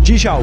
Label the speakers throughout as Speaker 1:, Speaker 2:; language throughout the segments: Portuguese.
Speaker 1: de Jaú.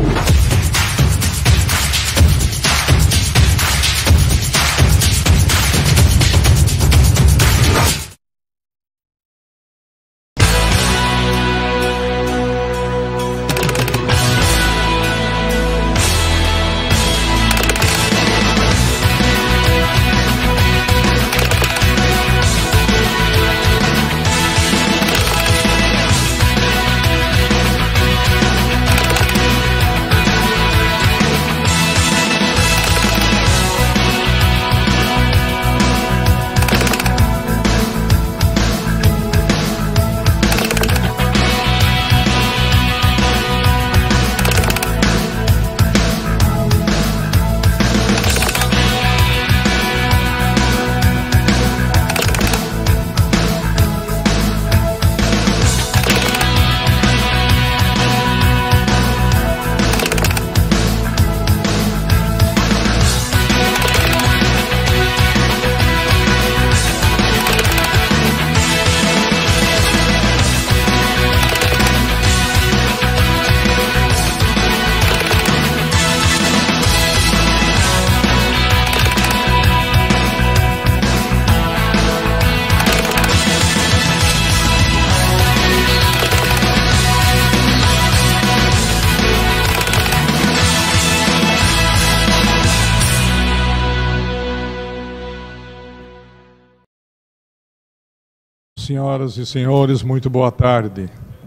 Speaker 2: Senhoras e senhores, muito boa tarde.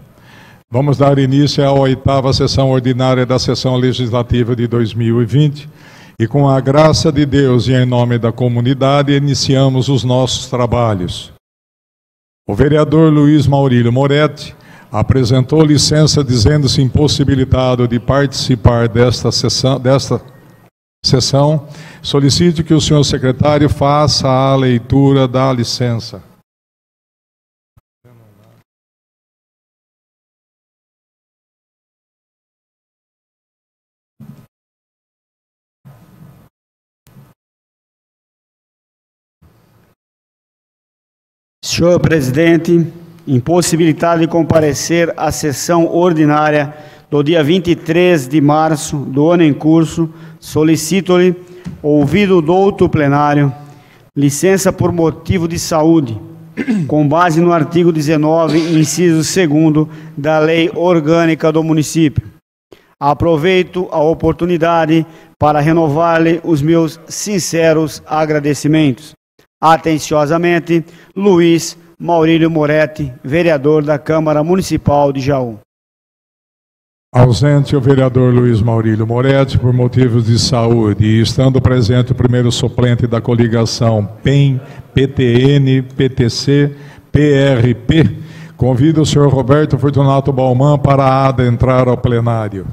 Speaker 2: Vamos dar início à 8ª sessão ordinária da sessão legislativa de 2020 e, com a graça de Deus e em nome da comunidade, iniciamos os nossos trabalhos. O vereador Luiz Maurílio Moretti apresentou licença dizendo-se impossibilitado de participar desta sessão. Solicito que o senhor secretário faça a leitura da licença.
Speaker 3: Senhor presidente, impossibilitado de comparecer à sessão ordinária do dia 23 de março do ano em curso, solicito-lhe, ouvido o douto plenário, licença por motivo de saúde, com base no artigo 19, inciso 2º da Lei Orgânica do Município. Aproveito a oportunidade para renovar-lhe os meus sinceros agradecimentos. Atenciosamente, Luiz Maurílio Moretti, vereador da Câmara Municipal de Jaú.
Speaker 2: Ausente o vereador Luiz Maurílio Moretti por motivos de saúde e estando presente o primeiro suplente da coligação PEN, PTN, PTC, PRP, convido o senhor Roberto Fortunato Bauman para adentrar ao plenário.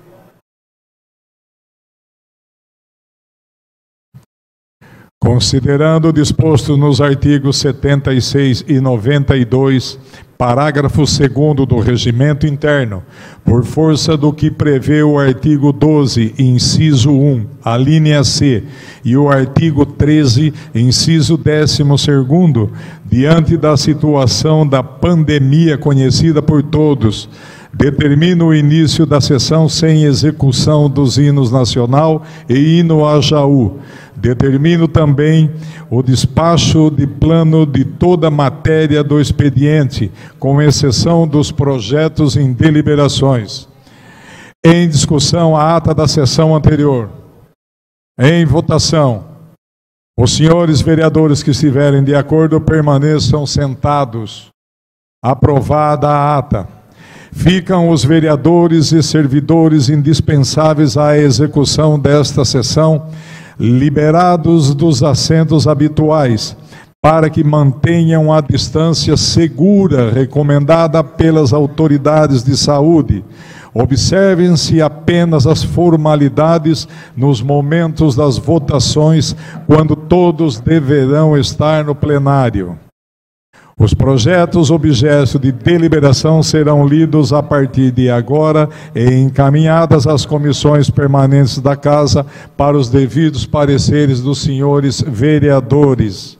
Speaker 2: Considerando o disposto nos artigos 76 e 92, parágrafo 2º do Regimento Interno, por força do que prevê o artigo 12, inciso 1, a linha C, e o artigo 13, inciso 12º, diante da situação da pandemia conhecida por todos, determino o início da sessão sem execução dos hinos nacional e hino a Jaú. Determino também o despacho de plano de toda matéria do expediente, com exceção dos projetos em deliberações. Em discussão, a ata da sessão anterior. Em votação. Os senhores vereadores que estiverem de acordo permaneçam sentados. Aprovada a ata. Ficam os vereadores e servidores indispensáveis à execução desta sessão liberados dos assentos habituais, para que mantenham a distância segura recomendada pelas autoridades de saúde. Observem-se apenas as formalidades nos momentos das votações, quando todos deverão estar no plenário. Os projetos objeto de deliberação serão lidos a partir de agora e encaminhadas às comissões permanentes da Casa para os devidos pareceres dos senhores vereadores.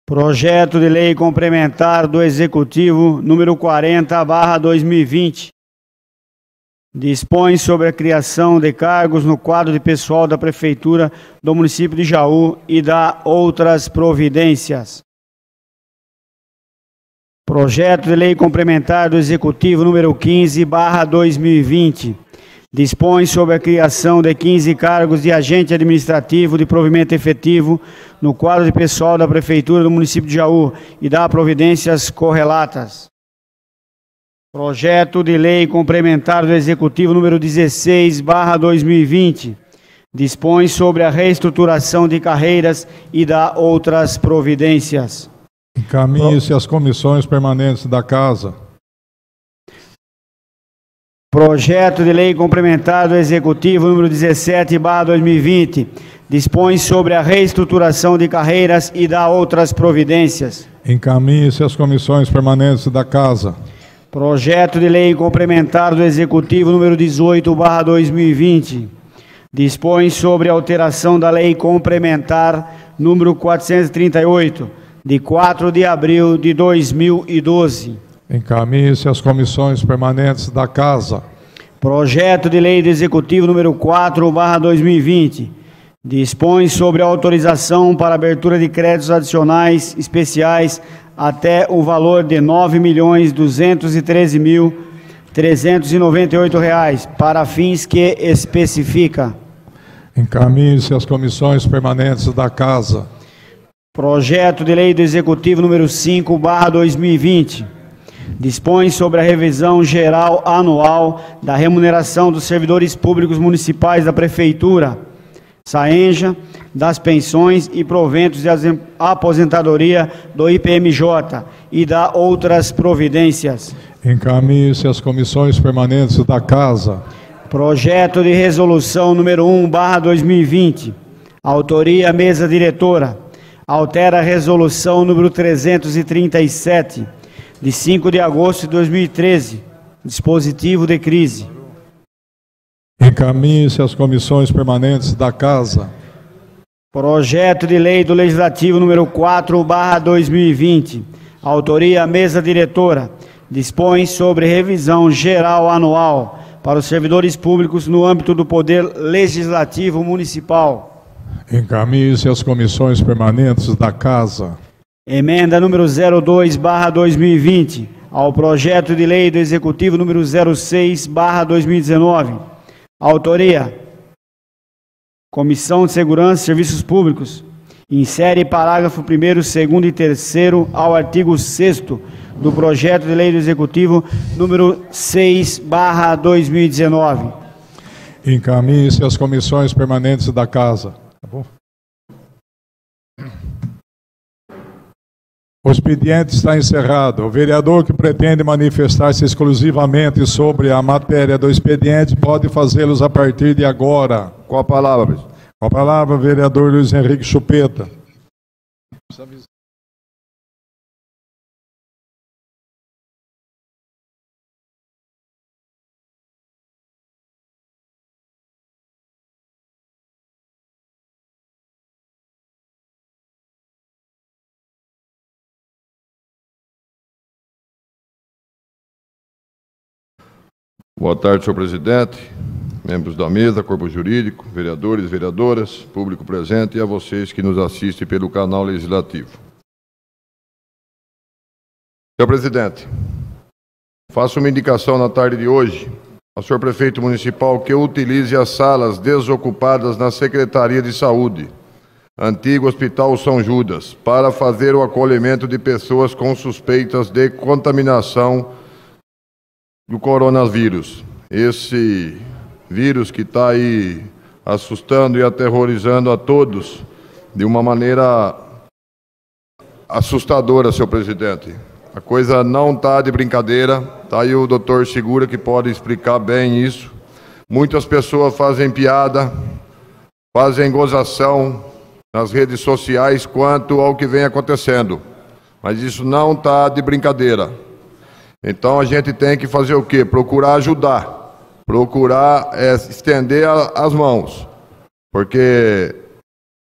Speaker 3: Projeto de Lei Complementar do Executivo número 40/2020. Dispõe sobre a criação de cargos no quadro de pessoal da Prefeitura do município de Jaú e dá outras providências. Projeto de Lei Complementar do Executivo número 15/2020. Dispõe sobre a criação de 15 cargos de agente administrativo de provimento efetivo no quadro de pessoal da Prefeitura do município de Jaú e dá providências correlatas. Projeto de Lei Complementar do Executivo número 16/2020. Dispõe sobre a reestruturação de carreiras e dá outras providências.
Speaker 2: Encaminhe-se às comissões permanentes da Casa.
Speaker 3: Projeto de Lei Complementar do Executivo número 17/2020. Dispõe sobre a reestruturação de carreiras e dá outras providências.
Speaker 2: Encaminhe-se às comissões permanentes da Casa.
Speaker 3: Projeto de Lei Complementar do Executivo número 18/2020. Dispõe sobre a alteração da Lei Complementar número 438, de 4 de abril de 2012.
Speaker 2: Encaminhe-se às comissões permanentes da Casa.
Speaker 3: Projeto de Lei do Executivo número 4/2020. Dispõe sobre a autorização para abertura de créditos adicionais especiais até o valor de R$ 9.213.398 para fins que especifica.
Speaker 2: Encaminhe-se às comissões permanentes da Casa.
Speaker 3: Projeto de Lei do Executivo número 5/2020. Dispõe sobre a revisão geral anual da remuneração dos servidores públicos municipais da Prefeitura, SAENJA, das pensões e proventos de aposentadoria do IPMJ e dá outras providências.
Speaker 2: Encaminhe-se às comissões permanentes da Casa.
Speaker 3: Projeto de Resolução número 1/2020. Autoria Mesa Diretora. Altera a Resolução número 337, de 5 de agosto de 2013, dispositivo de crise.
Speaker 2: Encaminhe-se às comissões permanentes da Casa.
Speaker 3: Projeto de Lei do Legislativo número 4/2020. Autoria Mesa Diretora. Dispõe sobre revisão geral anual para os servidores públicos no âmbito do Poder Legislativo Municipal.
Speaker 2: Encaminhe-se às comissões permanentes da Casa.
Speaker 3: Emenda número 02/2020 ao projeto de lei do Executivo número 06/2019. Autoria: Comissão de Segurança e Serviços Públicos. Insere parágrafo 1º, 2º e 3º ao artigo 6º do projeto de lei do Executivo número 6/2019.
Speaker 2: Encaminhe-se às comissões permanentes da Casa. Tá bom? O expediente está encerrado. O vereador que pretende manifestar-se exclusivamente sobre a matéria do expediente pode fazê-los a partir de agora.
Speaker 1: Com a palavra, presidente.
Speaker 2: Com a palavra, vereador Luiz Henrique Chupeta.
Speaker 1: Boa tarde, senhor presidente, membros da mesa, corpo jurídico, vereadores, vereadoras, público presente e a vocês que nos assistem pelo canal legislativo. Senhor presidente, faço uma indicação na tarde de hoje ao senhor prefeito municipal que utilize as salas desocupadas na Secretaria de Saúde, antigo Hospital São Judas, para fazer o acolhimento de pessoas com suspeitas de contaminação do coronavírus. Esse vírus que está aí assustando e aterrorizando a todos de uma maneira assustadora, senhor presidente. A coisa não está de brincadeira. Está aí o doutor Segura que pode explicar bem isso. Muitas pessoas fazem piada, fazem gozação nas redes sociais quanto ao que vem acontecendo. Mas isso não está de brincadeira. Então a gente tem que fazer o quê? Procurar ajudar, procurar estender as mãos, porque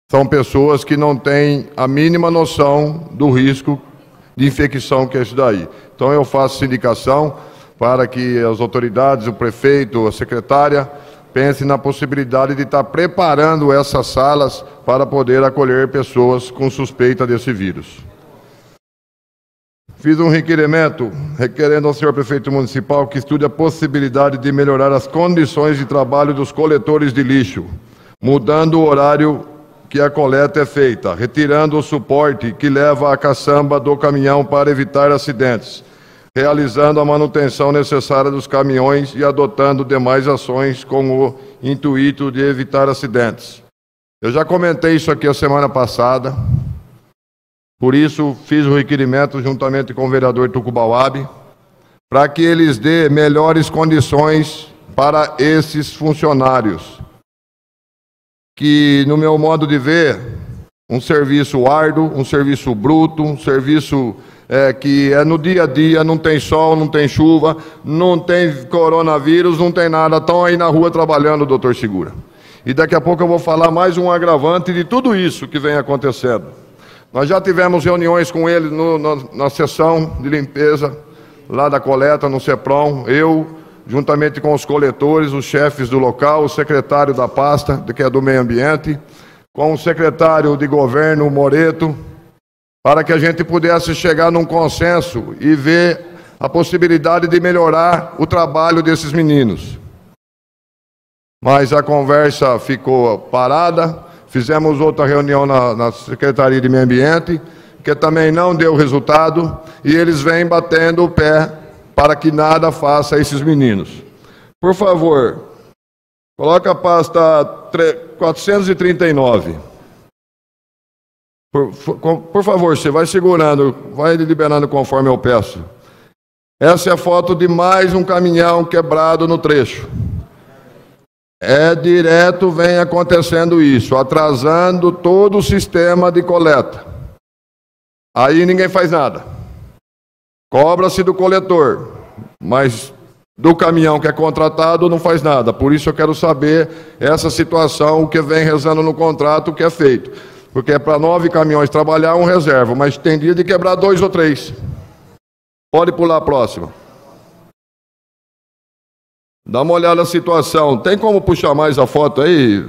Speaker 1: são pessoas que não têm a mínima noção do risco de infecção que é isso daí. Então eu faço essa indicação para que as autoridades, o prefeito, a secretária, pensem na possibilidade de estar preparando essas salas para poder acolher pessoas com suspeita desse vírus. Fiz um requerimento requerendo ao senhor prefeito municipal que estude a possibilidade de melhorar as condições de trabalho dos coletores de lixo, mudando o horário que a coleta é feita, retirando o suporte que leva a caçamba do caminhão para evitar acidentes, realizando a manutenção necessária dos caminhões e adotando demais ações com o intuito de evitar acidentes. Eu já comentei isso aqui a semana passada, por isso fiz o requerimento juntamente com o vereador Tucubauabe, para que eles dê melhores condições para esses funcionários, que, no meu modo de ver, um serviço árduo, um serviço bruto, um serviço que é no dia a dia, não tem sol, não tem chuva, não tem coronavírus, não tem nada, estão aí na rua trabalhando, doutor Segura. E daqui a pouco eu vou falar mais um agravante de tudo isso que vem acontecendo. Nós já tivemos reuniões com ele na sessão de limpeza, lá da coleta, no CEPROM, eu, juntamente com os coletores, os chefes do local, o secretário da pasta, que é do meio ambiente, com o secretário de governo, Moreto, para que a gente pudesse chegar num consenso e ver a possibilidade de melhorar o trabalho desses meninos. Mas a conversa ficou parada, fizemos outra reunião na Secretaria de Meio Ambiente, que também não deu resultado, e eles vêm batendo o pé para que nada faça a esses meninos. Por favor, coloca a pasta 439. Por favor, você vai segurando, vai liberando conforme eu peço. Essa é a foto de mais um caminhão quebrado no trecho. Direto vem acontecendo isso, atrasando todo o sistema de coleta. Aí ninguém faz nada. Cobra-se do coletor, mas do caminhão que é contratado não faz nada. Por isso eu quero saber essa situação, o que vem rezando no contrato, o que é feito. Porque é para 9 caminhões trabalhar, um reserva, mas tem dia de quebrar 2 ou 3. Pode pular a próxima. Dá uma olhada na situação. Tem como puxar mais a foto aí?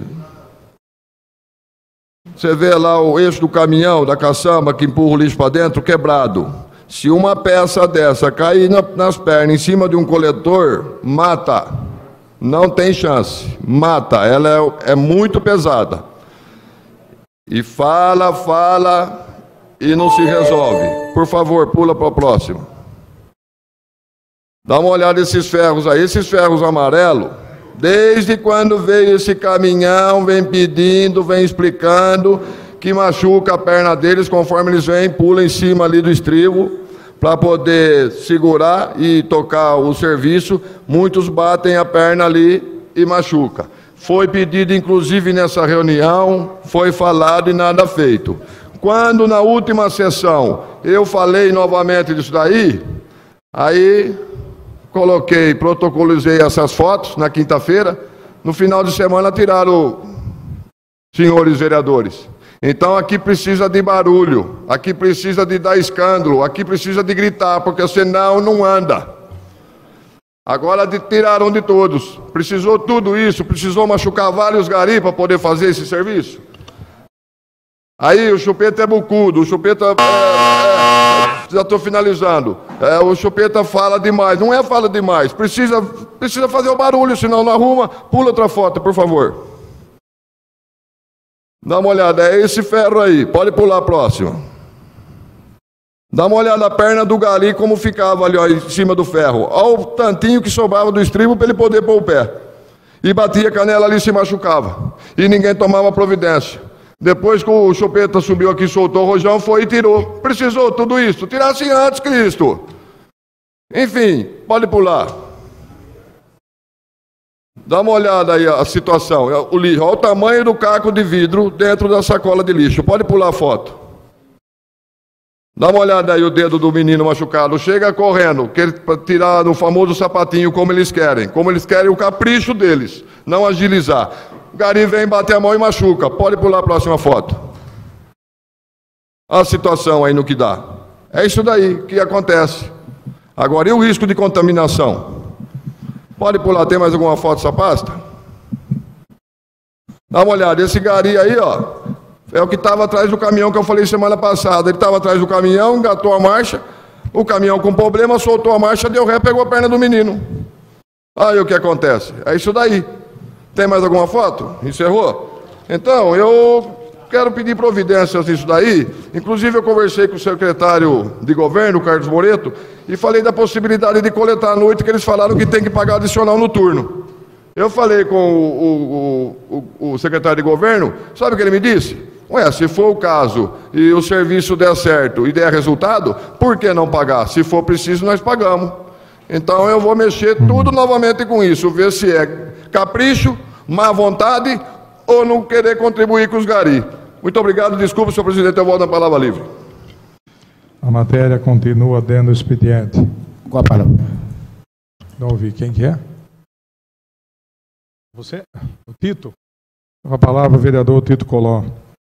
Speaker 1: Você vê lá o eixo do caminhão, da caçamba, que empurra o lixo para dentro, quebrado. Se uma peça dessa cair nas pernas, em cima de um coletor, mata. Não tem chance. Mata. Ela é muito pesada. E fala e não se resolve. Por favor, pula para o próximo. Dá uma olhada nesses ferros aí, esses ferros amarelos. Desde quando veio esse caminhão, vem pedindo, vem explicando que machuca a perna deles, conforme eles vêm, pula em cima ali do estribo para poder segurar e tocar o serviço. Muitos batem a perna ali e machuca. Foi pedido, inclusive, nessa reunião, foi falado e nada feito. Quando, na última sessão, eu falei novamente disso daí, aí protocolizei essas fotos na quinta-feira, no final de semana tiraram, senhores vereadores. Então aqui precisa de barulho, aqui precisa de dar escândalo, aqui precisa de gritar, porque senão não anda. Agora tiraram de todos. Precisou tudo isso, precisou machucar vários garis para poder fazer esse serviço. Aí o Chupeta é bucudo, o Chupeta já estou finalizando. O Chupeta fala demais. Não é fala demais, precisa fazer o barulho, senão não arruma. Pula outra foto, por favor. Dá uma olhada, é esse ferro aí, pode pular a próxima. Dá uma olhada na perna do gari, como ficava ali ó, em cima do ferro. Olha o tantinho que sobrava do estribo para ele poder pôr o pé. E batia a canela ali e se machucava. E ninguém tomava providência. Depois que o Chupeta subiu aqui, soltou o rojão, foi e tirou. Precisou tudo isso. Tirasse antes, Cristo. Enfim, pode pular. Dá uma olhada aí a situação. O lixo, olha o tamanho do caco de vidro dentro da sacola de lixo. Pode pular a foto. Dá uma olhada aí o dedo do menino machucado. Chega correndo, para tirar o famoso sapatinho como eles querem. Como eles querem o capricho deles, não agilizar. O gari vem bater a mão e machuca. Pode pular a próxima foto. A situação aí no que dá. É isso daí que acontece. Agora, e o risco de contaminação? Pode pular, tem mais alguma foto dessa pasta? Dá uma olhada, esse gari aí, ó, é o que estava atrás do caminhão que eu falei semana passada. Ele estava atrás do caminhão, engatou a marcha, o caminhão com problema, soltou a marcha, deu ré, pegou a perna do menino. Aí o que acontece? É isso daí. Tem mais alguma foto? Encerrou? Então, eu quero pedir providências nisso daí. Inclusive, eu conversei com o secretário de governo, Carlos Moreto, e falei da possibilidade de coletar à noite, que eles falaram que tem que pagar adicional no turno. Eu falei com o secretário de governo, sabe o que ele me disse? Ué, se for o caso e o serviço der certo e der resultado, por que não pagar? Se for preciso, nós pagamos. Então eu vou mexer tudo novamente com isso, ver se é capricho, má vontade ou não querer contribuir com os gari. Muito obrigado, desculpa, senhor presidente, eu volto na palavra livre.
Speaker 2: A matéria continua dentro do expediente.
Speaker 3: Com a palavra.
Speaker 2: Não ouvi, quem que é? Você? O Tito? Com a palavra, o vereador Tito Coló.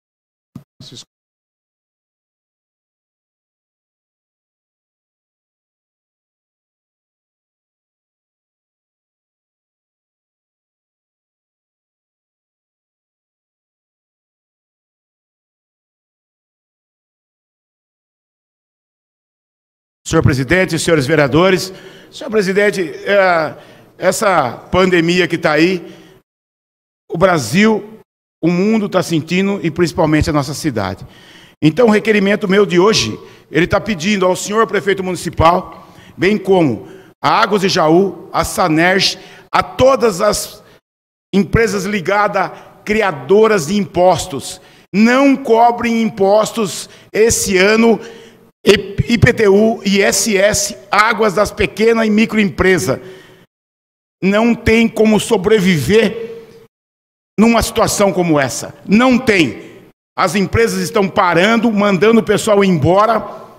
Speaker 4: Senhor presidente, senhores vereadores, senhor presidente, essa pandemia que está aí, o Brasil, o mundo está sentindo e principalmente a nossa cidade. Então o requerimento meu de hoje, ele está pedindo ao senhor prefeito municipal, bem como a Águas de Jaú, a Sanerj, a todas as empresas ligadas, criadoras de impostos, não cobrem impostos esse ano, IPTU, ISS, águas das pequenas e microempresas. Não tem como sobreviver numa situação como essa. Não tem. As empresas estão parando, mandando o pessoal embora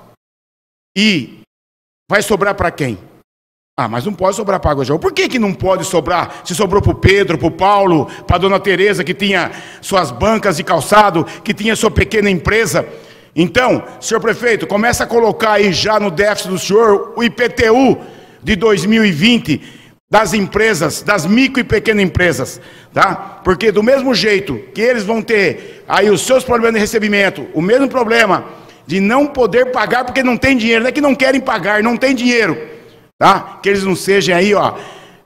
Speaker 4: e vai sobrar para quem? Ah, mas não pode sobrar para a Água de Jaú. Por que não pode sobrar? Se sobrou para o Pedro, para o Paulo, para a dona Tereza, que tinha suas bancas de calçado, que tinha sua pequena empresa. Então, senhor prefeito, começa a colocar aí já no déficit do senhor o IPTU de 2020 das empresas, das micro e pequenas empresas, tá? Porque do mesmo jeito que eles vão ter aí os seus problemas de recebimento, o mesmo problema de não poder pagar porque não tem dinheiro, não é que não querem pagar, não tem dinheiro, tá? Que eles não sejam aí, ó,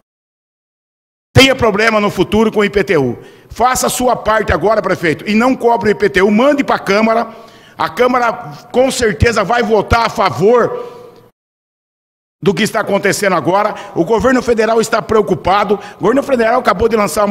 Speaker 4: tenha problema no futuro com o IPTU. Faça a sua parte agora, prefeito, e não cobre o IPTU, mande para a Câmara. A Câmara com certeza vai votar a favor do que está acontecendo agora. O governo federal está preocupado. O governo federal acabou de lançar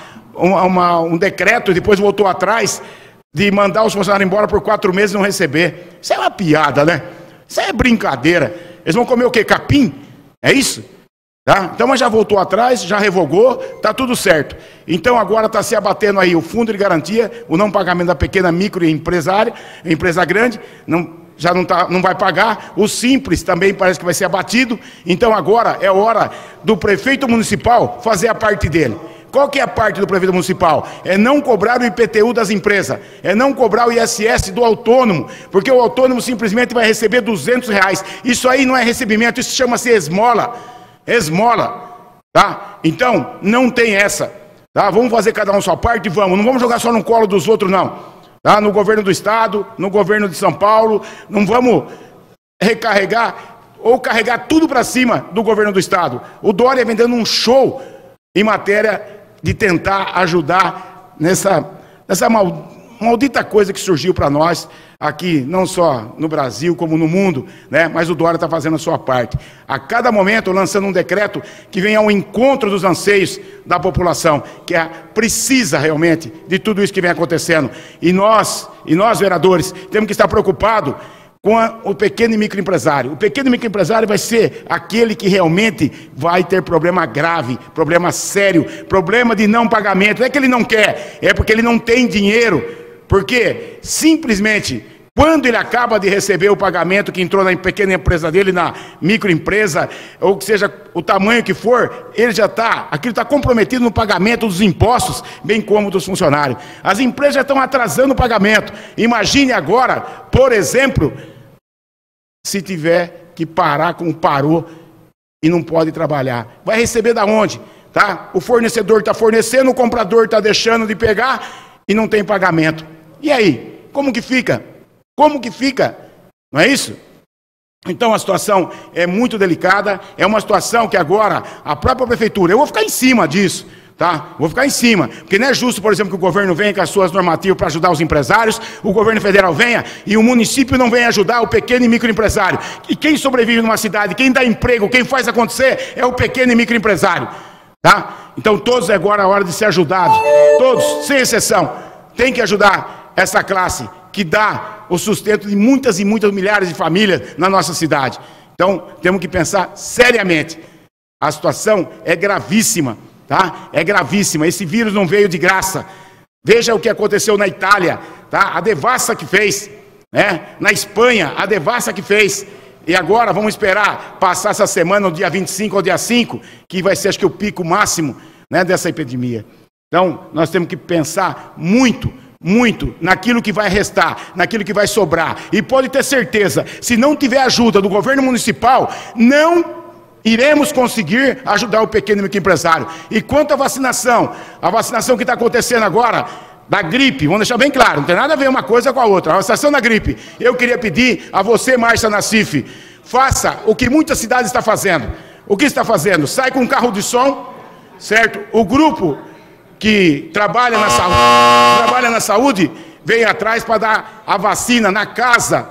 Speaker 4: um decreto, depois voltou atrás, de mandar os funcionários embora por 4 meses e não receber. Isso é uma piada, né? Isso é brincadeira. Eles vão comer o quê? Capim? É isso? Tá? Então, mas já voltou atrás, já revogou, está tudo certo. Então agora está se abatendo aí o fundo de garantia, o não pagamento da pequena, micro e empresária, empresa grande, não vai pagar. O simples também parece que vai ser abatido. Então agora é hora do prefeito municipal fazer a parte dele. Qual que é a parte do prefeito municipal? É não cobrar o IPTU das empresas, é não cobrar o ISS do autônomo, porque o autônomo simplesmente vai receber R$200. Isso aí não é recebimento, isso chama-se esmola. Esmola, tá? Então, não tem essa, tá? Vamos fazer cada um sua parte, vamos. Não vamos jogar só no colo dos outros, não. Tá? No governo do Estado, no governo de São Paulo, não vamos recarregar ou carregar tudo para cima do governo do Estado. O Dória vem dando um show em matéria de tentar ajudar nessa maldita coisa que surgiu para nós aqui, não só no Brasil como no mundo, né? Mas o Dória está fazendo a sua parte. A cada momento lançando um decreto que venha ao encontro dos anseios da população, que precisa realmente de tudo isso que vem acontecendo. E nós vereadores, temos que estar preocupados com o pequeno e microempresário. O pequeno e microempresário vai ser aquele que realmente vai ter problema grave, problema sério, problema de não pagamento. Não é que ele não quer, é porque ele não tem dinheiro. Porque simplesmente Quando ele acaba de receber o pagamento que entrou na pequena empresa dele, na microempresa, ou que seja o tamanho que for, ele já está, aquilo está comprometido no pagamento dos impostos, bem como dos funcionários. As empresas já estão atrasando o pagamento. Imagine agora, por exemplo, se tiver que parar como parou e não pode trabalhar. Vai receber da onde? Tá? O fornecedor está fornecendo, o comprador está deixando de pegar e não tem pagamento. E aí? Como que fica? Como que fica? Não é isso? Então a situação é muito delicada, é uma situação que agora a própria prefeitura, eu vou ficar em cima disso, tá? Vou ficar em cima, porque não é justo, por exemplo, que o governo venha com as suas normativas para ajudar os empresários, o governo federal venha e o município não venha ajudar o pequeno e microempresário. E quem sobrevive numa cidade, quem dá emprego, quem faz acontecer é o pequeno e microempresário, tá? Então todos agora é a hora de ser ajudados, todos, sem exceção, tem que ajudar essa classe que dá o sustento de muitas e muitas milhares de famílias na nossa cidade. Então, temos que pensar seriamente. A situação é gravíssima, tá? É gravíssima. Esse vírus não veio de graça. Veja o que aconteceu na Itália, tá? A devassa que fez, né? Na Espanha, a devassa que fez. E agora vamos esperar passar essa semana, no dia 25 ou dia 5, que vai ser, acho que, o pico máximo, né, dessa epidemia. Então, nós temos que pensar muito naquilo que vai restar, naquilo que vai sobrar. E pode ter certeza, se não tiver ajuda do governo municipal, não iremos conseguir ajudar o pequeno e microempresário. E quanto à vacinação, a vacinação que está acontecendo agora, da gripe, vamos deixar bem claro, não tem nada a ver uma coisa com a outra, a vacinação da gripe, eu queria pedir a você, Márcia Nassif, faça o que muitas cidades estão fazendo. O que está fazendo? Sai com um carro de som, certo? O grupo que trabalha na saúde, vem atrás para dar a vacina na casa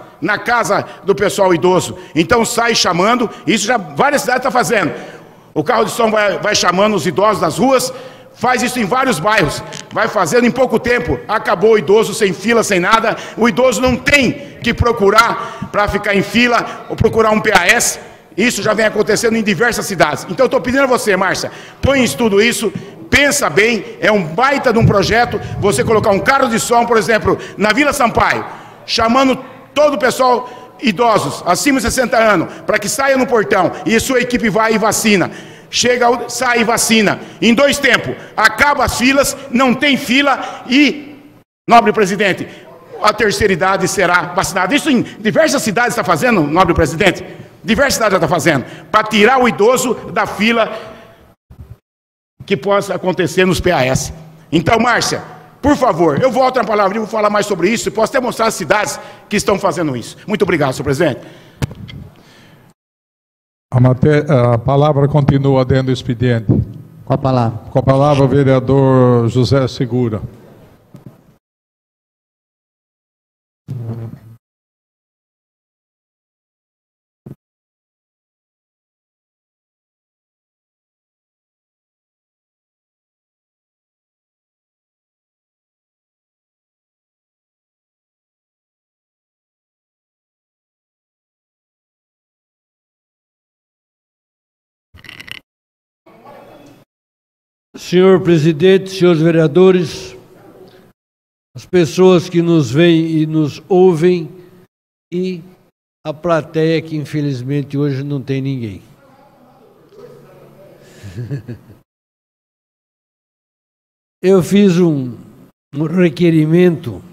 Speaker 4: do pessoal idoso. Então sai chamando, isso já várias cidades estão fazendo. O carro de som vai chamando os idosos das ruas, faz isso em vários bairros, vai fazendo em pouco tempo, acabou o idoso sem fila, sem nada, o idoso não tem que procurar para ficar em fila, ou procurar um PAS, isso já vem acontecendo em diversas cidades. Então eu estou pedindo a você, Márcia, põe em estudo isso, pensa bem, é um baita de um projeto, você colocar um carro de som, por exemplo, na Vila Sampaio, chamando todo o pessoal idosos, acima de 60 anos, para que saia no portão, e sua equipe vai e vacina. Chega, sai e vacina. Em 2 tempos, acaba as filas, não tem fila e, nobre presidente, a terceira idade será vacinada. Isso em diversas cidades está fazendo, nobre presidente? Diversas cidades já está fazendo, para tirar o idoso da fila que possa acontecer nos PAS. Então, Márcia, por favor, eu volto na palavra e vou falar mais sobre isso, e posso até mostrar as cidades que estão fazendo isso. Muito obrigado, senhor presidente.
Speaker 2: A palavra continua dentro do expediente.
Speaker 5: Com a palavra.
Speaker 2: Com a palavra, o vereador José Segura.
Speaker 6: Senhor presidente, senhores vereadores, as pessoas que nos veem e nos ouvem e a plateia que infelizmente hoje não tem ninguém. Eu fiz um requerimento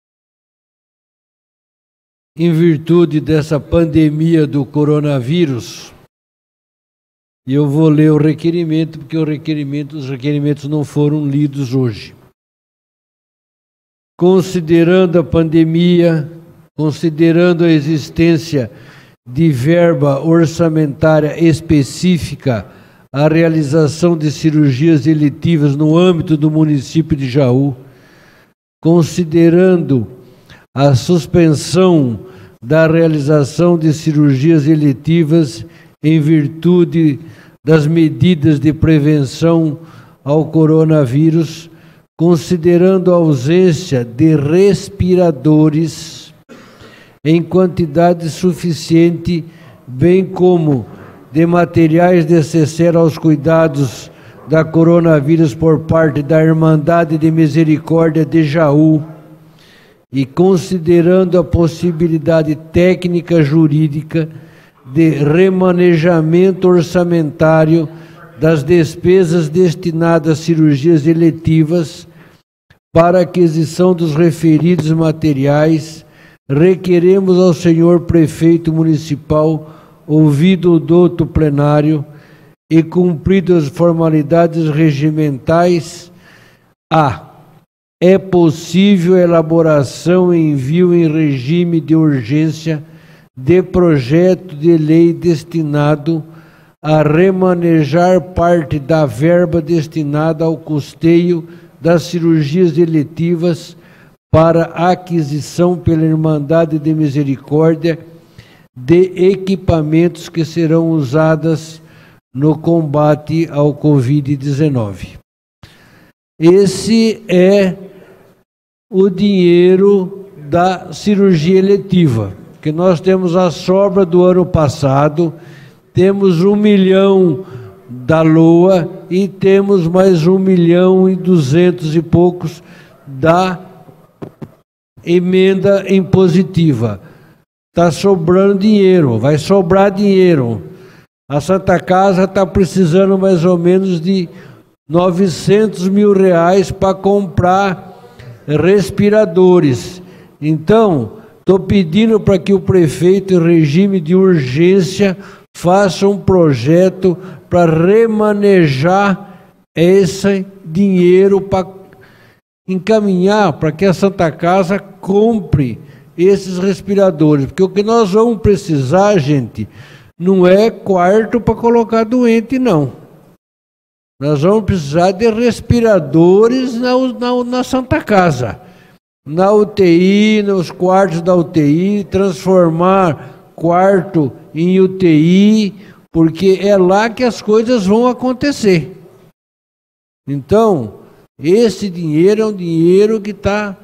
Speaker 6: em virtude dessa pandemia do coronavírus. E eu vou ler o requerimento, porque os requerimentos não foram lidos hoje. Considerando a pandemia, considerando a existência de verba orçamentária específica à realização de cirurgias eletivas no âmbito do município de Jaú, considerando a suspensão da realização de cirurgias eletivas em virtude das medidas de prevenção ao coronavírus, considerando a ausência de respiradores em quantidade suficiente, bem como de materiais necessários aos cuidados da coronavírus por parte da Irmandade de Misericórdia de Jaú, e considerando a possibilidade técnica jurídica de remanejamento orçamentário das despesas destinadas a cirurgias eletivas para aquisição dos referidos materiais, requeremos ao senhor prefeito municipal, ouvido o douto plenário e cumpridas as formalidades regimentais, é possível a elaboração e envio em regime de urgência de projeto de lei destinado a remanejar parte da verba destinada ao custeio das cirurgias eletivas para aquisição pela Irmandade de Misericórdia de equipamentos que serão usados no combate ao Covid-19. Esse é o dinheiro da cirurgia eletiva, que nós temos a sobra do ano passado, temos 1 milhão da LOA e temos mais 1.200.000 e poucos da emenda impositiva. Está sobrando dinheiro, vai sobrar dinheiro. A Santa Casa está precisando mais ou menos de R$900 mil para comprar respiradores. Então, estou pedindo para que o prefeito, em regime de urgência, faça um projeto para remanejar esse dinheiro, para encaminhar para que a Santa Casa compre esses respiradores. Porque o que nós vamos precisar, gente, não é quarto para colocar doente, não. Nós vamos precisar de respiradores na Santa Casa. Na UTI, nos quartos da UTI, transformar quarto em UTI, porque é lá que as coisas vão acontecer. Então, esse dinheiro é um dinheiro que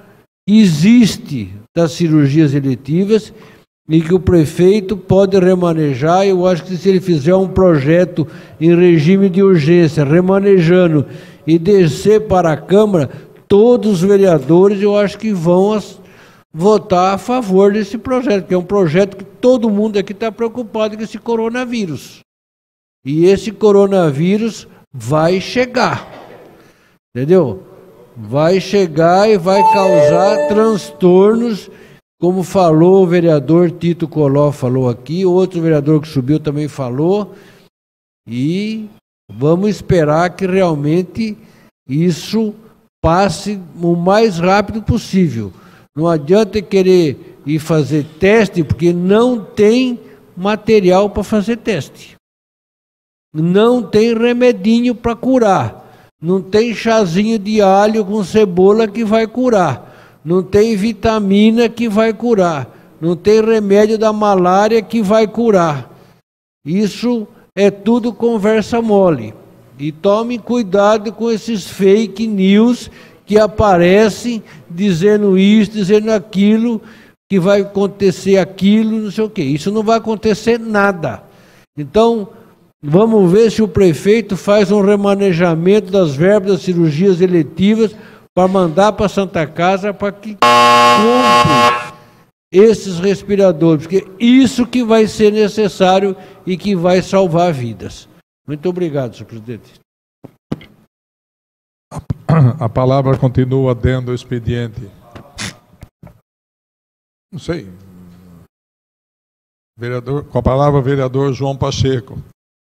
Speaker 6: existe das cirurgias eletivas e que o prefeito pode remanejar. Eu acho que se ele fizer um projeto em regime de urgência, remanejando e descer para a Câmara, todos os vereadores, eu acho que vão votar a favor desse projeto, que é um projeto que todo mundo aqui está preocupado com esse coronavírus. E esse coronavírus vai chegar, entendeu? Vai chegar e vai causar transtornos, como falou o vereador Tito Coló, falou aqui, outro vereador que subiu também falou, e vamos esperar que realmente isso passe o mais rápido possível. Não adianta querer ir fazer teste, porque não tem material para fazer teste. Não tem remedinho para curar. Não tem chazinho de alho com cebola que vai curar. Não tem vitamina que vai curar. Não tem remédio da malária que vai curar. Isso é tudo conversa mole. E tome cuidado com esses fake news que aparecem dizendo isso, dizendo aquilo, que vai acontecer aquilo, não sei o quê. Isso não vai acontecer nada. Então, vamos ver se o prefeito faz um remanejamento das verbas das cirurgias eletivas para mandar para a Santa Casa para que compre esses respiradores, porque isso que vai ser necessário e que vai salvar vidas. Muito obrigado, senhor presidente.
Speaker 2: A palavra continua dentro do expediente. Não sei. Vereador, com a palavra, vereador João Pacheco.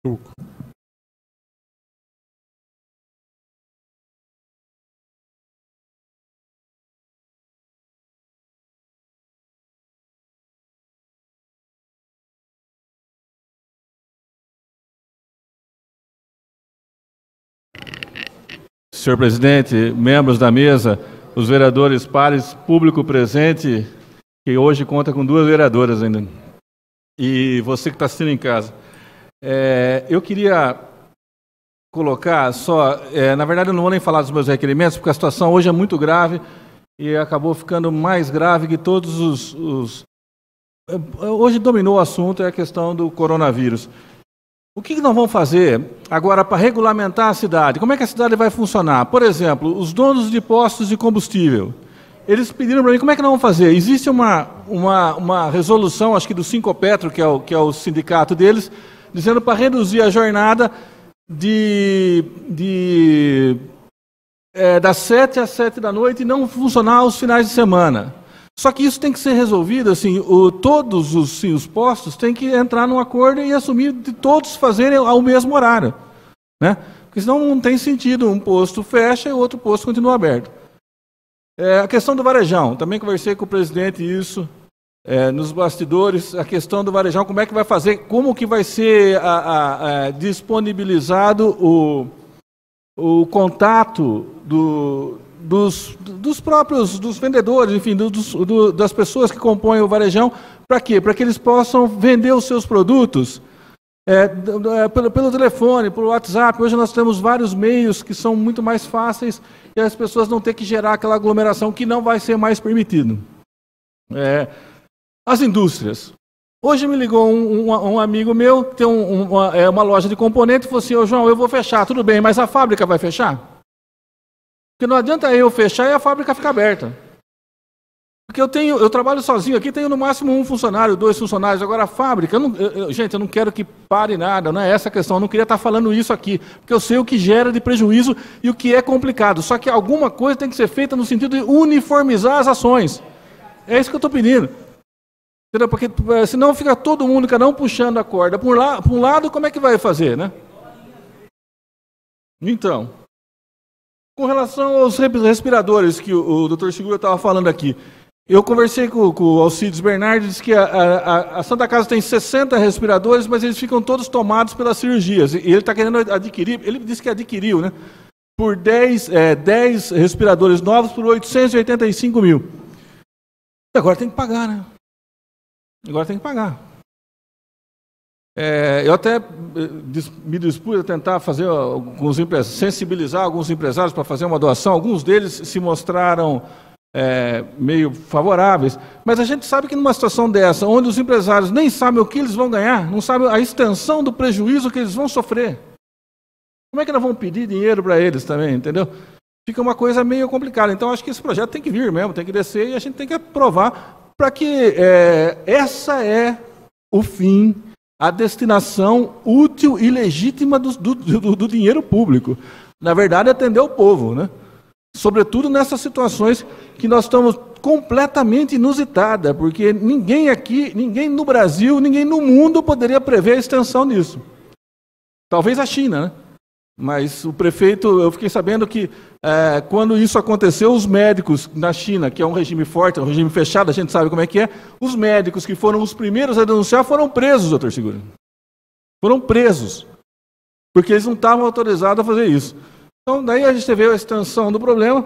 Speaker 5: Senhor presidente, membros da mesa, os vereadores pares, público presente, que hoje conta com 2 vereadoras ainda, e você que está assistindo em casa. Eu queria colocar só, na verdade eu não vou nem falar dos meus requerimentos, porque a situação hoje é muito grave e acabou ficando mais grave que todos os... Hoje dominou o assunto, é a questão do coronavírus. O que nós vamos fazer agora para regulamentar a cidade? Como é que a cidade vai funcionar? Por exemplo, os donos de postos de combustível, eles pediram para mim, como é que nós vamos fazer? Existe uma resolução, acho que do Sincopetro, que é o sindicato deles, dizendo para reduzir a jornada das 7 às 7 da noite e não funcionar aos finais de semana. Só que isso tem que ser resolvido, assim, todos os postos têm que entrar num acordo e assumir de todos fazerem ao mesmo horário, né? Porque senão não tem sentido, um posto fecha e o outro posto continua aberto. A questão do varejão, também conversei com o presidente isso, nos bastidores, a questão do varejão, como é que vai fazer, como que vai ser disponibilizado o contato dos próprios, dos vendedores, enfim, das pessoas que compõem o varejão, para quê? Para que eles possam vender os seus produtos pelo telefone, pelo WhatsApp. Hoje nós temos vários meios que são muito mais fáceis e as pessoas não têm que gerar aquela aglomeração que não vai ser mais permitido. As indústrias. Hoje me ligou um amigo meu, tem uma loja de componentes, e falou assim, ô João, eu vou fechar, tudo bem, mas a fábrica vai fechar? Porque não adianta eu fechar e a fábrica ficar aberta. Porque eu trabalho sozinho aqui, tenho no máximo 1 funcionário, 2 funcionários. Agora a fábrica, gente, eu não quero que pare nada, não é essa a questão, eu não queria estar falando isso aqui, porque eu sei o que gera de prejuízo e o que é complicado. Só que alguma coisa tem que ser feita no sentido de uniformizar as ações. É isso que eu estou pedindo. Entendeu? Porque senão fica todo mundo, cada um puxando a corda. Por um lado, como é que vai fazer, né? Então, com relação aos respiradores que o Dr. Segura estava falando aqui, eu conversei com o Alcides Bernardi, disse que a Santa Casa tem 60 respiradores, mas eles ficam todos tomados pelas cirurgias. E ele está querendo adquirir, ele disse que adquiriu, né? Por 10 respiradores novos por 885 mil. Agora tem que pagar, né? Agora tem que pagar. Eu até me dispus a tentar fazer sensibilizar alguns empresários para fazer uma doação. Alguns deles se mostraram meio favoráveis. Mas a gente sabe que numa situação dessa, onde os empresários nem sabem o que eles vão ganhar, não sabem a extensão do prejuízo que eles vão sofrer, como é que nós vamos pedir dinheiro para eles também, entendeu? Fica uma coisa meio complicada. Então, acho que esse projeto tem que vir mesmo, tem que descer e a gente tem que aprovar para que essa é o fim, a destinação útil e legítima do dinheiro público. Na verdade, atender o povo, né? Sobretudo nessas situações que nós estamos completamente inusitada, porque ninguém aqui, ninguém no Brasil, ninguém no mundo poderia prever a extensão disso. Talvez a China, né? Mas o prefeito, eu fiquei sabendo que quando isso aconteceu, os médicos na China, que é um regime forte, é um regime fechado, a gente sabe como é que é, os médicos que foram os primeiros a denunciar foram presos, doutor Segura. Foram presos, porque eles não estavam autorizados a fazer isso. Então, daí a gente teve a extensão do problema.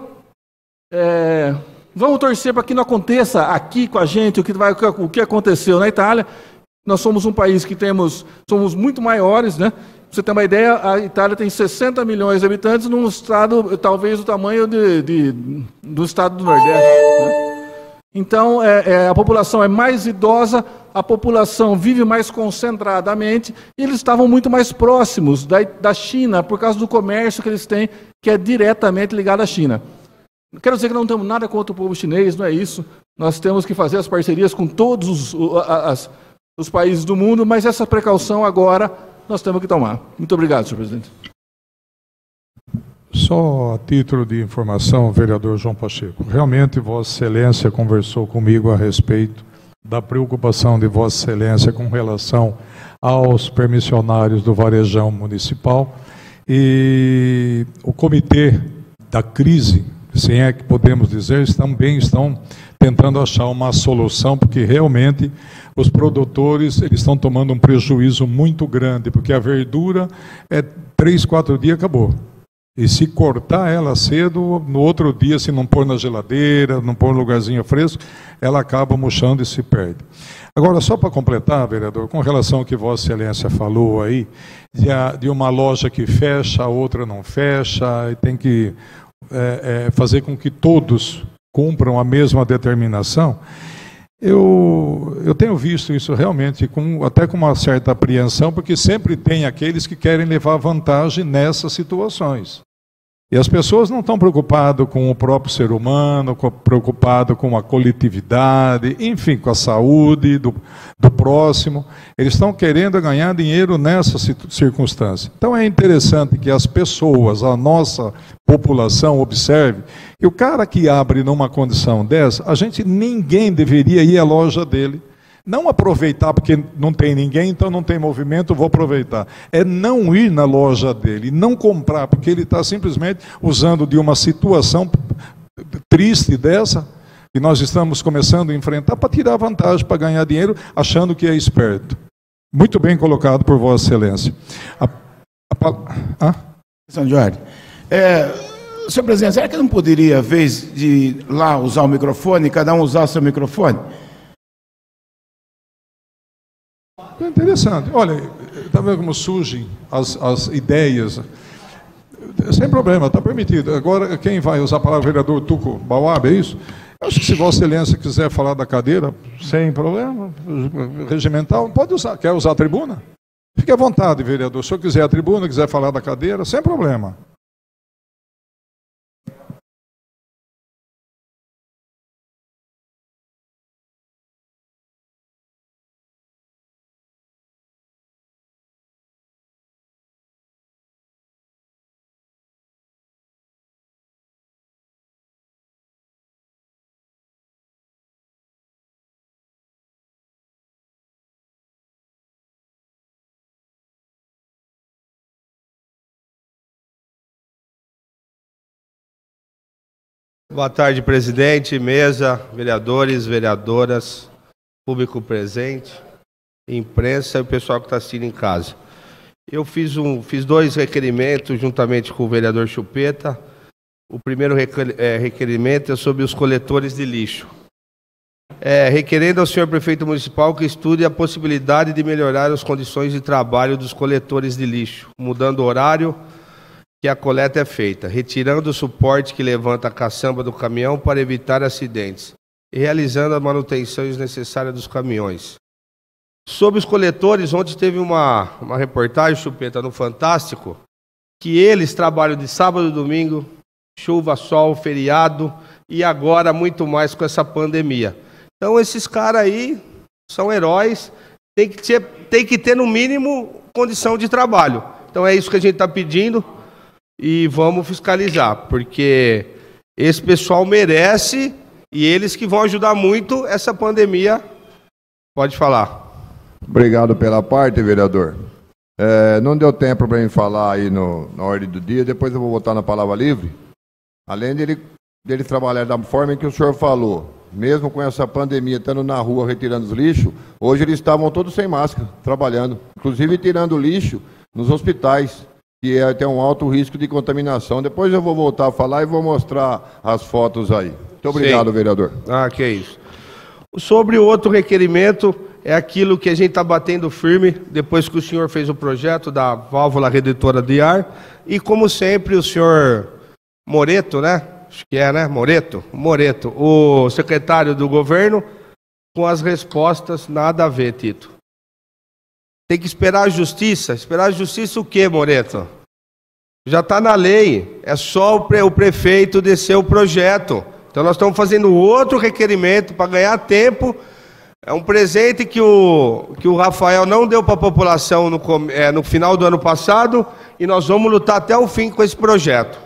Speaker 5: Vamos torcer para que não aconteça aqui com a gente o que aconteceu na Itália. Nós somos um país que somos muito maiores, né? Para você ter uma ideia, a Itália tem 60 milhões de habitantes num estado, talvez do tamanho do estado do Nordeste, né? Então, a população é mais idosa, a população vive mais concentradamente, e eles estavam muito mais próximos da China, por causa do comércio que eles têm, que é diretamente ligado à China. Quero dizer que não temos nada contra o povo chinês, não é isso. Nós temos que fazer as parcerias com todos os países do mundo, mas essa precaução agora nós temos que tomar. Muito obrigado, senhor presidente.
Speaker 2: Só a título de informação, vereador João Pacheco, realmente Vossa Excelência conversou comigo a respeito da preocupação de Vossa Excelência com relação aos permissionários do varejão municipal, e o comitê da crise, se é que podemos dizer, também estão tentando achar uma solução, porque realmente os produtores eles estão tomando um prejuízo muito grande, porque a verdura 3, 4 dias acabou. E se cortar ela cedo, no outro dia, se não pôr na geladeira, não pôr no lugarzinho fresco, ela acaba murchando e se perde. Agora, só para completar, vereador, com relação ao que Vossa Excelência falou aí, de uma loja que fecha, a outra não fecha, e tem que fazer com que todos cumpram a mesma determinação, eu tenho visto isso realmente até com uma certa apreensão, porque sempre tem aqueles que querem levar vantagem nessas situações. E as pessoas não estão preocupadas com o próprio ser humano, preocupadas com a coletividade, enfim, com a saúde do próximo. Eles estão querendo ganhar dinheiro nessa circunstância. Então é interessante que as pessoas, a nossa população, observe que o cara que abre numa condição dessa, ninguém deveria ir à loja dele. Não aproveitar porque não tem ninguém, então não tem movimento, vou aproveitar. É não ir na loja dele, não comprar, porque ele está simplesmente usando de uma situação triste dessa, que nós estamos começando a enfrentar, para tirar vantagem, para ganhar dinheiro, achando que é esperto. Muito bem colocado por Vossa Excelência.
Speaker 4: São Jorge, senhor presidente, será que não poderia, em vez de lá usar o microfone, cada um usar o seu microfone?
Speaker 2: É interessante. Olha, está vendo como surgem as ideias? Sem problema, está permitido. Agora, quem vai usar a palavra? Vereador Tuco Bauab, é isso? Eu acho que se Vossa Excelência quiser falar da cadeira, sem problema, regimental, pode usar. Quer usar a tribuna? Fique à vontade, vereador. Se o senhor quiser a tribuna, quiser falar da cadeira, sem problema.
Speaker 7: Boa tarde, presidente, mesa, vereadores, vereadoras, público presente, imprensa e o pessoal que está assistindo em casa. Eu fiz 2 requerimentos juntamente com o vereador Chupeta. O primeiro requerimento é sobre os coletores de lixo. Requerendo ao senhor prefeito municipal que estude a possibilidade de melhorar as condições de trabalho dos coletores de lixo, mudando o horário que a coleta é feita, retirando o suporte que levanta a caçamba do caminhão para evitar acidentes e realizando as manutenções necessárias dos caminhões. Sobre os coletores, ontem teve uma reportagem, Chupeta, no Fantástico, que eles trabalham de sábado e domingo, chuva, sol, feriado e agora muito mais com essa pandemia. Então esses caras aí são heróis, tem que ter no mínimo condição de trabalho. Então é isso que a gente está pedindo. E vamos fiscalizar, porque esse pessoal merece e eles que vão ajudar muito essa pandemia. Pode falar.
Speaker 1: Obrigado pela parte, vereador. Não deu tempo para mim falar aí na ordem do dia, depois eu vou botar na palavra livre. Além dele trabalhar da forma em que o senhor falou, mesmo com essa pandemia, estando na rua retirando os lixos, hoje eles estavam todos sem máscara, trabalhando, inclusive tirando lixo nos hospitais, que tem um alto risco de contaminação. Depois eu vou voltar a falar e vou mostrar as fotos aí. Muito obrigado, vereador.
Speaker 7: Que é isso. Sobre o outro requerimento, é aquilo que a gente está batendo firme, depois que o senhor fez o projeto da válvula redutora de ar, e como sempre o senhor Moreto, né? Acho que né? Moreto, o secretário do governo, com as respostas, nada a ver, Tito. Tem que esperar a justiça. Esperar a justiça o quê, Moreto? Já está na lei. É só o prefeito descer o projeto. Então nós estamos fazendo outro requerimento para ganhar tempo. É um presente que o Rafael não deu para a população no final do ano passado e nós vamos lutar até o fim com esse projeto.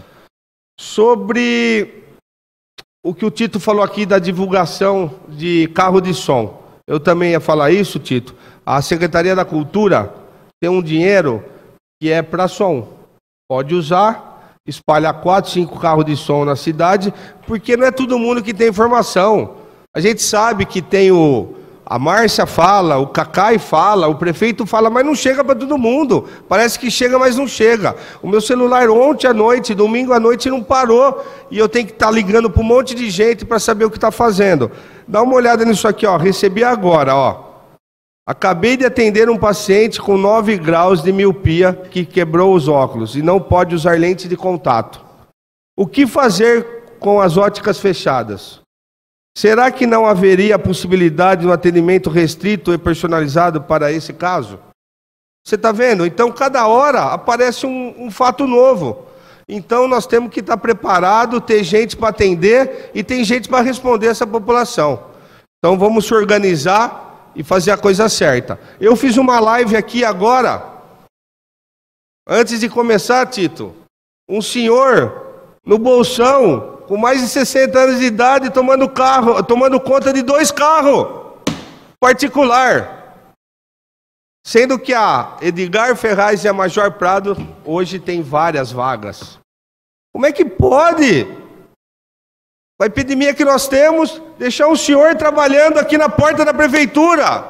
Speaker 7: Sobre o que o Tito falou aqui da divulgação de carro de som. Eu também ia falar isso, Tito. A Secretaria da Cultura tem um dinheiro que é para som. Pode usar, espalhar 4, 5 carros de som na cidade, porque não é todo mundo que tem informação. A gente sabe que tem a Márcia fala, o Cacai fala, o prefeito fala, mas não chega para todo mundo. Parece que chega, mas não chega. O meu celular ontem à noite, domingo à noite, não parou. E eu tenho que estar ligando para um monte de gente para saber o que está fazendo. Dá uma olhada nisso aqui, ó. Recebi agora, ó. Acabei de atender um paciente com 9 graus de miopia que quebrou os óculos e não pode usar lente de contato. O que fazer com as óticas fechadas? Será que não haveria a possibilidade de um atendimento restrito e personalizado para esse caso? Você está vendo? Então, cada hora aparece um fato novo. Então nós temos que estar preparados, ter gente para atender e tem gente para responder essa população. Então vamos se organizar e fazer a coisa certa. Eu fiz uma live aqui agora, antes de começar, Tito, um senhor no bolsão, com mais de 60 anos de idade, tomando conta de 2 carros particular. Sendo que a Edgar Ferraz e a Major Prado hoje tem várias vagas. Como é que pode? Com a epidemia que nós temos, deixar um senhor trabalhando aqui na porta da prefeitura?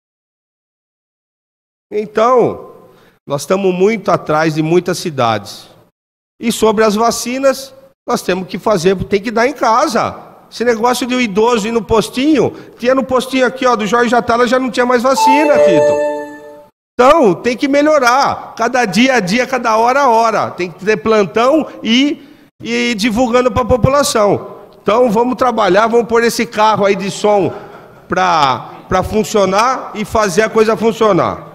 Speaker 7: Então, nós estamos muito atrás de muitas cidades. E sobre as vacinas, nós temos que fazer, tem que dar em casa. Esse negócio de o idoso ir no postinho, tinha no postinho aqui, ó, do Jorge Atala, já não tinha mais vacina, Tito. Então, tem que melhorar. Cada dia a dia, cada hora a hora. Tem que ter plantão e divulgando para a população. Então, vamos trabalhar, vamos pôr esse carro aí de som para funcionar e fazer a coisa funcionar.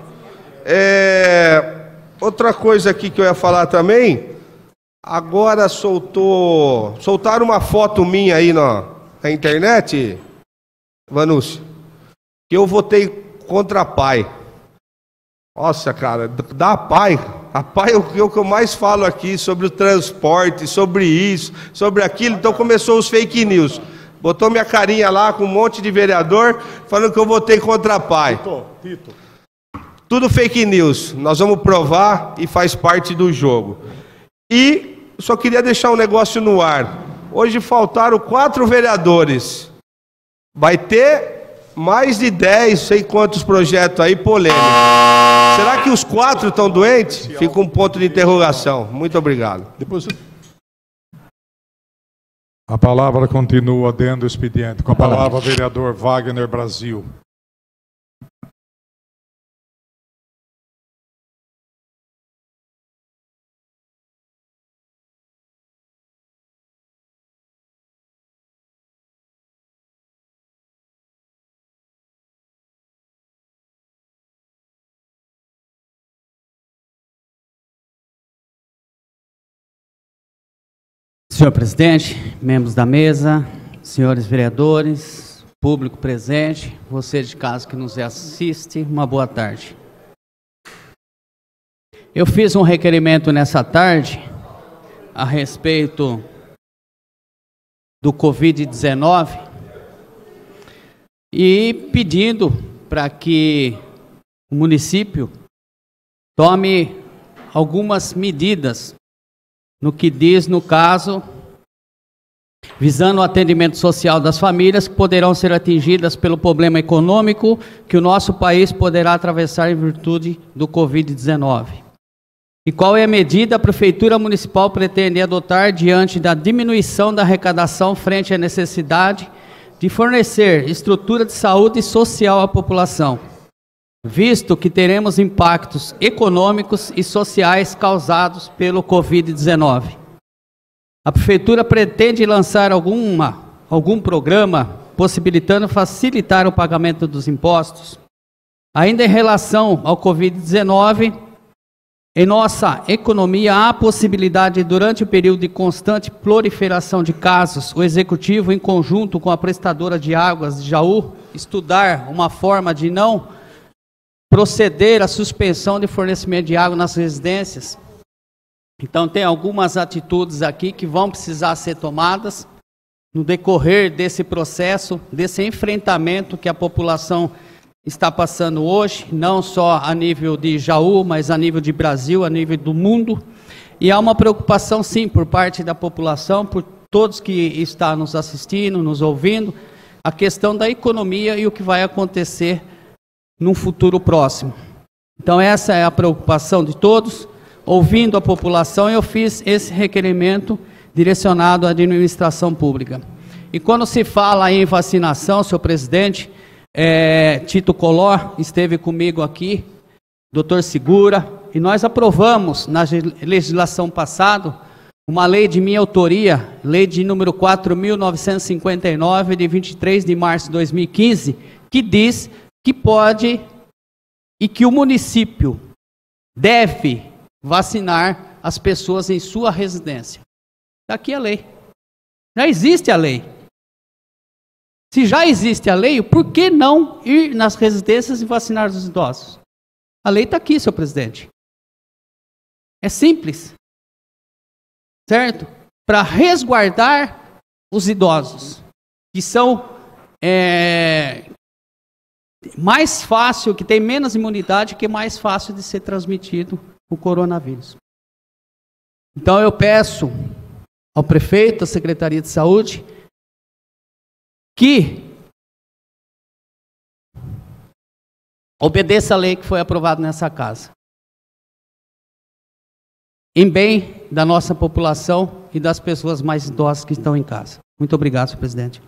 Speaker 7: Outra coisa aqui que eu ia falar também, agora soltaram uma foto minha aí na internet, Vanucci, que eu votei contra a PAI. Nossa, cara, da PAI é o que eu mais falo aqui sobre o transporte, sobre isso, sobre aquilo. Então começou os fake news. Botou minha carinha lá com um monte de vereador falando que eu votei contra a PAI. Tito. Tudo fake news. Nós vamos provar e faz parte do jogo. E só queria deixar um negócio no ar. Hoje faltaram 4 vereadores. Vai ter mais de 10, sei quantos projetos aí polêmicos. Será que os 4 estão doentes? Fica um ponto de interrogação. Muito obrigado.
Speaker 2: A palavra continua dentro do expediente. Com a palavra, o vereador Wagner Brasil.
Speaker 8: Senhor presidente, membros da mesa, senhores vereadores, público presente, você de casa que nos assiste, uma boa tarde. Eu fiz um requerimento nessa tarde a respeito do Covid-19 e pedindo para que o município tome algumas medidas no que diz, no caso, visando o atendimento social das famílias que poderão ser atingidas pelo problema econômico que o nosso país poderá atravessar em virtude do Covid-19. E qual é a medida a Prefeitura Municipal pretende adotar diante da diminuição da arrecadação frente à necessidade de fornecer estrutura de saúde social à população, visto que teremos impactos econômicos e sociais causados pelo Covid-19. A Prefeitura pretende lançar algum programa possibilitando facilitar o pagamento dos impostos. Ainda em relação ao Covid-19, em nossa economia há a possibilidade, durante o período de constante proliferação de casos, o Executivo, em conjunto com a prestadora de águas de Jaú, estudar uma forma de não proceder à suspensão de fornecimento de água nas residências. Então tem algumas atitudes aqui que vão precisar ser tomadas no decorrer desse processo, desse enfrentamento que a população está passando hoje, não só a nível de Jaú, mas a nível de Brasil, a nível do mundo. E há uma preocupação sim por parte da população, por todos que estão nos assistindo, nos ouvindo, a questão da economia e o que vai acontecer num futuro próximo. Então essa é a preocupação de todos. Ouvindo a população, eu fiz esse requerimento direcionado à administração pública. E quando se fala em vacinação, senhor presidente, Tito Collor esteve comigo aqui, doutor Segura, e nós aprovamos na legislação passada uma lei de minha autoria, lei de número 4.959, de 23 de março de 2015, que diz que pode e que o município deve vacinar as pessoas em sua residência. Está aqui a lei. Já existe a lei. Se já existe a lei, por que não ir nas residências e vacinar os idosos? A lei está aqui, senhor presidente. É simples. Certo? Para resguardar os idosos, que são mais fácil, que tem menos imunidade, que é mais fácil de ser transmitido o coronavírus. Então eu peço ao prefeito, à Secretaria de Saúde, que obedeça a lei que foi aprovada nessa casa, em bem da nossa população e das pessoas mais idosas que estão em casa. Muito obrigado, senhor presidente.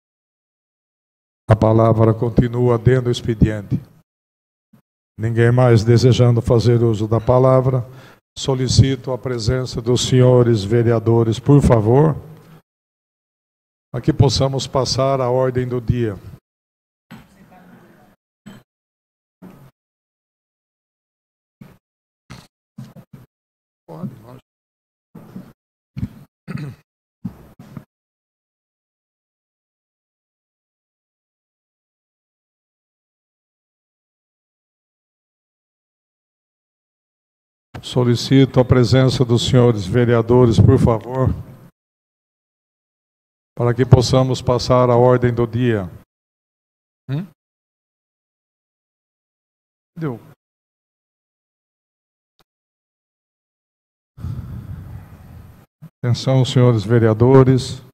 Speaker 2: A palavra continua dentro do expediente. Ninguém mais desejando fazer uso da palavra, solicito a presença dos senhores vereadores, por favor, para que possamos passar a ordem do dia. Solicito a presença dos senhores vereadores, por favor, para que possamos passar a ordem do dia. Deu. Atenção, senhores vereadores.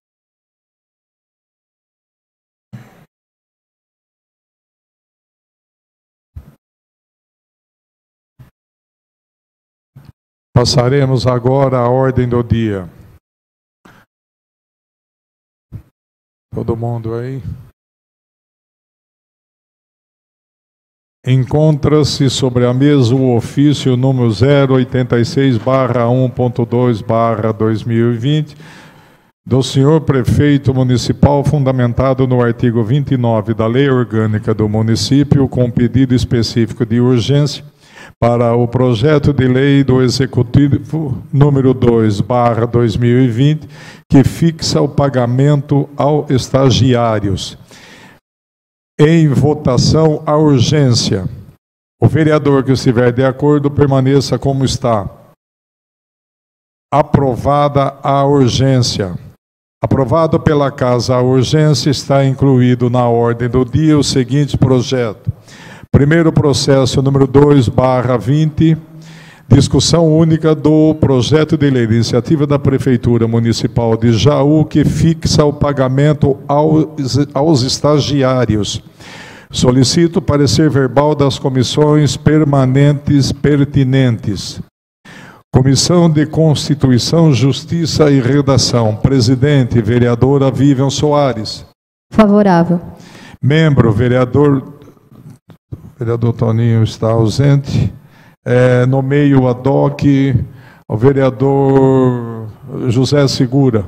Speaker 2: Passaremos agora a ordem do dia. Todo mundo aí? Encontra-se sobre a mesa o ofício número 086/1.2/2020 do senhor prefeito municipal, fundamentado no artigo 29 da Lei Orgânica do Município, com pedido específico de urgência para o projeto de lei do Executivo número 2/2020, que fixa o pagamento aos estagiários. Em votação a urgência. O vereador que estiver de acordo permaneça como está. Aprovada a urgência. Aprovado pela Casa a urgência, está incluído na ordem do dia o seguinte projeto. Primeiro processo número 2/20, discussão única do projeto de lei de iniciativa da Prefeitura Municipal de Jaú, que fixa o pagamento aos estagiários. Solicito parecer verbal das comissões permanentes pertinentes. Comissão de Constituição, Justiça e Redação. Presidente, vereadora Vivian Soares.
Speaker 9: Favorável.
Speaker 2: Membro, vereador Toninho está ausente. Nomeio ad hoc o vereador José Segura.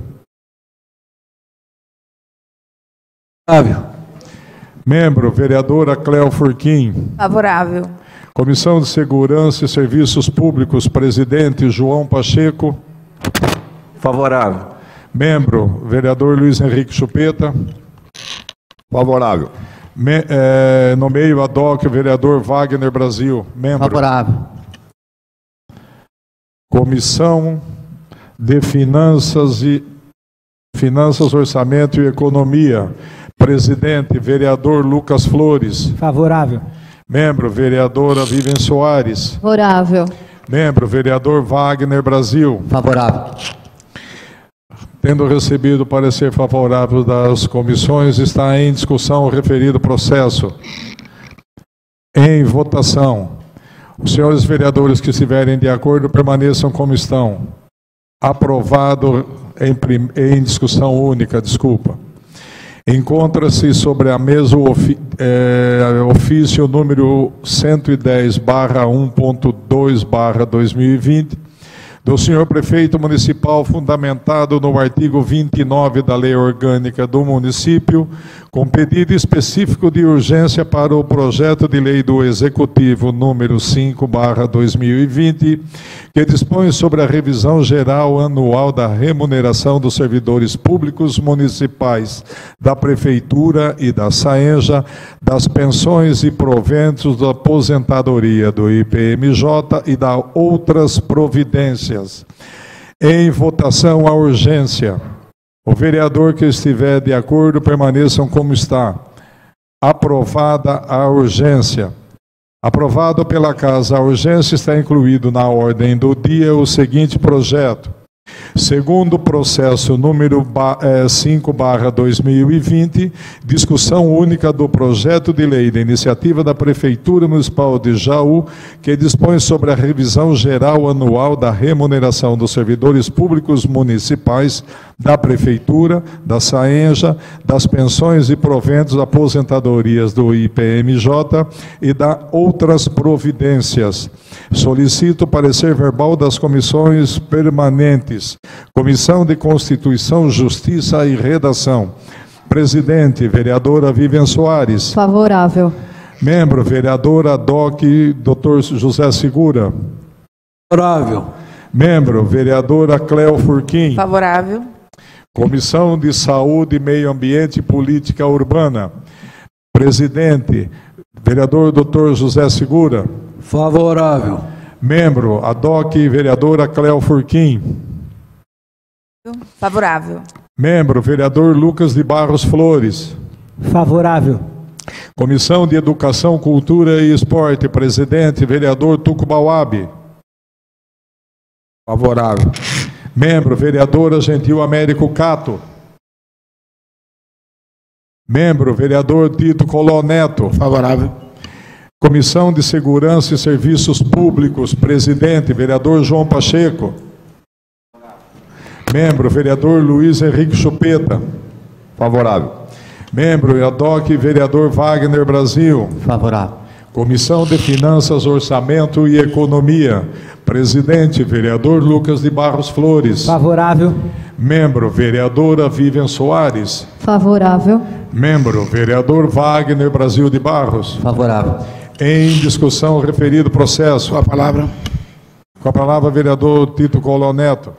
Speaker 10: Favorável.
Speaker 2: Membro, vereadora Cléo Furquim.
Speaker 9: Favorável.
Speaker 2: Comissão de Segurança e Serviços Públicos, presidente João Pacheco.
Speaker 10: Favorável.
Speaker 2: Membro, vereador Luiz Henrique Chupeta.
Speaker 1: Favorável.
Speaker 2: Nomeio ad hoc o vereador Wagner Brasil. Membro.
Speaker 8: Favorável.
Speaker 2: Comissão de Finanças, Orçamento e Economia. Presidente, vereador Lucas Flores.
Speaker 10: Favorável.
Speaker 2: Membro, vereadora Vivian Soares.
Speaker 9: Favorável.
Speaker 2: Membro, vereador Wagner Brasil.
Speaker 10: Favorável.
Speaker 2: Tendo recebido o parecer favorável das comissões, está em discussão o referido processo. Em votação. Os senhores vereadores que estiverem de acordo permaneçam como estão. Aprovado em discussão única, desculpa. Encontra-se sobre a mesa o ofício número 110/1.2/2020 do senhor prefeito municipal, fundamentado no artigo 29 da Lei Orgânica do município, com pedido específico de urgência para o projeto de lei do Executivo número 5/2020, que dispõe sobre a revisão geral anual da remuneração dos servidores públicos municipais, da Prefeitura e da SAENJA, das pensões e proventos da aposentadoria do IPMJ e da outras providências. Em votação a urgência. O vereador que estiver de acordo, permaneçam como está. Aprovada a urgência. Aprovado pela Casa a urgência, está incluído na ordem do dia o seguinte projeto. Segundo processo número 5/2020, discussão única do projeto de lei da iniciativa da Prefeitura Municipal de Jaú, que dispõe sobre a revisão geral anual da remuneração dos servidores públicos municipais, da Prefeitura, da SAENJA, das pensões e proventos aposentadorias do IPMJ e da outras providências. Solicito parecer verbal das comissões permanentes. Comissão de Constituição, Justiça e Redação. Presidente, vereadora Vivian Soares.
Speaker 9: Favorável.
Speaker 2: Membro, vereadora DOC, Dr. José Segura.
Speaker 10: Favorável.
Speaker 2: Membro, vereadora Cléo Furquim.
Speaker 9: Favorável.
Speaker 2: Comissão de Saúde, Meio Ambiente e Política Urbana. Presidente, vereador Dr. José Segura.
Speaker 10: Favorável.
Speaker 2: Membro, a DOC, vereadora Cléo Furquim.
Speaker 9: Favorável.
Speaker 2: Membro, vereador Lucas de Barros Flores.
Speaker 10: Favorável.
Speaker 2: Comissão de Educação, Cultura e Esporte. Presidente, vereador Tuco Bauab.
Speaker 7: Favorável.
Speaker 2: Membro, vereadora Gentil Américo Cato. Membro, vereador Tito Coló Neto.
Speaker 4: Favorável.
Speaker 2: Comissão de Segurança e Serviços Públicos. Presidente, vereador João Pacheco. Membro, vereador Luiz Henrique Chupeta.
Speaker 1: Favorável.
Speaker 2: Membro, ADOC, vereador Wagner Brasil.
Speaker 10: Favorável.
Speaker 2: Comissão de Finanças, Orçamento e Economia. Presidente, vereador Lucas de Barros Flores.
Speaker 10: Favorável.
Speaker 2: Membro, vereadora Vivian Soares.
Speaker 9: Favorável.
Speaker 2: Membro, vereador Wagner Brasil de Barros.
Speaker 10: Favorável.
Speaker 2: Em discussão, referido processo.
Speaker 4: Com a palavra.
Speaker 2: Com a palavra, vereador Tito Coló Neto.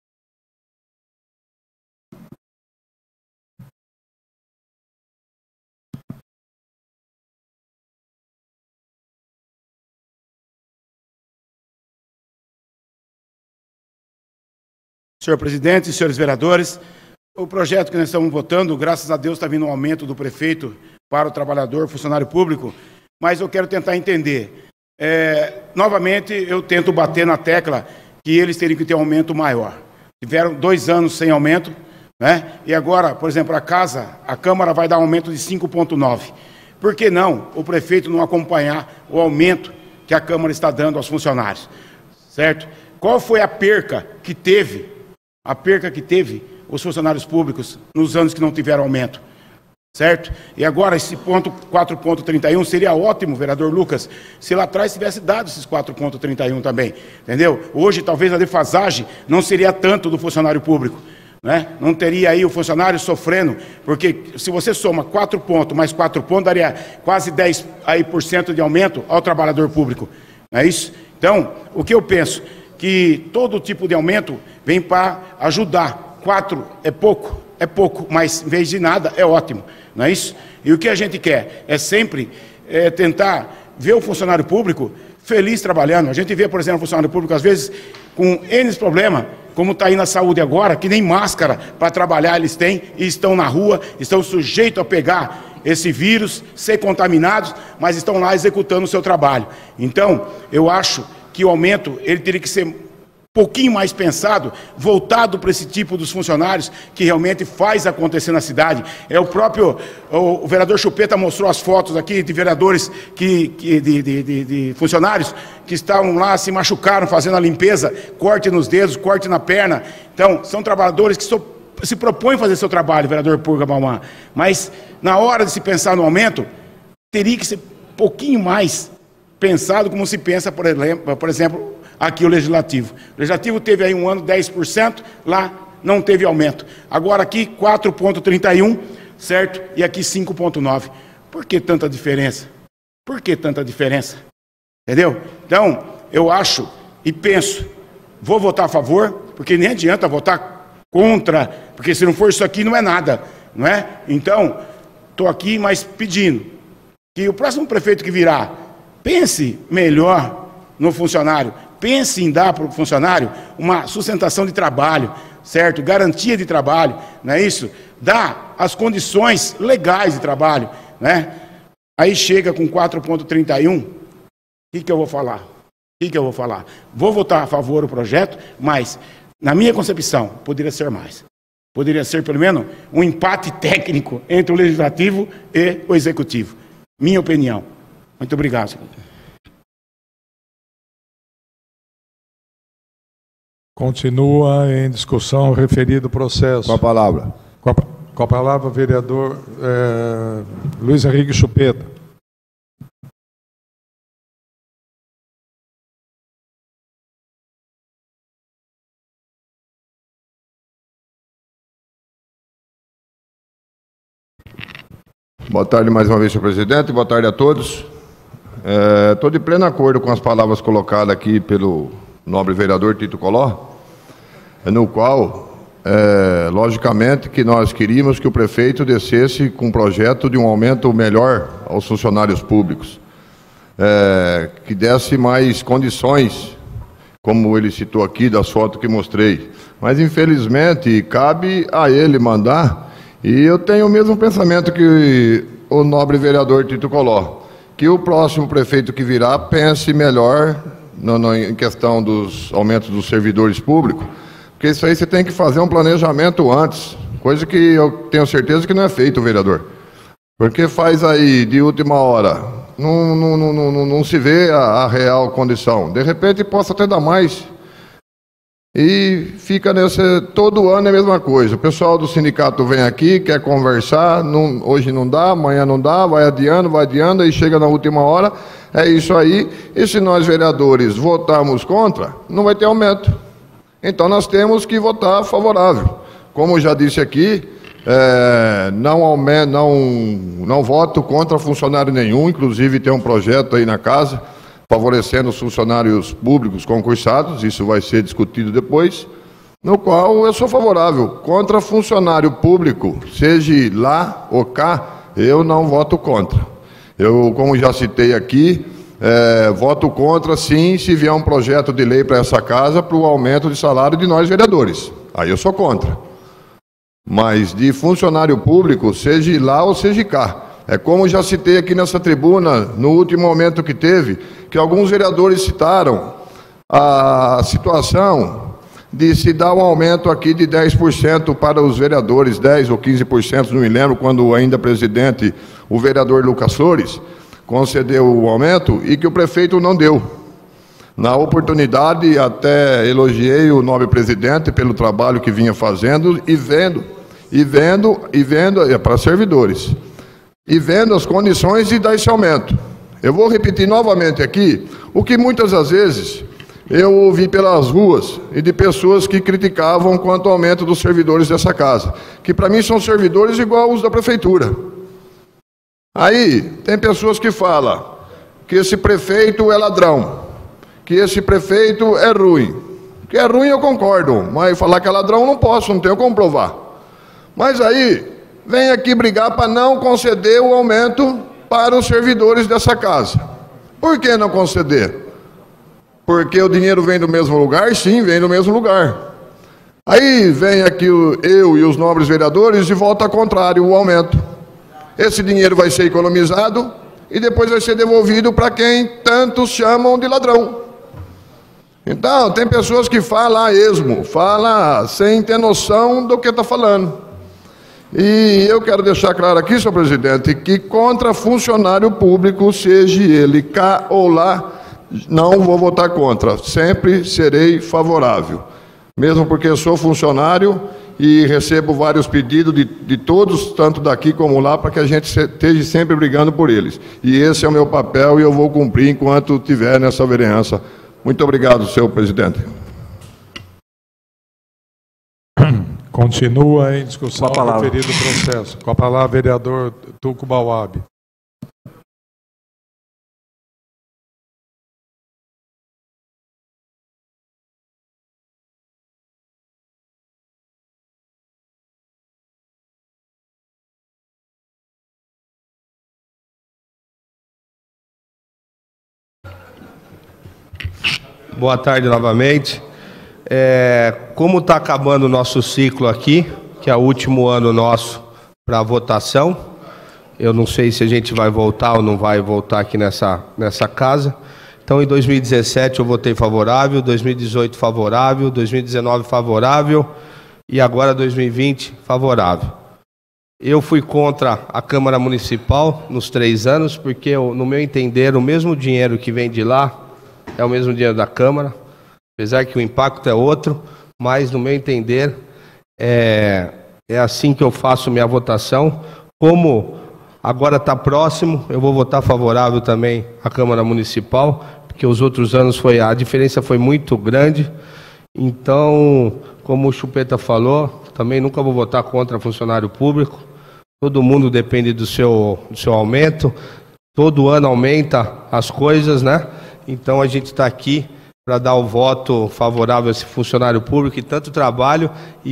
Speaker 4: Senhor presidente, senhores vereadores, o projeto que nós estamos votando, graças a Deus, está vindo um aumento do prefeito para o trabalhador, funcionário público, mas eu quero tentar entender. Novamente, eu tento bater na tecla que eles teriam que ter um aumento maior. Tiveram 2 anos sem aumento, né? E agora, por exemplo, a Câmara vai dar um aumento de 5,9. Por que não o prefeito não acompanhar o aumento que a Câmara está dando aos funcionários? Certo? Qual foi a perca que teve os funcionários públicos nos anos que não tiveram aumento? Certo? E agora esse ponto 4,31 seria ótimo, vereador Lucas, se lá atrás tivesse dado esses 4,31 também, entendeu? Hoje talvez a defasagem não seria tanto do funcionário público, né? Não teria aí o funcionário sofrendo, porque se você soma 4 pontos mais 4 pontos, daria quase 10% de aumento ao trabalhador público, não é isso? Então, o que eu penso? Que todo tipo de aumento vem para ajudar. 4 é pouco, mas em vez de nada é ótimo, não é isso? E o que a gente quer é sempre tentar ver o funcionário público feliz trabalhando. A gente vê, por exemplo, o funcionário público às vezes com N problemas, como está aí na saúde agora, que nem máscara para trabalhar eles têm e estão na rua, estão sujeitos a pegar esse vírus, ser contaminados, mas estão lá executando o seu trabalho. Então, eu acho que o aumento ele teria que ser um pouquinho mais pensado, voltado para esse tipo dos funcionários que realmente faz acontecer na cidade. O vereador Chupeta mostrou as fotos aqui de vereadores de funcionários que estavam lá, se machucaram fazendo a limpeza, corte nos dedos, corte na perna. Então, são trabalhadores que se propõem a fazer seu trabalho, vereador Purga Bauman. Mas, na hora de se pensar no aumento, teria que ser um pouquinho mais pensado como se pensa, por exemplo, aqui o Legislativo. O Legislativo teve aí um ano 10%, lá não teve aumento. Agora aqui 4,31%, certo? E aqui 5,9%. Por que tanta diferença? Por que tanta diferença? Entendeu? Então, eu acho e penso, vou votar a favor, porque nem adianta votar contra, porque se não for isso aqui não é nada, não é? Então, estou aqui, mas pedindo que o próximo prefeito que virá, pense melhor no funcionário, pense em dar para o funcionário uma sustentação de trabalho, certo? Garantia de trabalho, não é isso? Dá as condições legais de trabalho, né? Aí chega com 4,31, o que eu vou falar? O que eu vou falar? Vou votar a favor do projeto, mas, na minha concepção, poderia ser mais. Poderia ser, pelo menos, um empate técnico entre o Legislativo e o Executivo. Minha opinião. Muito obrigado, senhor.
Speaker 2: Continua em discussão o referido processo.
Speaker 1: Com a palavra.
Speaker 2: Com a palavra, vereador Luiz Henrique Chupeta.
Speaker 1: Boa tarde mais uma vez, senhor presidente. Boa tarde a todos. Estou de pleno acordo com as palavras colocadas aqui pelo nobre vereador Tito Collor, no qual, logicamente, que nós queríamos que o prefeito descesse com um projeto de um aumento melhor aos funcionários públicos, que desse mais condições, como ele citou aqui das fotos que mostrei. Mas, infelizmente, cabe a ele mandar, e eu tenho o mesmo pensamento que o nobre vereador Tito Collor, que o próximo prefeito que virá pense melhor em questão dos aumentos dos servidores públicos, porque isso aí você tem que fazer um planejamento antes, coisa que eu tenho certeza que não é feito, vereador. Porque faz aí de última hora, não se vê a real condição. De repente possa até dar mais. E fica todo ano é a mesma coisa. O pessoal do sindicato vem aqui, quer conversar, hoje não dá, amanhã não dá, vai adiando, aí chega na última hora, é isso aí. E se nós, vereadores, votarmos contra, não vai ter aumento. Então nós temos que votar favorável. Como já disse aqui, não voto contra funcionário nenhum, inclusive tem um projeto aí na casa, favorecendo os funcionários públicos concursados, isso vai ser discutido depois, no qual eu sou favorável. Contra funcionário público, seja lá ou cá, eu não voto contra. Eu, como já citei aqui, voto contra, sim, se vier um projeto de lei para essa casa, para o aumento de salário de nós vereadores. Aí eu sou contra. Mas de funcionário público, seja lá ou seja cá. É como já citei aqui nessa tribuna, no último momento que teve, que alguns vereadores citaram a situação de se dar um aumento aqui de 10% para os vereadores, 10% ou 15%, não me lembro, quando ainda presidente, o vereador Lucas Flores, concedeu o aumento e que o prefeito não deu. Na oportunidade, até elogiei o nobre presidente pelo trabalho que vinha fazendo e vendo para servidores. E vendo as condições de dar esse aumento. Eu vou repetir novamente aqui o que muitas das vezes eu ouvi pelas ruas e de pessoas que criticavam quanto ao aumento dos servidores dessa casa, que para mim são servidores igual os da prefeitura. Aí tem pessoas que falam que esse prefeito é ladrão, que esse prefeito é ruim. Que é ruim eu concordo, mas falar que é ladrão não posso, não tenho como provar. Mas aí vem aqui brigar para não conceder o aumento para os servidores dessa casa. Por que não conceder? Porque o dinheiro vem do mesmo lugar? Sim, vem do mesmo lugar. Aí vem aqui eu e os nobres vereadores e volta ao contrário o aumento. Esse dinheiro vai ser economizado e depois vai ser devolvido para quem tantos chamam de ladrão. Então, tem pessoas que falam a esmo, falam sem ter noção do que está falando. E eu quero deixar claro aqui, senhor presidente, que contra funcionário público, seja ele cá ou lá, não vou votar contra, sempre serei favorável. Mesmo porque eu sou funcionário e recebo vários pedidos de todos, tanto daqui como lá, para que a gente esteja sempre brigando por eles. E esse é o meu papel e eu vou cumprir enquanto estiver nessa vereança. Muito obrigado, senhor presidente.
Speaker 2: Continua em discussão o referido processo. Com a palavra, vereador Tuco Bauab.
Speaker 7: Boa tarde novamente. Como está acabando o nosso ciclo aqui, que é o último ano nosso para votação, eu não sei se a gente vai voltar ou não vai voltar aqui nessa casa. Então, em 2017 eu votei favorável, 2018 favorável, 2019 favorável e agora 2020 favorável. Eu fui contra a Câmara Municipal nos 3 anos, porque, no meu entender, o mesmo dinheiro que vem de lá é o mesmo dinheiro da Câmara, apesar que o impacto é outro, mas, no meu entender, é assim que eu faço minha votação. Como agora está próximo, eu vou votar favorável também à Câmara Municipal, porque os outros anos a diferença foi muito grande. Então, como o Chupeta falou, também nunca vou votar contra funcionário público. Todo mundo depende do seu aumento, todo ano aumenta as coisas, né? Então a gente está aqui para dar o voto favorável a esse funcionário público, que tanto trabalho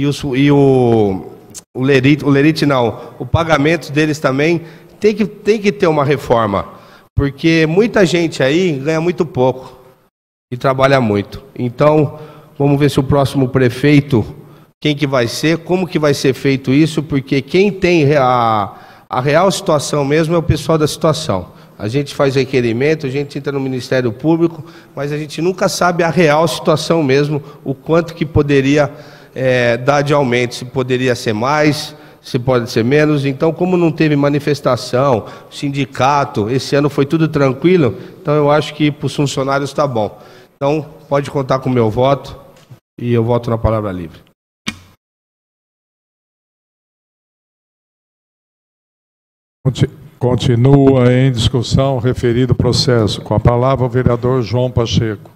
Speaker 7: o pagamento deles também tem que ter uma reforma, porque muita gente aí ganha muito pouco e trabalha muito. Então vamos ver se o próximo prefeito, quem que vai ser, como que vai ser feito isso, porque quem tem a real situação mesmo é o pessoal da situação. A gente faz requerimento, a gente entra no Ministério Público, mas a gente nunca sabe a real situação mesmo, o quanto que poderia dar de aumento, se poderia ser mais, se pode ser menos. Então, como não teve manifestação, sindicato, esse ano foi tudo tranquilo, então eu acho que para os funcionários está bom. Então, pode contar com o meu voto e eu voto na palavra livre.
Speaker 2: Continua em discussão o referido processo. Com a palavra, o vereador João Pacheco.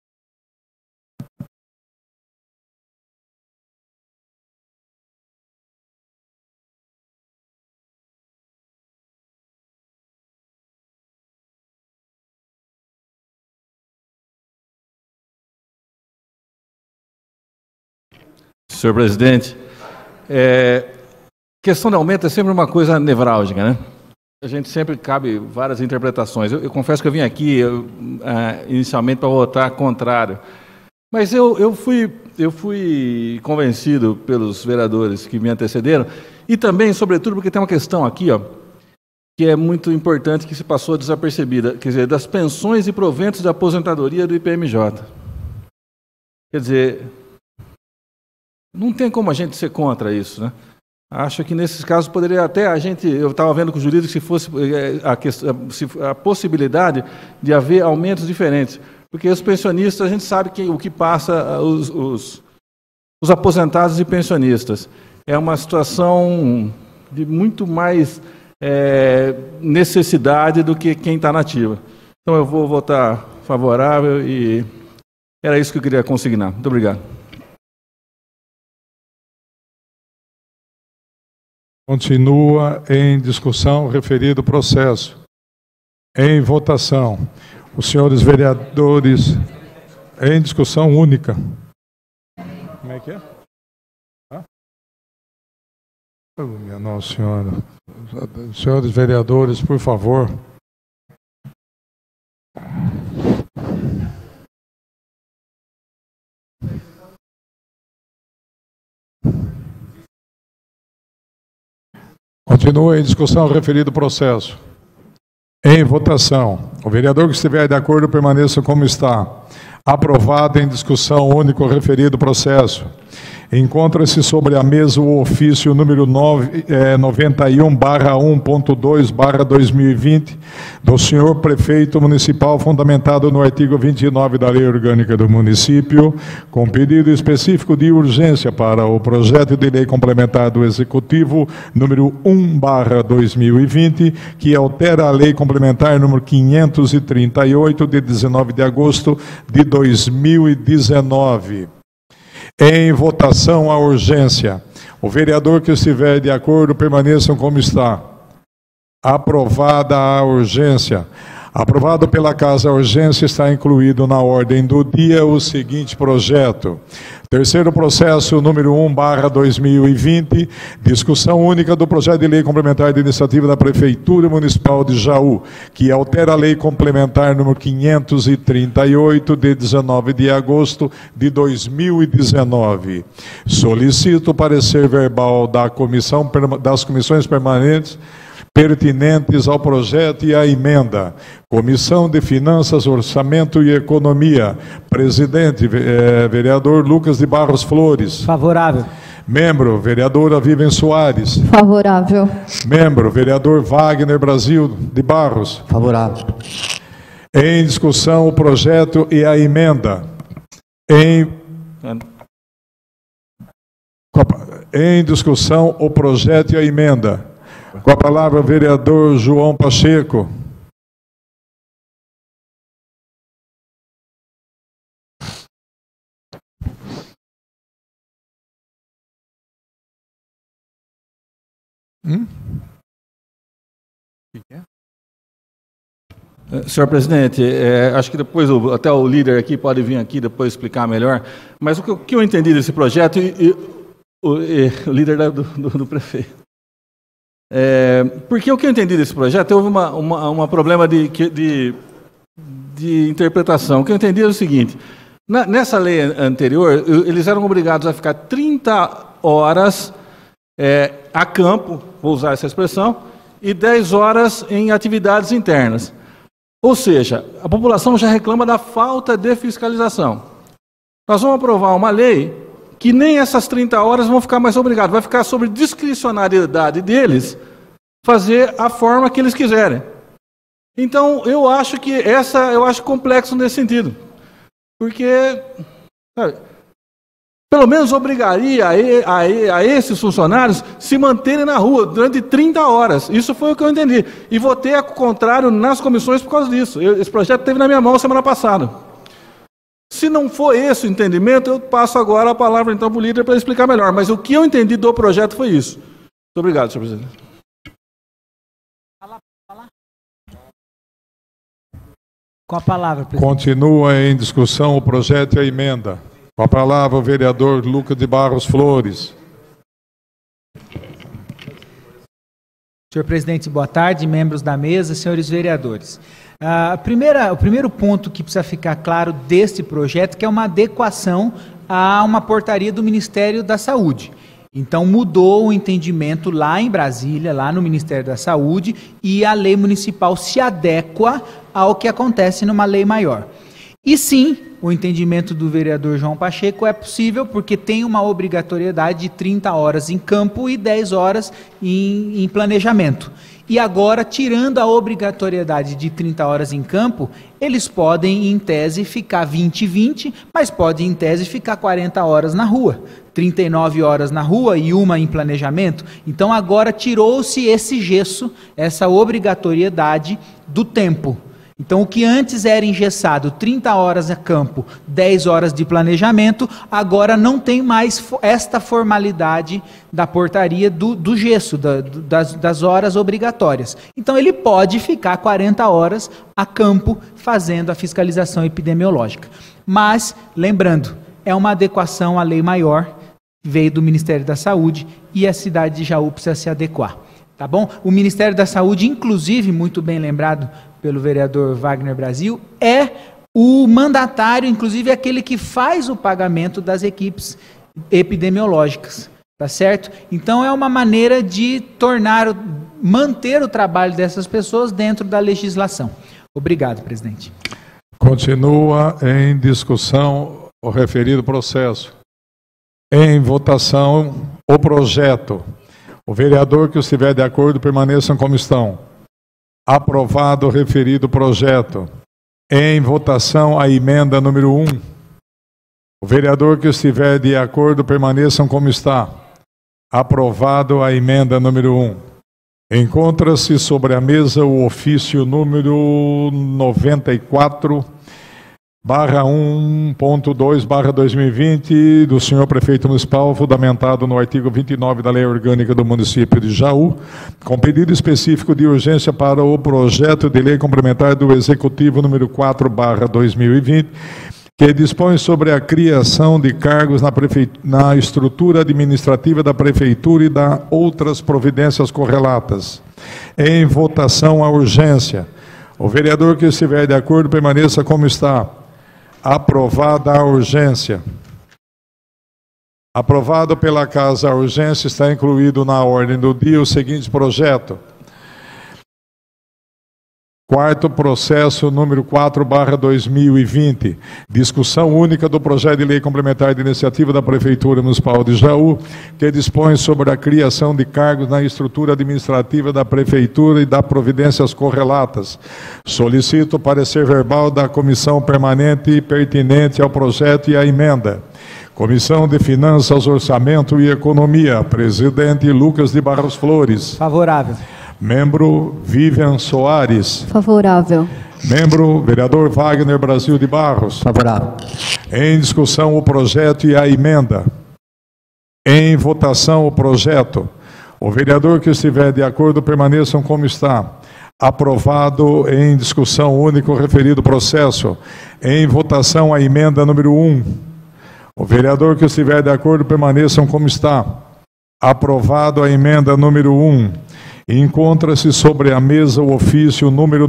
Speaker 5: Senhor presidente, questão de aumento é sempre uma coisa nevrálgica, né? A gente sempre cabe várias interpretações. Eu confesso que eu vim aqui inicialmente para votar contrário, mas eu fui convencido pelos vereadores que me antecederam e também, sobretudo, porque tem uma questão aqui, que é muito importante, que se passou desapercebida, quer dizer, das pensões e proventos de aposentadoria do IPMJ. Quer dizer, não tem como a gente ser contra isso, né? Acho que nesses casos poderia até eu estava vendo com o jurídico se fosse a possibilidade de haver aumentos diferentes, porque os pensionistas, a gente sabe o que passa os aposentados e pensionistas. É uma situação de muito mais necessidade do que quem está na ativa. Então eu vou votar favorável e era isso que eu queria consignar. Muito obrigado.
Speaker 2: Continua em discussão o referido processo. Em votação. Os senhores vereadores, em discussão única. Como é que é? Oh, minha Nossa Senhora. Senhores vereadores, por favor. Continua em discussão o referido processo. Em votação. O vereador que estiver de acordo permaneça como está. Aprovado em discussão única o referido processo. Encontra-se sobre a mesa o ofício número 91/1.2/2020 do senhor prefeito municipal, fundamentado no artigo 29 da Lei Orgânica do Município, com pedido específico de urgência para o projeto de lei complementar do Executivo número 1/2020, que altera a Lei Complementar número 538, de 19 de agosto de 2019. Em votação a urgência. O vereador que estiver de acordo, permaneçam como está. Aprovada a urgência. Aprovado pela Casa a urgência, está incluído na ordem do dia o seguinte projeto. Terceiro processo, número 1/2020, discussão única do projeto de lei complementar de iniciativa da Prefeitura Municipal de Jaú, que altera a Lei Complementar número 538, de 19 de agosto de 2019. Solicito o parecer verbal das comissões permanentes pertinentes ao projeto e à emenda. Comissão de Finanças, Orçamento e Economia. Presidente, vereador Lucas de Barros Flores.
Speaker 10: Favorável.
Speaker 2: Membro, vereadora Vivian Soares.
Speaker 9: Favorável.
Speaker 2: Membro, vereador Wagner Brasil de Barros.
Speaker 10: Favorável.
Speaker 2: Em discussão o projeto e a emenda. Em discussão o projeto e a emenda. Com a palavra, o vereador João Pacheco.
Speaker 5: Senhor presidente, acho que depois até o líder aqui pode vir aqui depois explicar melhor, mas o que eu entendi desse projeto, o líder do prefeito. Porque o que eu entendi desse projeto, houve um problema de interpretação. O que eu entendi é o seguinte: nessa lei anterior, eles eram obrigados a ficar 30 horas a campo, vou usar essa expressão, e 10 horas em atividades internas. Ou seja, a população já reclama da falta de fiscalização. Nós vamos aprovar uma lei que nem essas 30 horas vão ficar mais obrigados, vai ficar sobre discricionariedade deles fazer a forma que eles quiserem. Então, eu acho que eu acho complexo nesse sentido. Porque, sabe, pelo menos obrigaria a esses funcionários se manterem na rua durante 30 horas. Isso foi o que eu entendi. E votei ao contrário nas comissões por causa disso. Esse projeto esteve na minha mão semana passada. Se não for esse o entendimento, eu passo agora a palavra então para o líder para explicar melhor. Mas o que eu entendi do projeto foi isso. Muito obrigado, senhor presidente.
Speaker 10: Com a palavra, presidente.
Speaker 2: Continua em discussão o projeto e a emenda. Com a palavra o vereador Lucas de Barros Flores.
Speaker 11: Senhor presidente, boa tarde, membros da mesa, senhores vereadores. O primeiro ponto que precisa ficar claro deste projeto, que é uma adequação a uma portaria do Ministério da Saúde. Então mudou o entendimento lá em Brasília, lá no Ministério da Saúde, e a lei municipal se adequa ao que acontece numa lei maior. E sim, o entendimento do vereador João Pacheco é possível porque tem uma obrigatoriedade de 30 horas em campo e 10 horas em planejamento. E agora, tirando a obrigatoriedade de 30 horas em campo, eles podem, em tese, ficar 20, mas podem, em tese, ficar 40 horas na rua. 39 horas na rua e uma em planejamento. Então, agora tirou-se esse gesso, essa obrigatoriedade do tempo. Então, o que antes era engessado, 30 horas a campo, 10 horas de planejamento, agora não tem mais esta formalidade da portaria do gesso, das horas obrigatórias. Então, ele pode ficar 40 horas a campo fazendo a fiscalização epidemiológica. Mas, lembrando, é uma adequação à lei maior, veio do Ministério da Saúde e a cidade de Jaú precisa se adequar. Tá bom? O Ministério da Saúde, inclusive, muito bem lembrado pelo vereador Wagner Brasil, é o mandatário, inclusive aquele que faz o pagamento das equipes epidemiológicas, tá certo? Então é uma maneira de manter o trabalho dessas pessoas dentro da legislação. Obrigado, presidente.
Speaker 2: Continua em discussão o referido processo. Em votação, o projeto. O vereador que estiver de acordo, permaneçam como estão. Aprovado o referido projeto. Em votação, a emenda número 1. O vereador que estiver de acordo, permaneçam como está. Aprovado a emenda número 1. Encontra-se sobre a mesa o ofício número 94/1.2/2020 do senhor prefeito municipal, fundamentado no artigo 29 da Lei Orgânica do município de Jaú, com pedido específico de urgência para o projeto de lei complementar do Executivo número 4/2020, que dispõe sobre a criação de cargos na estrutura administrativa da Prefeitura e da outras providências correlatas. Em votação a urgência. O vereador que estiver de acordo, permaneça como está. Aprovada a urgência. Aprovado pela Casa a urgência, está incluído na ordem do dia o seguinte projeto. Quarto processo número 4/2020, discussão única do projeto de lei complementar de iniciativa da Prefeitura Municipal de Jaú, que dispõe sobre a criação de cargos na estrutura administrativa da Prefeitura e da providências correlatas. Solicito o parecer verbal da comissão permanente pertinente ao projeto e à emenda. Comissão de Finanças, Orçamento e Economia, presidente Lucas de Barros Flores.
Speaker 11: Favorável.
Speaker 2: Membro Vivian Soares.
Speaker 9: Favorável.
Speaker 2: Membro vereador Wagner Brasil de Barros.
Speaker 12: Favorável.
Speaker 2: Em discussão o projeto e a emenda. Em votação o projeto. O vereador que estiver de acordo, permaneçam como está. Aprovado em discussão única o referido processo. Em votação a emenda número 1. O vereador que estiver de acordo, permaneçam como está. Aprovado a emenda número 1. Encontra-se sobre a mesa o ofício número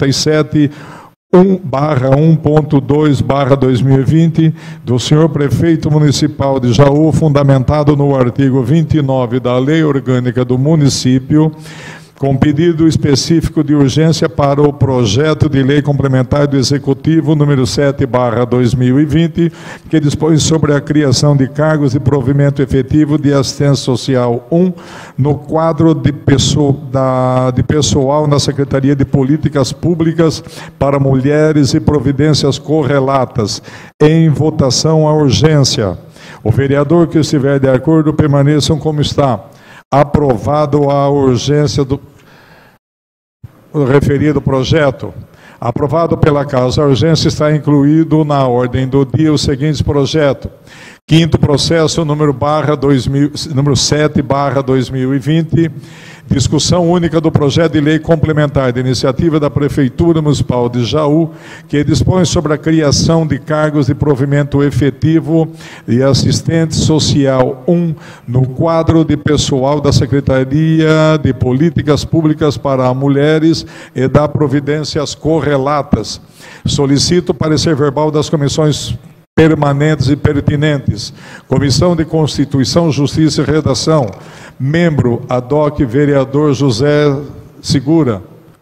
Speaker 2: 97/1.2/2020 do senhor prefeito municipal de Jaú, fundamentado no artigo 29 da Lei Orgânica do município, com pedido específico de urgência para o projeto de lei complementar do Executivo número 7/2020, que dispõe sobre a criação de cargos de provimento efetivo de assistência social 1 no quadro de pessoal na Secretaria de Políticas Públicas para Mulheres e providências correlatas. Em votação a urgência. O vereador que estiver de acordo, permaneçam como está. Aprovado a urgência do referido projeto. Aprovado pela Casa a urgência, está incluído na ordem do dia o seguinte projeto. Quinto processo número 7/2020, discussão única do projeto de lei complementar de iniciativa da Prefeitura Municipal de Jaú, que dispõe sobre a criação de cargos de provimento efetivo e assistente social 1 no quadro de pessoal da Secretaria de Políticas Públicas para Mulheres e da providências correlatas. Solicito parecer verbal das comissões permanentes e pertinentes. Comissão de Constituição, Justiça e Redação. Membro ad hoc vereador José Segura.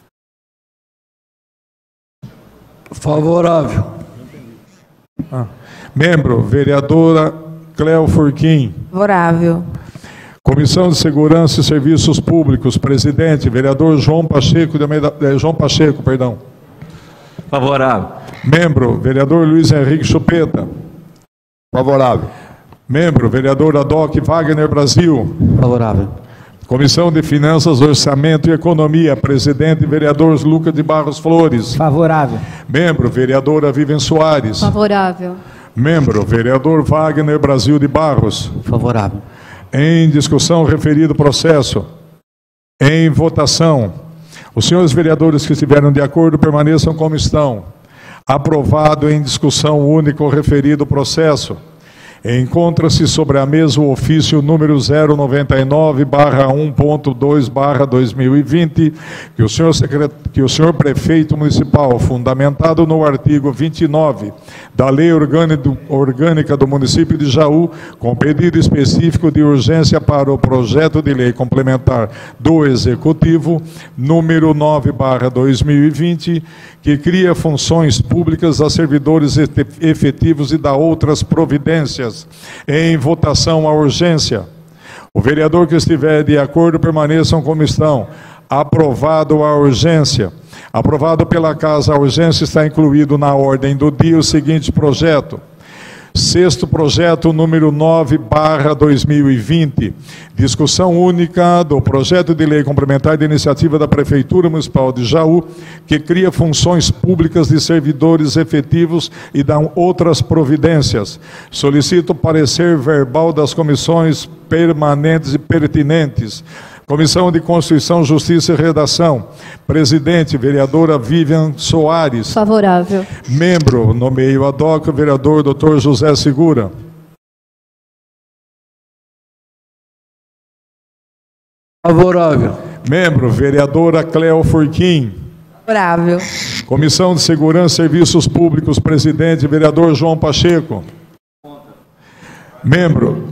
Speaker 6: Favorável.
Speaker 2: Membro vereadora Cléo Furquim.
Speaker 9: Favorável.
Speaker 2: Comissão de Segurança e Serviços Públicos. Presidente vereador João Pacheco de Almeida,
Speaker 5: Favorável.
Speaker 2: Membro, vereador Luiz Henrique Chupeta.
Speaker 1: Favorável.
Speaker 2: Membro, vereador ad hoc Wagner Brasil.
Speaker 12: Favorável.
Speaker 2: Comissão de Finanças, Orçamento e Economia. Presidente, vereador Lucas de Barros Flores.
Speaker 11: Favorável.
Speaker 2: Membro, vereadora Vivian Soares.
Speaker 9: Favorável.
Speaker 2: Membro, vereador Wagner Brasil de Barros.
Speaker 12: Favorável.
Speaker 2: Em discussão, referido processo. Em votação. Os senhores vereadores que estiveram de acordo, permaneçam como estão. Aprovado em discussão única o referido processo. Encontra-se sobre a mesa o ofício número 099/1.2/2020, que o senhor prefeito municipal, fundamentado no artigo 29 da Lei Orgânica do município de Jaú, com pedido específico de urgência para o projeto de lei complementar do Executivo, número 9/2020, que cria funções públicas a servidores efetivos e dá outras providências. providências. Em votação a urgência. O vereador que estiver de acordo permaneçam como estão. Aprovado a urgência. Aprovado pela Casa a urgência, está incluído na ordem do dia o seguinte projeto. Sexto projeto número 9/2020, discussão única do projeto de lei complementar de iniciativa da Prefeitura Municipal de Jaú, que cria funções públicas de servidores efetivos e dá outras providências. Solicito parecer verbal das comissões permanentes e pertinentes. Comissão de Constituição, Justiça e Redação. Presidente, vereadora Vivian Soares.
Speaker 9: Favorável.
Speaker 2: Membro, nomeio ad hoc, o vereador Dr. José Segura.
Speaker 6: Favorável.
Speaker 2: Membro, vereadora Cleo Furquim.
Speaker 9: Favorável.
Speaker 2: Comissão de Segurança e Serviços Públicos, presidente, vereador João Pacheco. Membro,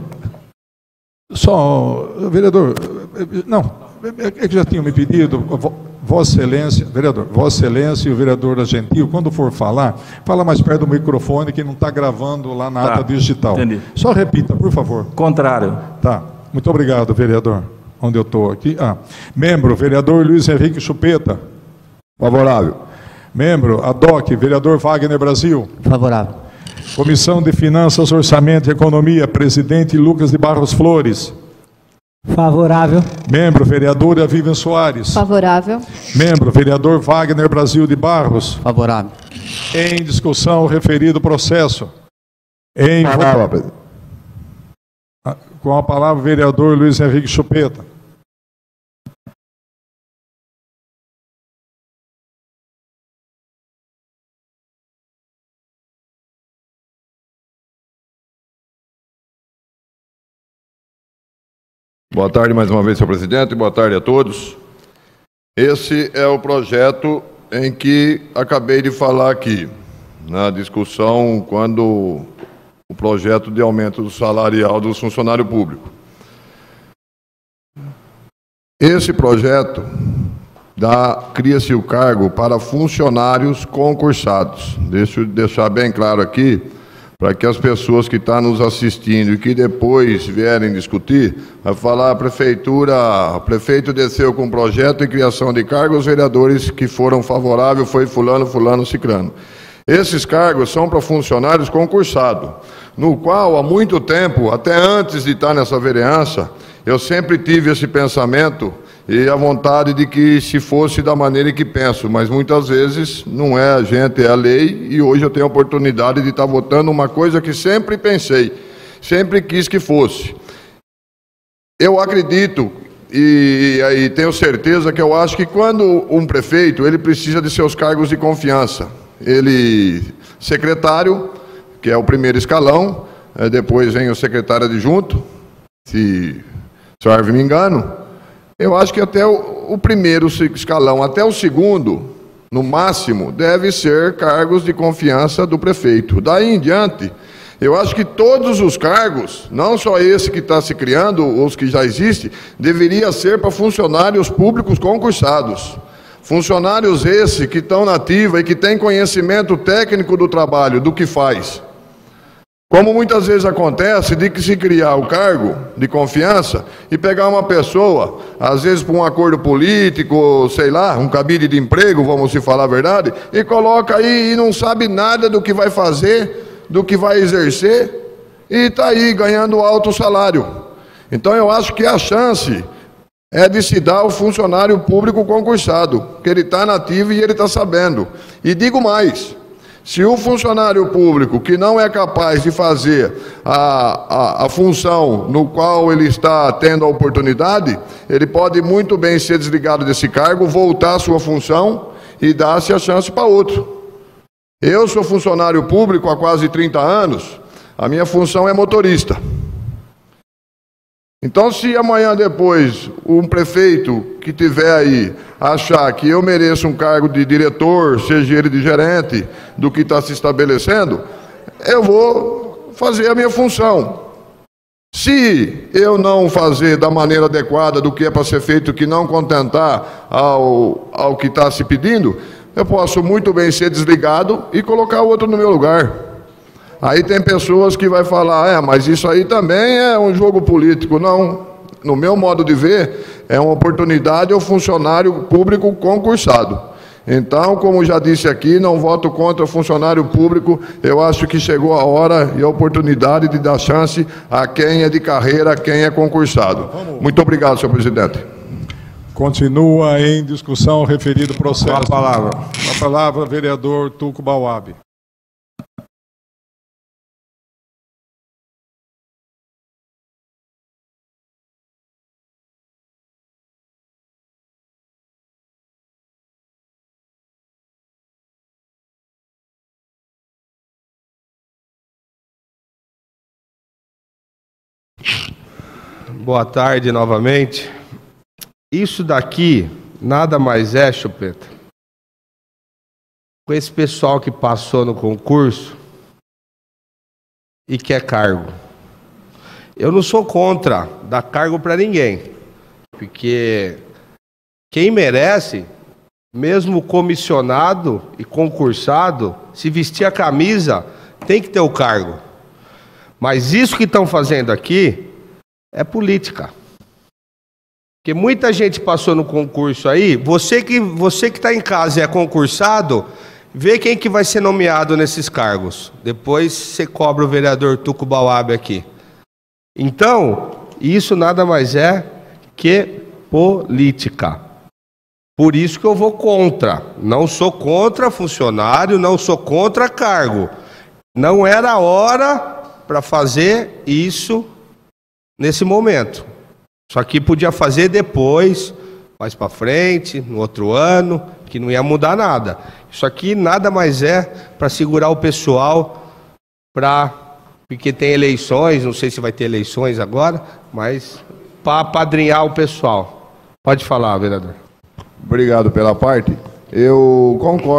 Speaker 2: só, vereador, não, é que já tinham me pedido, Vossa Excelência, vereador, Vossa Excelência e o vereador Gentil, quando for falar, fala mais perto do microfone que não está gravando lá na ata digital.
Speaker 5: Entendi.
Speaker 2: Só repita, por favor.
Speaker 5: Contrário.
Speaker 2: Tá, muito obrigado, vereador. Onde eu estou aqui? Membro, vereador Luiz Henrique Chupeta.
Speaker 1: Favorável.
Speaker 2: Membro, ADOC, vereador Wagner Brasil.
Speaker 8: Favorável.
Speaker 2: Comissão de Finanças, Orçamento e Economia, presidente Lucas de Barros Flores.
Speaker 10: Favorável.
Speaker 2: Membro, vereadora Vivian Soares.
Speaker 9: Favorável.
Speaker 2: Membro, vereador Wagner Brasil de Barros.
Speaker 8: Favorável.
Speaker 2: Em discussão, referido processo. Com a palavra, vereador Luiz Henrique Chupeta.
Speaker 1: Boa tarde mais uma vez, senhor presidente. Boa tarde a todos. Esse é o projeto em que acabei de falar aqui, na discussão, quando o projeto de aumento do salarial dos funcionários públicos. Esse projeto cria-se o cargo para funcionários concursados. Deixa eu deixar bem claro aqui, para que as pessoas que estão nos assistindo e que depois vierem discutir, vai falar o prefeito desceu com um projeto de criação de cargos, os vereadores que foram favoráveis foi fulano, fulano, cicrano. Esses cargos são para funcionários concursados, no qual há muito tempo, até antes de estar nessa vereança, eu sempre tive esse pensamento e a vontade de que se fosse da maneira que penso, mas muitas vezes não é a gente, é a lei, e hoje eu tenho a oportunidade de estar votando uma coisa que sempre pensei, sempre quis que fosse. Eu acredito e tenho certeza que eu acho que quando um prefeito, ele precisa de seus cargos de confiança, secretário, que é o primeiro escalão, depois vem o secretário adjunto, se eu não me engano. Eu acho que até o primeiro escalão, até o segundo, no máximo, deve ser cargos de confiança do prefeito. Daí em diante, eu acho que todos os cargos, não só esse que está se criando, os que já existem, deveria ser para funcionários públicos concursados. Funcionários esses que estão na ativa e que têm conhecimento técnico do trabalho, do que faz. Como muitas vezes acontece de que se criar o cargo de confiança e pegar uma pessoa, às vezes por um acordo político, sei lá, um cabide de emprego, vamos se falar a verdade, e coloca aí e não sabe nada do que vai fazer, do que vai exercer, e está aí ganhando alto salário. Então eu acho que a chance é de se dar ao funcionário público concursado, que ele está na ativa e ele está sabendo. E digo mais, se o funcionário público que não é capaz de fazer a função no qual ele está tendo a oportunidade, ele pode muito bem ser desligado desse cargo, voltar à sua função e dar-se a chance para outro. Eu sou funcionário público há quase 30 anos, a minha função é motorista. Então, se amanhã depois um prefeito que tiver aí achar que eu mereço um cargo de diretor, seja ele de gerente, do que está se estabelecendo, eu vou fazer a minha função. Se eu não fazer da maneira adequada do que é para ser feito, que não contentar ao que está se pedindo, eu posso muito bem ser desligado e colocar o outro no meu lugar. Aí tem pessoas que vai falar, mas isso aí também é um jogo político. Não, no meu modo de ver, é uma oportunidade ao funcionário público concursado. Então, como já disse aqui, não voto contra o funcionário público. Eu acho que chegou a hora e a oportunidade de dar chance a quem é de carreira, a quem é concursado. Muito obrigado, senhor presidente.
Speaker 2: Continua em discussão o referido processo.
Speaker 7: Com a palavra.
Speaker 2: Com a palavra, vereador Tuco Bauab.
Speaker 7: Boa tarde novamente. Isso daqui nada mais é, Chupeta, com esse pessoal que passou no concurso e quer cargo. Eu não sou contra dar cargo para ninguém, porque quem merece, mesmo comissionado e concursado, se vestir a camisa, tem que ter o cargo. Mas isso que estão fazendo aqui é política. Porque muita gente passou no concurso aí. Você que está em casa e é concursado, vê quem que vai ser nomeado nesses cargos. Depois você cobra o vereador Tuco Bauab aqui. Então, isso nada mais é que política. Por isso que eu vou contra. Não sou contra funcionário, não sou contra cargo. Não era hora para fazer isso nesse momento. Isso aqui podia fazer depois, mais para frente, no outro ano, que não ia mudar nada. Isso aqui nada mais é para segurar o pessoal, porque tem eleições, não sei se vai ter eleições agora, mas para apadrinhar o pessoal. Pode falar, vereador.
Speaker 1: Obrigado pela parte. Eu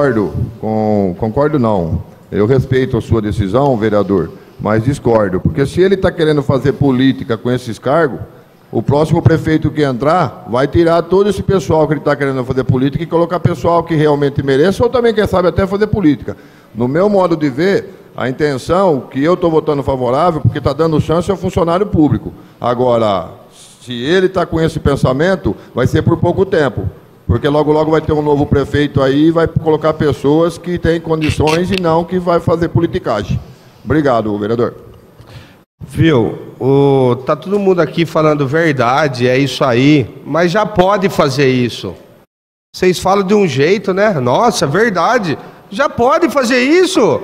Speaker 1: concordo não. Eu respeito a sua decisão, vereador, mas discordo, porque se ele está querendo fazer política com esses cargos, o próximo prefeito que entrar vai tirar todo esse pessoal que ele está querendo fazer política e colocar pessoal que realmente mereça ou também, quem sabe, até fazer política. No meu modo de ver, a intenção que eu estou votando favorável, porque está dando chance ao funcionário público. Agora, se ele está com esse pensamento, vai ser por pouco tempo, porque logo logo vai ter um novo prefeito aí e vai colocar pessoas que têm condições e não que vai fazer politicagem. Obrigado, vereador.
Speaker 7: Viu, tá todo mundo aqui falando verdade, é isso aí, mas já pode fazer isso. Vocês falam de um jeito, né? Nossa, verdade, já pode fazer isso.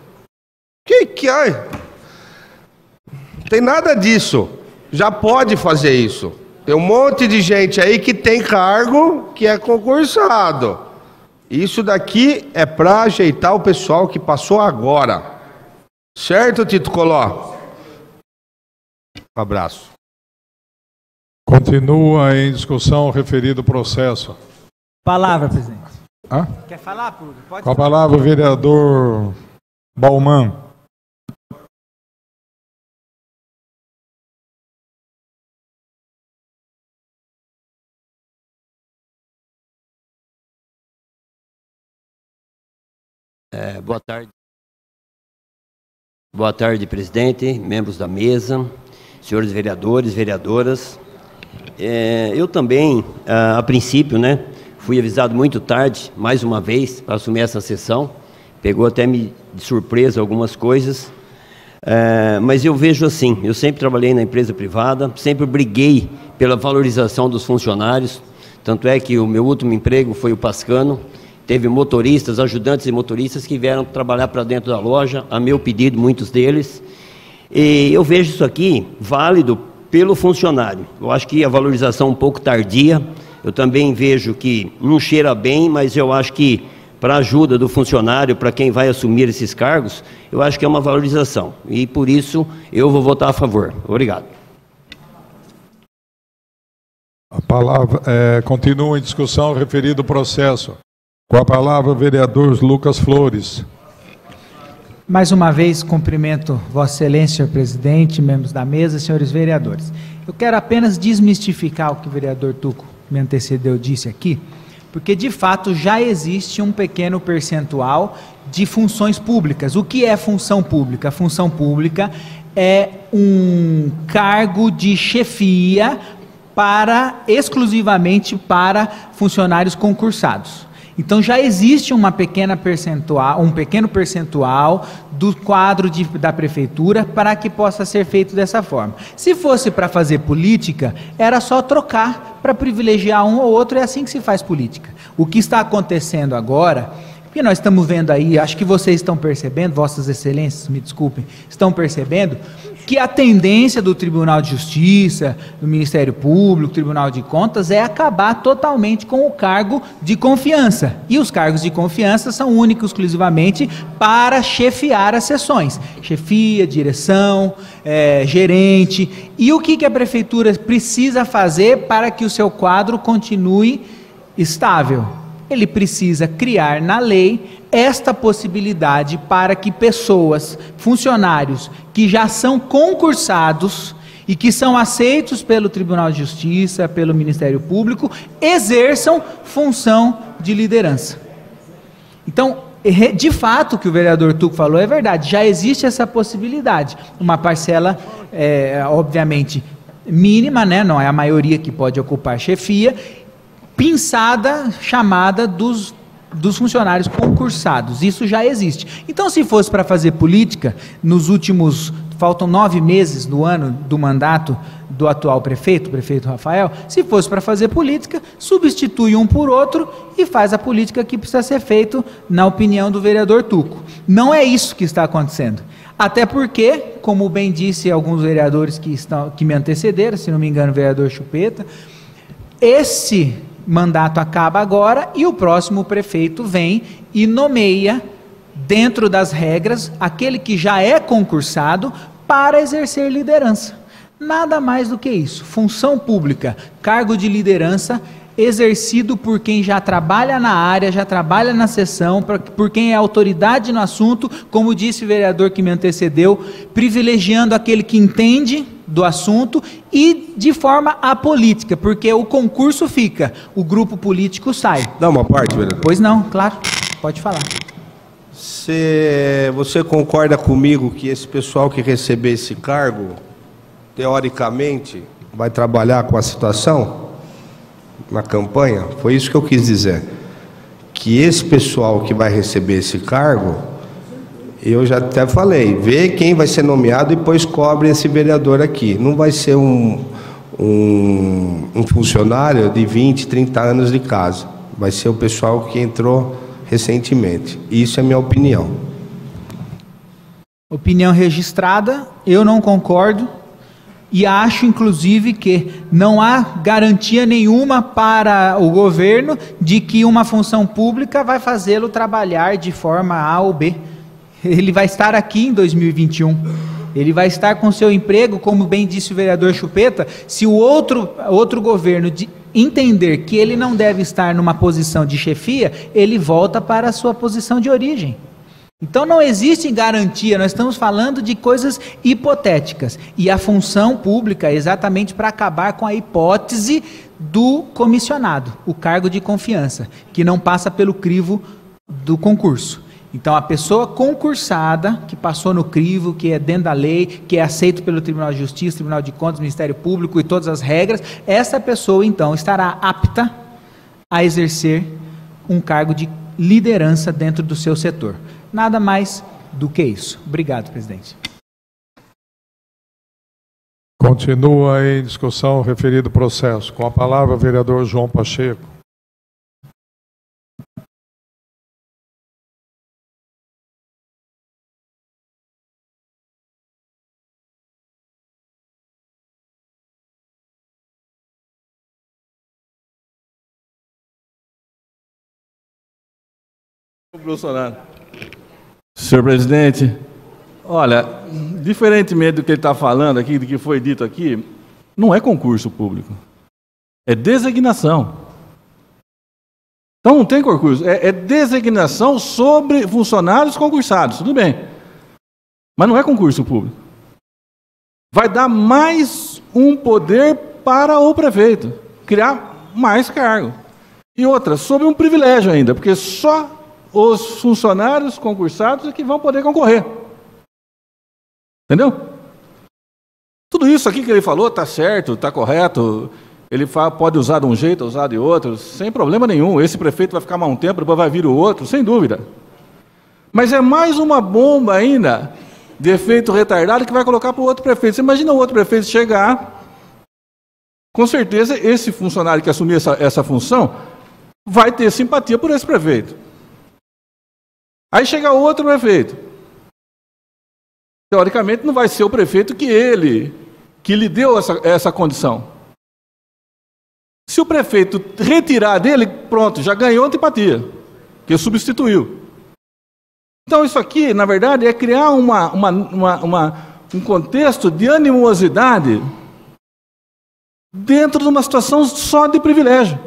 Speaker 7: Que é? Não tem nada disso. Já pode fazer isso. Tem um monte de gente aí que tem cargo que é concursado. Isso daqui é para ajeitar o pessoal que passou agora. Certo, Tito Coló? Um abraço.
Speaker 2: Continua em discussão o referido processo.
Speaker 11: Palavra, presidente.
Speaker 2: Hã?
Speaker 11: Quer falar, Público? Pode
Speaker 2: Com a
Speaker 11: falar.
Speaker 2: palavra o vereador Bauman.
Speaker 9: Boa tarde. Boa tarde, presidente, membros da mesa, senhores vereadores, vereadoras. Eu também, a princípio, fui avisado muito tarde, mais uma vez, para assumir essa sessão. Pegou até me de surpresa algumas coisas. Mas eu vejo assim, eu sempre trabalhei na empresa privada, sempre briguei pela valorização dos funcionários. Tanto é que o meu último emprego foi o Pascano. Teve motoristas, ajudantes e motoristas que vieram trabalhar para dentro da loja, a meu pedido, muitos deles. E eu vejo isso aqui válido pelo funcionário. Eu acho que a valorização um pouco tardia. Eu também vejo que não cheira bem, mas eu acho que para a ajuda do funcionário, para quem vai assumir esses cargos, eu acho que é uma valorização. E por isso eu vou votar a favor. Obrigado.
Speaker 2: A palavra continua em discussão o referido processo. Com a palavra, o vereador Lucas Flores.
Speaker 11: Mais uma vez, cumprimento Vossa Excelência, senhor presidente, membros da mesa, senhores vereadores. Eu quero apenas desmistificar o que o vereador Tuco me antecedeu disse aqui, porque de fato já existe um pequeno percentual de funções públicas. O que é função pública? A função pública é um cargo de chefia exclusivamente para funcionários concursados. Então já existe um pequeno percentual do quadro da prefeitura para que possa ser feito dessa forma. Se fosse para fazer política, era só trocar para privilegiar um ou outro, é assim que se faz política. O que está acontecendo agora, que nós estamos vendo aí, acho que vocês estão percebendo, vossas excelências, me desculpem, estão percebendo que a tendência do Tribunal de Justiça, do Ministério Público, Tribunal de Contas, é acabar totalmente com o cargo de confiança. E os cargos de confiança são únicos, exclusivamente, para chefiar as sessões. Chefia, direção, gerente. E o que a prefeitura precisa fazer para que o seu quadro continue estável? Ele precisa criar na lei esta possibilidade para que pessoas, funcionários que já são concursados e que são aceitos pelo Tribunal de Justiça, pelo Ministério Público, exerçam função de liderança. Então, de fato, o que o vereador Tuco falou é verdade, já existe essa possibilidade. Uma parcela, obviamente, mínima, né? Não é a maioria que pode ocupar chefia, pinçada, chamada dos funcionários concursados. Isso já existe. Então, se fosse para fazer política, faltam 9 meses do ano do mandato do atual prefeito Rafael, se fosse para fazer política, substitui um por outro e faz a política que precisa ser feita, na opinião do vereador Tuco. Não é isso que está acontecendo. Até porque, como bem disse alguns vereadores que me antecederam, se não me engano, o vereador Chupeta, esse mandato acaba agora e o próximo prefeito vem e nomeia, dentro das regras, aquele que já é concursado para exercer liderança. Nada mais do que isso. Função pública, cargo de liderança, exercido por quem já trabalha na área, já trabalha na sessão, por quem é autoridade no assunto, como disse o vereador que me antecedeu, privilegiando aquele que entende do assunto e de forma apolítica, porque o concurso fica, o grupo político sai.
Speaker 7: Dá uma parte, vereador.
Speaker 11: Pois não, claro, pode falar.
Speaker 7: Você concorda comigo que esse pessoal que receber esse cargo, teoricamente, vai trabalhar com a situação na campanha? Foi isso que eu quis dizer. Que esse pessoal que vai receber esse cargo, eu já até falei, vê quem vai ser nomeado e depois cobre esse vereador aqui. Não vai ser um funcionário de 20, 30 anos de casa. Vai ser o pessoal que entrou recentemente. Isso é minha opinião.
Speaker 11: Opinião registrada, eu não concordo e acho, inclusive, que não há garantia nenhuma para o governo de que uma função pública vai fazê-lo trabalhar de forma A ou B. Ele vai estar aqui em 2021. Ele vai estar com seu emprego, como bem disse o vereador Chupeta, se o outro governo entender que ele não deve estar numa posição de chefia, ele volta para a sua posição de origem. Então não existe garantia, nós estamos falando de coisas hipotéticas. E a função pública é exatamente para acabar com a hipótese do comissionado, o cargo de confiança, que não passa pelo crivo do concurso. Então, a pessoa concursada, que passou no crivo, que é dentro da lei, que é aceito pelo Tribunal de Justiça, Tribunal de Contas, Ministério Público e todas as regras, essa pessoa, então, estará apta a exercer um cargo de liderança dentro do seu setor. Nada mais do que isso. Obrigado, presidente.
Speaker 2: Continua em discussão o referido processo. Com a palavra, o vereador João Pacheco.
Speaker 5: Bolsonaro. Senhor presidente, olha, diferentemente do que ele está falando aqui, do que foi dito aqui, não é concurso público, é designação. Então não tem concurso, é designação sobre funcionários concursados, tudo bem, mas não é concurso público. Vai dar mais um poder para o prefeito, criar mais cargo. E outra, sobre um privilégio ainda, porque só os funcionários concursados é que vão poder concorrer. Entendeu? Tudo isso aqui que ele falou está certo, está correto. Ele pode usar de um jeito, usar de outro, sem problema nenhum. Esse prefeito vai ficar mais um tempo, depois vai vir o outro, sem dúvida. Mas é mais uma bomba ainda de efeito retardado que vai colocar para o outro prefeito. Você imagina o outro prefeito chegar, com certeza esse funcionário que assumir essa função vai ter simpatia por esse prefeito. Aí chega outro prefeito. Teoricamente não vai ser o prefeito que lhe deu essa condição. Se o prefeito retirar dele, pronto, já ganhou antipatia, que substituiu. Então isso aqui, na verdade, é criar um contexto de animosidade dentro de uma situação só de privilégio.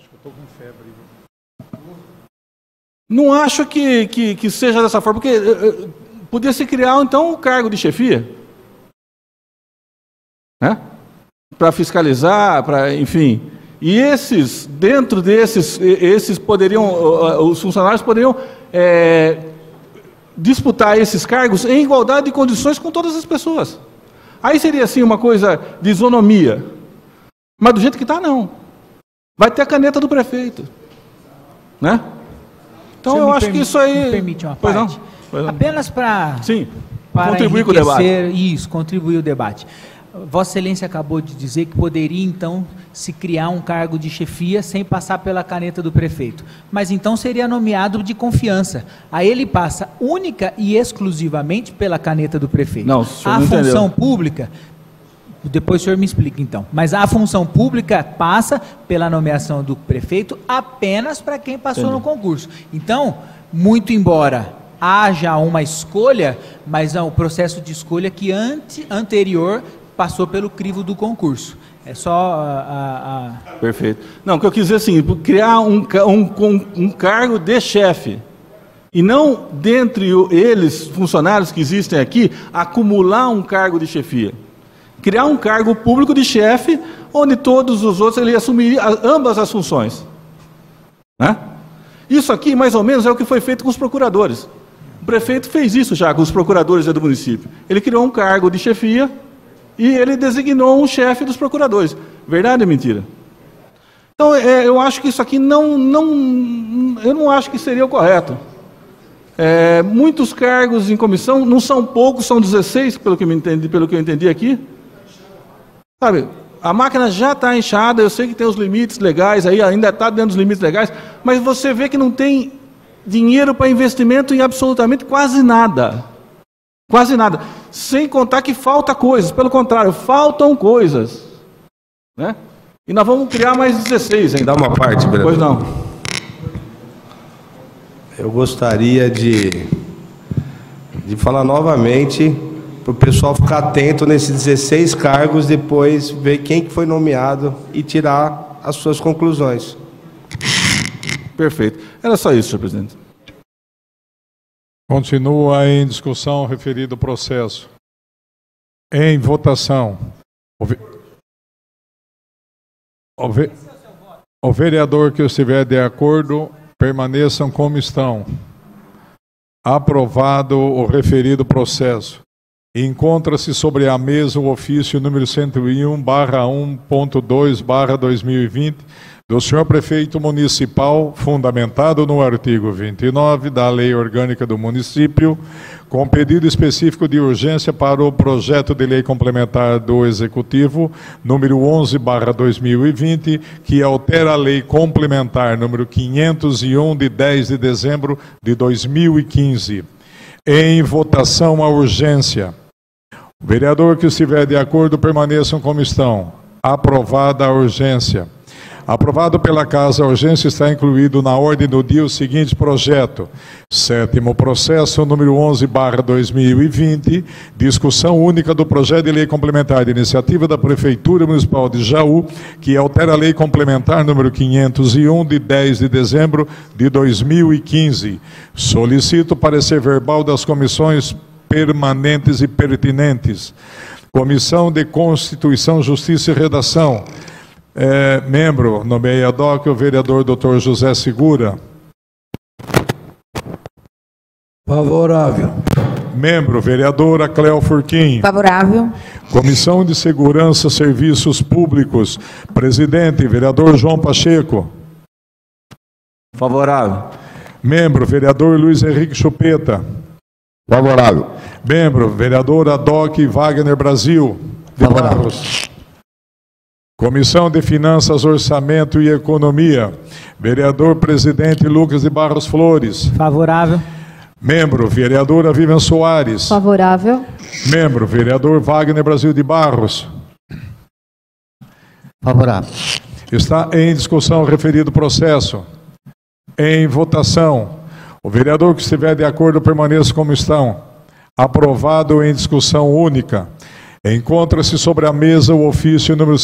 Speaker 5: Não acho que seja dessa forma, porque podia se criar, então, um cargo de chefia, né? Para fiscalizar, enfim. E dentro desses, os funcionários poderiam disputar esses cargos em igualdade de condições com todas as pessoas. Aí seria, assim, uma coisa de isonomia. Mas do jeito que está, não. Vai ter a caneta do prefeito, né? Então eu acho que isso aí...
Speaker 11: Me permite uma parte?
Speaker 5: Pois não.
Speaker 11: Apenas para
Speaker 5: contribuir com o debate.
Speaker 11: Isso, contribuir o debate. Vossa Excelência acabou de dizer que poderia, então, se criar um cargo de chefia sem passar pela caneta do prefeito. Mas então seria nomeado de confiança. Aí ele passa única e exclusivamente pela caneta do prefeito.
Speaker 5: Não, o senhor
Speaker 11: a
Speaker 5: não entendeu.
Speaker 11: função pública... Depois o senhor me explica, então. Mas a função pública passa pela nomeação do prefeito apenas para quem passou no concurso. Então, muito embora haja uma escolha, mas o processo de escolha que anterior passou pelo crivo do concurso. É só
Speaker 5: Perfeito. Não, o que eu quis dizer assim, criar um cargo de chefe. E não, dentre eles, funcionários que existem aqui, acumular um cargo de chefia. Criar um cargo público de chefe, onde todos os outros ele assumiria ambas as funções. Né? Isso aqui, mais ou menos, é o que foi feito com os procuradores. O prefeito fez isso já com os procuradores do município. Ele criou um cargo de chefia e ele designou um chefe dos procuradores. Verdade ou mentira? Então, eu acho que isso aqui eu não acho que seria o correto. Muitos cargos em comissão, não são poucos, são 16, pelo que eu entendi aqui. Sabe, a máquina já está inchada, eu sei que tem os limites legais aí, ainda está dentro dos limites legais, mas você vê que não tem dinheiro para investimento em absolutamente quase nada. Quase nada. Sem contar que falta coisas, pelo contrário, faltam coisas. Né? E nós vamos criar mais 16 ainda.
Speaker 7: Dá uma parte, vereador.
Speaker 5: Pois não.
Speaker 7: Eu gostaria de falar novamente para o pessoal ficar atento nesses 16 cargos, depois ver quem que foi nomeado e tirar as suas conclusões.
Speaker 5: Perfeito. Era só isso, senhor presidente.
Speaker 2: Continua em discussão referido processo. Em votação. O vereador que estiver de acordo, permaneçam como estão. Aprovado o referido processo. Encontra-se sobre a mesa o ofício número 101/1.2/2020 do senhor prefeito municipal, fundamentado no artigo 29 da Lei Orgânica do Município, com pedido específico de urgência para o projeto de lei complementar do Executivo, número 11/2020, que altera a lei complementar número 501, de 10 de dezembro de 2015. Em votação a urgência. O vereador que estiver de acordo, permaneçam como estão. Aprovada a urgência. Aprovado pela Casa, a urgência está incluído na ordem do dia o seguinte projeto. 7º processo, número 11/2020, discussão única do projeto de lei complementar de iniciativa da Prefeitura Municipal de Jaú, que altera a lei complementar número 501, de 10 de dezembro de 2015. Solicito parecer verbal das comissões permanentes e pertinentes. Comissão de Constituição, Justiça e Redação. Membro, nomeia DOC, o vereador Dr. José Segura.
Speaker 6: Favorável.
Speaker 2: Membro, vereadora Cléo Furquim.
Speaker 12: Favorável.
Speaker 2: Comissão de Segurança e Serviços Públicos. Presidente, vereador João Pacheco.
Speaker 13: Favorável.
Speaker 2: Membro, vereador Luiz Henrique Chupeta.
Speaker 1: Favorável.
Speaker 2: Membro, vereador Adoc Wagner Brasil.
Speaker 13: Favorável.
Speaker 2: Comissão de Finanças, Orçamento e Economia. Vereador Presidente Lucas de Barros Flores.
Speaker 11: Favorável.
Speaker 2: Membro, vereadora Vivian Soares.
Speaker 12: Favorável.
Speaker 2: Membro, vereador Wagner Brasil de Barros.
Speaker 13: Favorável.
Speaker 2: Está em discussão o referido processo. Em votação. O vereador que estiver de acordo permaneça como estão. Aprovado em discussão única. Encontra-se sobre a mesa o ofício número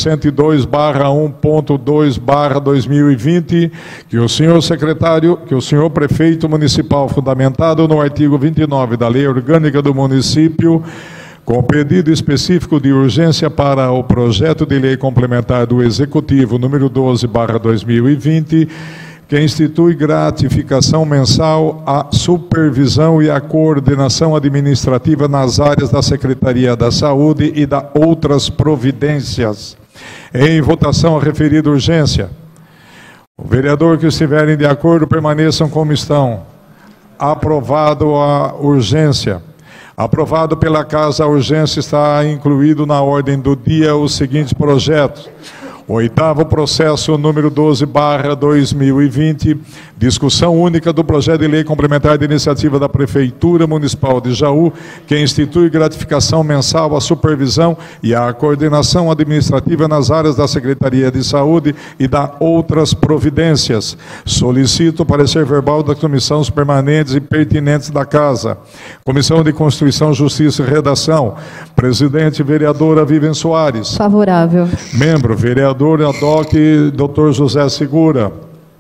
Speaker 2: 102/1.2/2020, que o senhor secretário, que o senhor prefeito municipal, fundamentado no artigo 29 da Lei Orgânica do Município, com pedido específico de urgência para o projeto de lei complementar do Executivo número 12/2020, que institui gratificação mensal à supervisão e à coordenação administrativa nas áreas da Secretaria da Saúde e da outras providências. Em votação a referida urgência. O vereador que estiverem de acordo permaneçam como estão. Aprovado a urgência. Aprovado pela Casa, a urgência está incluído na ordem do dia os seguintes projetos. Oitavo processo número 12/2020, discussão única do projeto de lei complementar de iniciativa da Prefeitura Municipal de Jaú, que institui gratificação mensal à supervisão e à coordenação administrativa nas áreas da Secretaria de Saúde e da outras providências. Solicito o parecer verbal das comissões permanentes e pertinentes da Casa. Comissão de Constituição, Justiça e Redação. Presidente, vereadora Vivian Soares.
Speaker 12: Favorável.
Speaker 2: Membro, vereador Adoc, Dr. José Segura.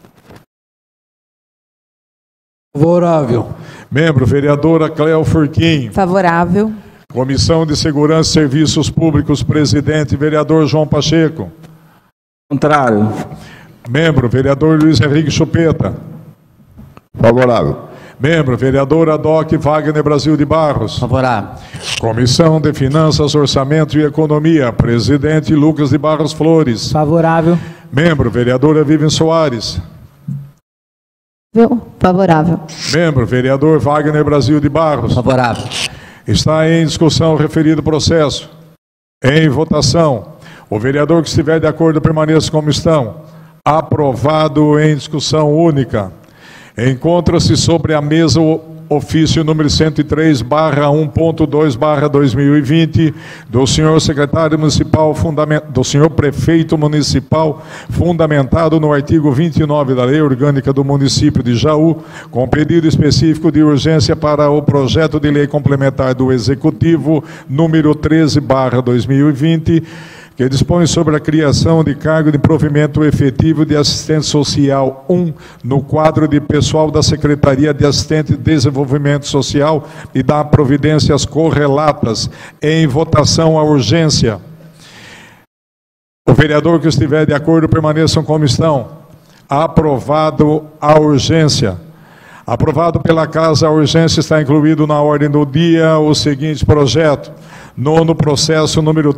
Speaker 6: Favorável.
Speaker 2: Membro, vereadora Cléo Furquim.
Speaker 12: Favorável.
Speaker 2: Comissão de Segurança e Serviços Públicos, presidente, vereador João Pacheco.
Speaker 13: Contrário.
Speaker 2: Membro, vereador Luiz Henrique Chupeta.
Speaker 1: Favorável.
Speaker 2: Membro, vereador Adoc Wagner Brasil de Barros.
Speaker 13: Favorável.
Speaker 2: Comissão de Finanças, Orçamento e Economia, presidente Lucas de Barros Flores.
Speaker 11: Favorável.
Speaker 2: Membro, vereadora Vivian Soares.
Speaker 12: Favorável.
Speaker 2: Membro, vereador Wagner Brasil de Barros.
Speaker 13: Favorável.
Speaker 2: Está em discussão o referido processo. Em votação. O vereador que estiver de acordo permaneça como estão. Aprovado em discussão única. Encontra-se sobre a mesa o ofício número 103/1.2/2020 do senhor secretário municipal, do senhor prefeito municipal, fundamentado no artigo 29 da Lei Orgânica do Município de Jaú, com pedido específico de urgência para o projeto de lei complementar do Executivo número 13/2020, que dispõe sobre a criação de cargo de provimento efetivo de assistente social 1 no quadro de pessoal da Secretaria de Assistente de Desenvolvimento Social e dá providências correlatas. Em votação a urgência. O vereador que estiver de acordo permaneçam como estão. Aprovado a urgência. Aprovado pela Casa, a urgência está incluído na ordem do dia o seguinte projeto. Nono processo número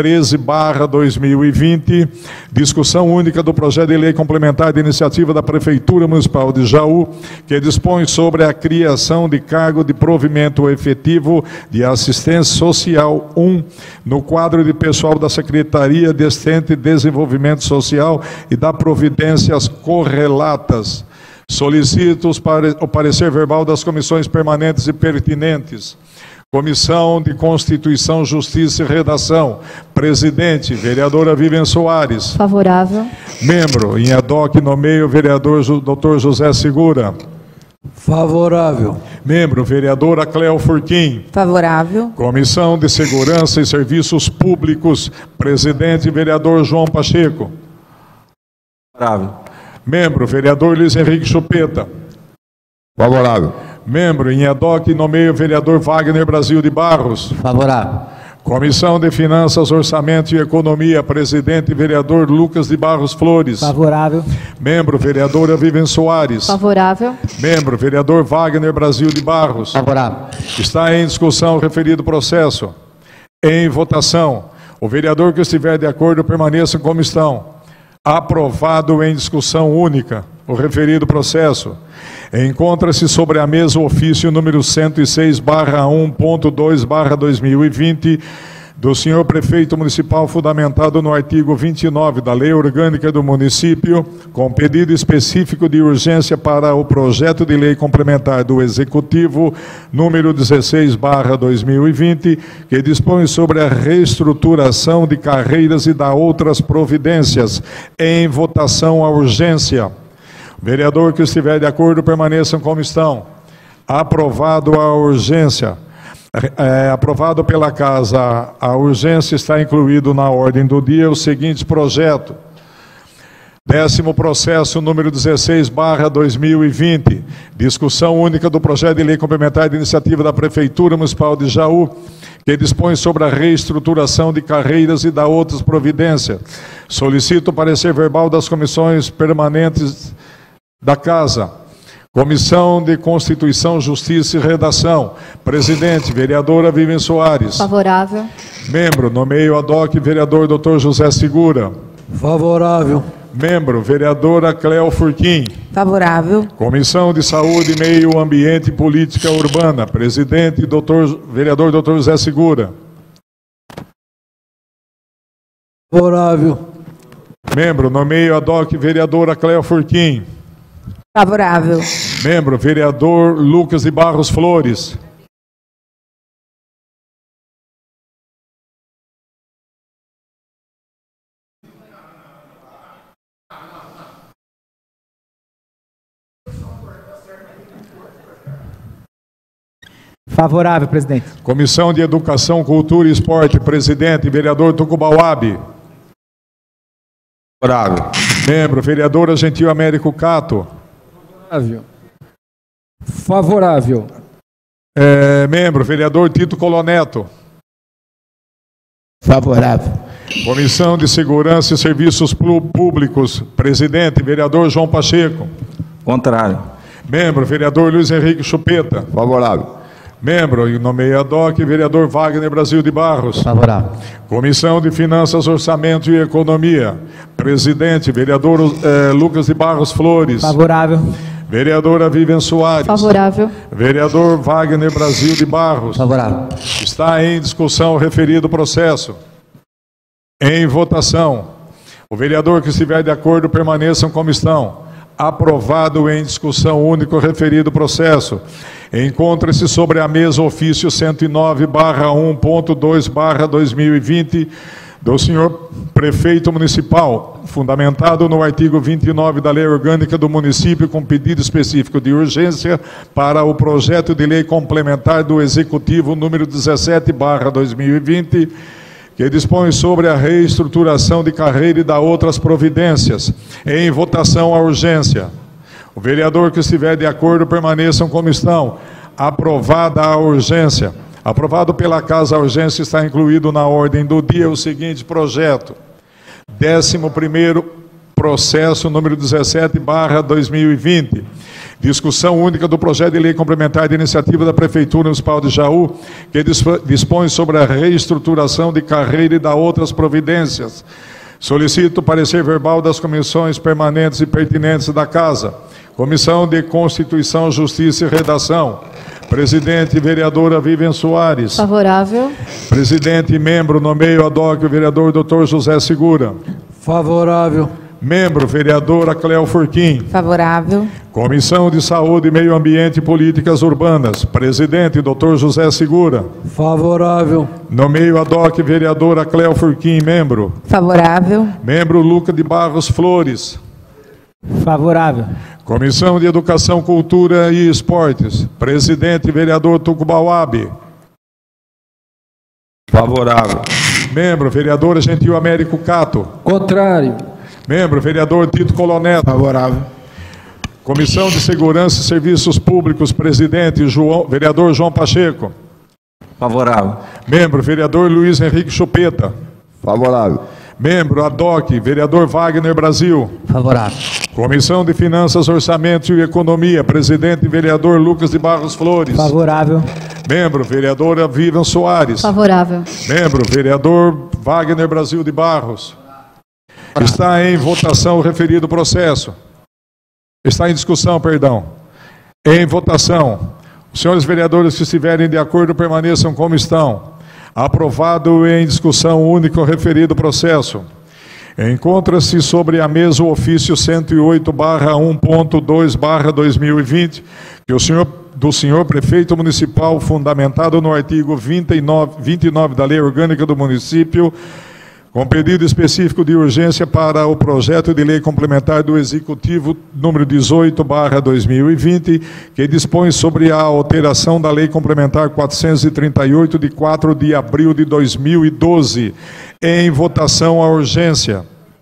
Speaker 2: 13/2020, discussão única do projeto de lei complementar de iniciativa da Prefeitura Municipal de Jaú, que dispõe sobre a criação de cargo de provimento efetivo de assistência social 1 no quadro de pessoal da Secretaria de Assistente e Desenvolvimento Social e da providências correlatas. Solicito o parecer verbal das comissões permanentes e pertinentes. Comissão de Constituição, Justiça e Redação. Presidente, vereadora Vivian Soares.
Speaker 12: Favorável.
Speaker 2: Membro, em Adoc, nomeio o vereador Dr. José Segura.
Speaker 6: Favorável.
Speaker 2: Membro, vereadora Cléo Furquim.
Speaker 12: Favorável.
Speaker 2: Comissão de Segurança e Serviços Públicos. Presidente, vereador João Pacheco.
Speaker 13: Favorável.
Speaker 2: Membro, vereador Luiz Henrique Chupeta.
Speaker 1: Favorável.
Speaker 2: Membro, em Adoc, nomeio o vereador Wagner Brasil de Barros.
Speaker 13: Favorável.
Speaker 2: Comissão de Finanças, Orçamento e Economia, presidente vereador Lucas de Barros Flores.
Speaker 11: Favorável.
Speaker 2: Membro, vereadora Vivian Soares.
Speaker 12: Favorável.
Speaker 2: Membro, vereador Wagner Brasil de Barros.
Speaker 6: Favorável.
Speaker 2: Está em discussão o referido processo. Em votação. O vereador que estiver de acordo permaneça em comissão. Aprovado em discussão única o referido processo. Encontra-se sobre a mesa o ofício número 106/1.2/2020 do senhor prefeito municipal, fundamentado no artigo 29 da Lei Orgânica do Município, com pedido específico de urgência para o projeto de lei complementar do Executivo número 16/2020, que dispõe sobre a reestruturação de carreiras e da outras providências. Em votação a urgência. O vereador que estiver de acordo permaneça em comissão. Aprovado a urgência. Aprovado pela Casa, a urgência está incluído na ordem do dia o seguinte projeto. 10º processo número 16/2020, discussão única do projeto de lei complementar de iniciativa da Prefeitura Municipal de Jaú, que dispõe sobre a reestruturação de carreiras e da outras providências. Solicito o parecer verbal das comissões permanentes da Casa. Comissão de Constituição, Justiça e Redação. Presidente, vereadora Vivian Soares.
Speaker 12: Favorável.
Speaker 2: Membro, nomeio ad hoc, vereador Dr. José Segura.
Speaker 6: Favorável.
Speaker 2: Membro, vereadora Cleo Furquim.
Speaker 12: Favorável.
Speaker 2: Comissão de Saúde, Meio Ambiente e Política Urbana. Presidente, vereador Dr. José Segura.
Speaker 6: Favorável.
Speaker 2: Membro, nomeio ad hoc, vereadora Cleo Furquim.
Speaker 12: Favorável.
Speaker 2: Membro, vereador Lucas de Barros Flores.
Speaker 11: Favorável, presidente.
Speaker 2: Comissão de Educação, Cultura e Esporte. Presidente, vereador Tucubauabe.
Speaker 7: Favorável.
Speaker 2: Membro, vereadora Gentil Américo Cato.
Speaker 6: Favorável.
Speaker 2: Membro, vereador Tito Coloneto.
Speaker 6: Favorável.
Speaker 2: Comissão de Segurança e Serviços Públicos. Presidente, vereador João Pacheco.
Speaker 13: Contrário.
Speaker 2: Membro, vereador Luiz Henrique Chupeta.
Speaker 1: Favorável.
Speaker 2: Membro, e nomeia ad hoc, vereador Wagner Brasil de Barros.
Speaker 6: Favorável.
Speaker 2: Comissão de Finanças, Orçamento e Economia. Presidente, vereador Lucas de Barros Flores.
Speaker 11: Favorável.
Speaker 2: Vereadora Vivian Soares.
Speaker 12: Favorável.
Speaker 2: Vereador Wagner Brasil de Barros.
Speaker 6: Favorável.
Speaker 2: Está em discussão o referido processo. Em votação. O vereador que estiver de acordo permaneça em comissão. Aprovado em discussão única o referido processo. Encontra-se sobre a mesa o ofício 109/1.2/2020 do senhor prefeito municipal, fundamentado no artigo 29 da Lei Orgânica do Município, com pedido específico de urgência para o projeto de lei complementar do Executivo número 17/2020, que dispõe sobre a reestruturação de carreira e da outras providências. Em votação a urgência. O vereador que estiver de acordo permaneça em comissão. Aprovada a urgência. Aprovado pela Casa, a urgência está incluído na ordem do dia o seguinte projeto. 11º processo número 17/2020. Discussão única do projeto de lei complementar de iniciativa da Prefeitura Municipal de Jaú, que dispõe sobre a reestruturação de carreira e da outras providências. Solicito o parecer verbal das comissões permanentes e pertinentes da Casa. Comissão de Constituição, Justiça e Redação. Presidente, vereadora Vivian Soares.
Speaker 12: Favorável.
Speaker 2: Presidente e membro, nomeio ad hoc, o vereador Dr. José Segura.
Speaker 6: Favorável.
Speaker 2: Membro, vereadora Cleo Furquim.
Speaker 12: Favorável.
Speaker 2: Comissão de Saúde, Meio Ambiente e Políticas Urbanas. Presidente, Dr. José Segura.
Speaker 6: Favorável.
Speaker 2: Nomeio ad hoc, vereadora Cleo Furquim, membro.
Speaker 12: Favorável.
Speaker 2: Membro Lucas de Barros Flores.
Speaker 11: Favorável.
Speaker 2: Comissão de Educação, Cultura e Esportes. Presidente, vereador Tucubauabe.
Speaker 7: Favorável.
Speaker 2: Membro, vereadora Gentil Américo Cato.
Speaker 6: Contrário.
Speaker 2: Membro, vereador Tito Coloneto.
Speaker 4: Favorável.
Speaker 2: Comissão de Segurança e Serviços Públicos. Presidente, vereador João Pacheco.
Speaker 13: Favorável.
Speaker 2: Membro, vereador Luiz Henrique Chupeta.
Speaker 1: Favorável.
Speaker 2: Membro, ADOC, vereador Wagner Brasil.
Speaker 10: Favorável.
Speaker 2: Comissão de Finanças, Orçamento e Economia, presidente vereador Lucas de Barros Flores.
Speaker 11: Favorável.
Speaker 2: Membro, vereadora Vivian Soares.
Speaker 12: Favorável.
Speaker 2: Membro, vereador Wagner Brasil de Barros. Está em votação o referido processo. Está em discussão, perdão. Em votação. Os senhores vereadores que estiverem de acordo permaneçam como estão. Aprovado em discussão única o referido processo. Encontra-se sobre a mesa o ofício 108/1.2/2020, que do senhor prefeito municipal, fundamentado no artigo 29 da Lei Orgânica do Município, com pedido específico de urgência para o projeto de lei complementar do Executivo número 18/2020, que dispõe sobre a alteração da Lei Complementar 438, de 4 de abril de 2012. Em votação a urgência.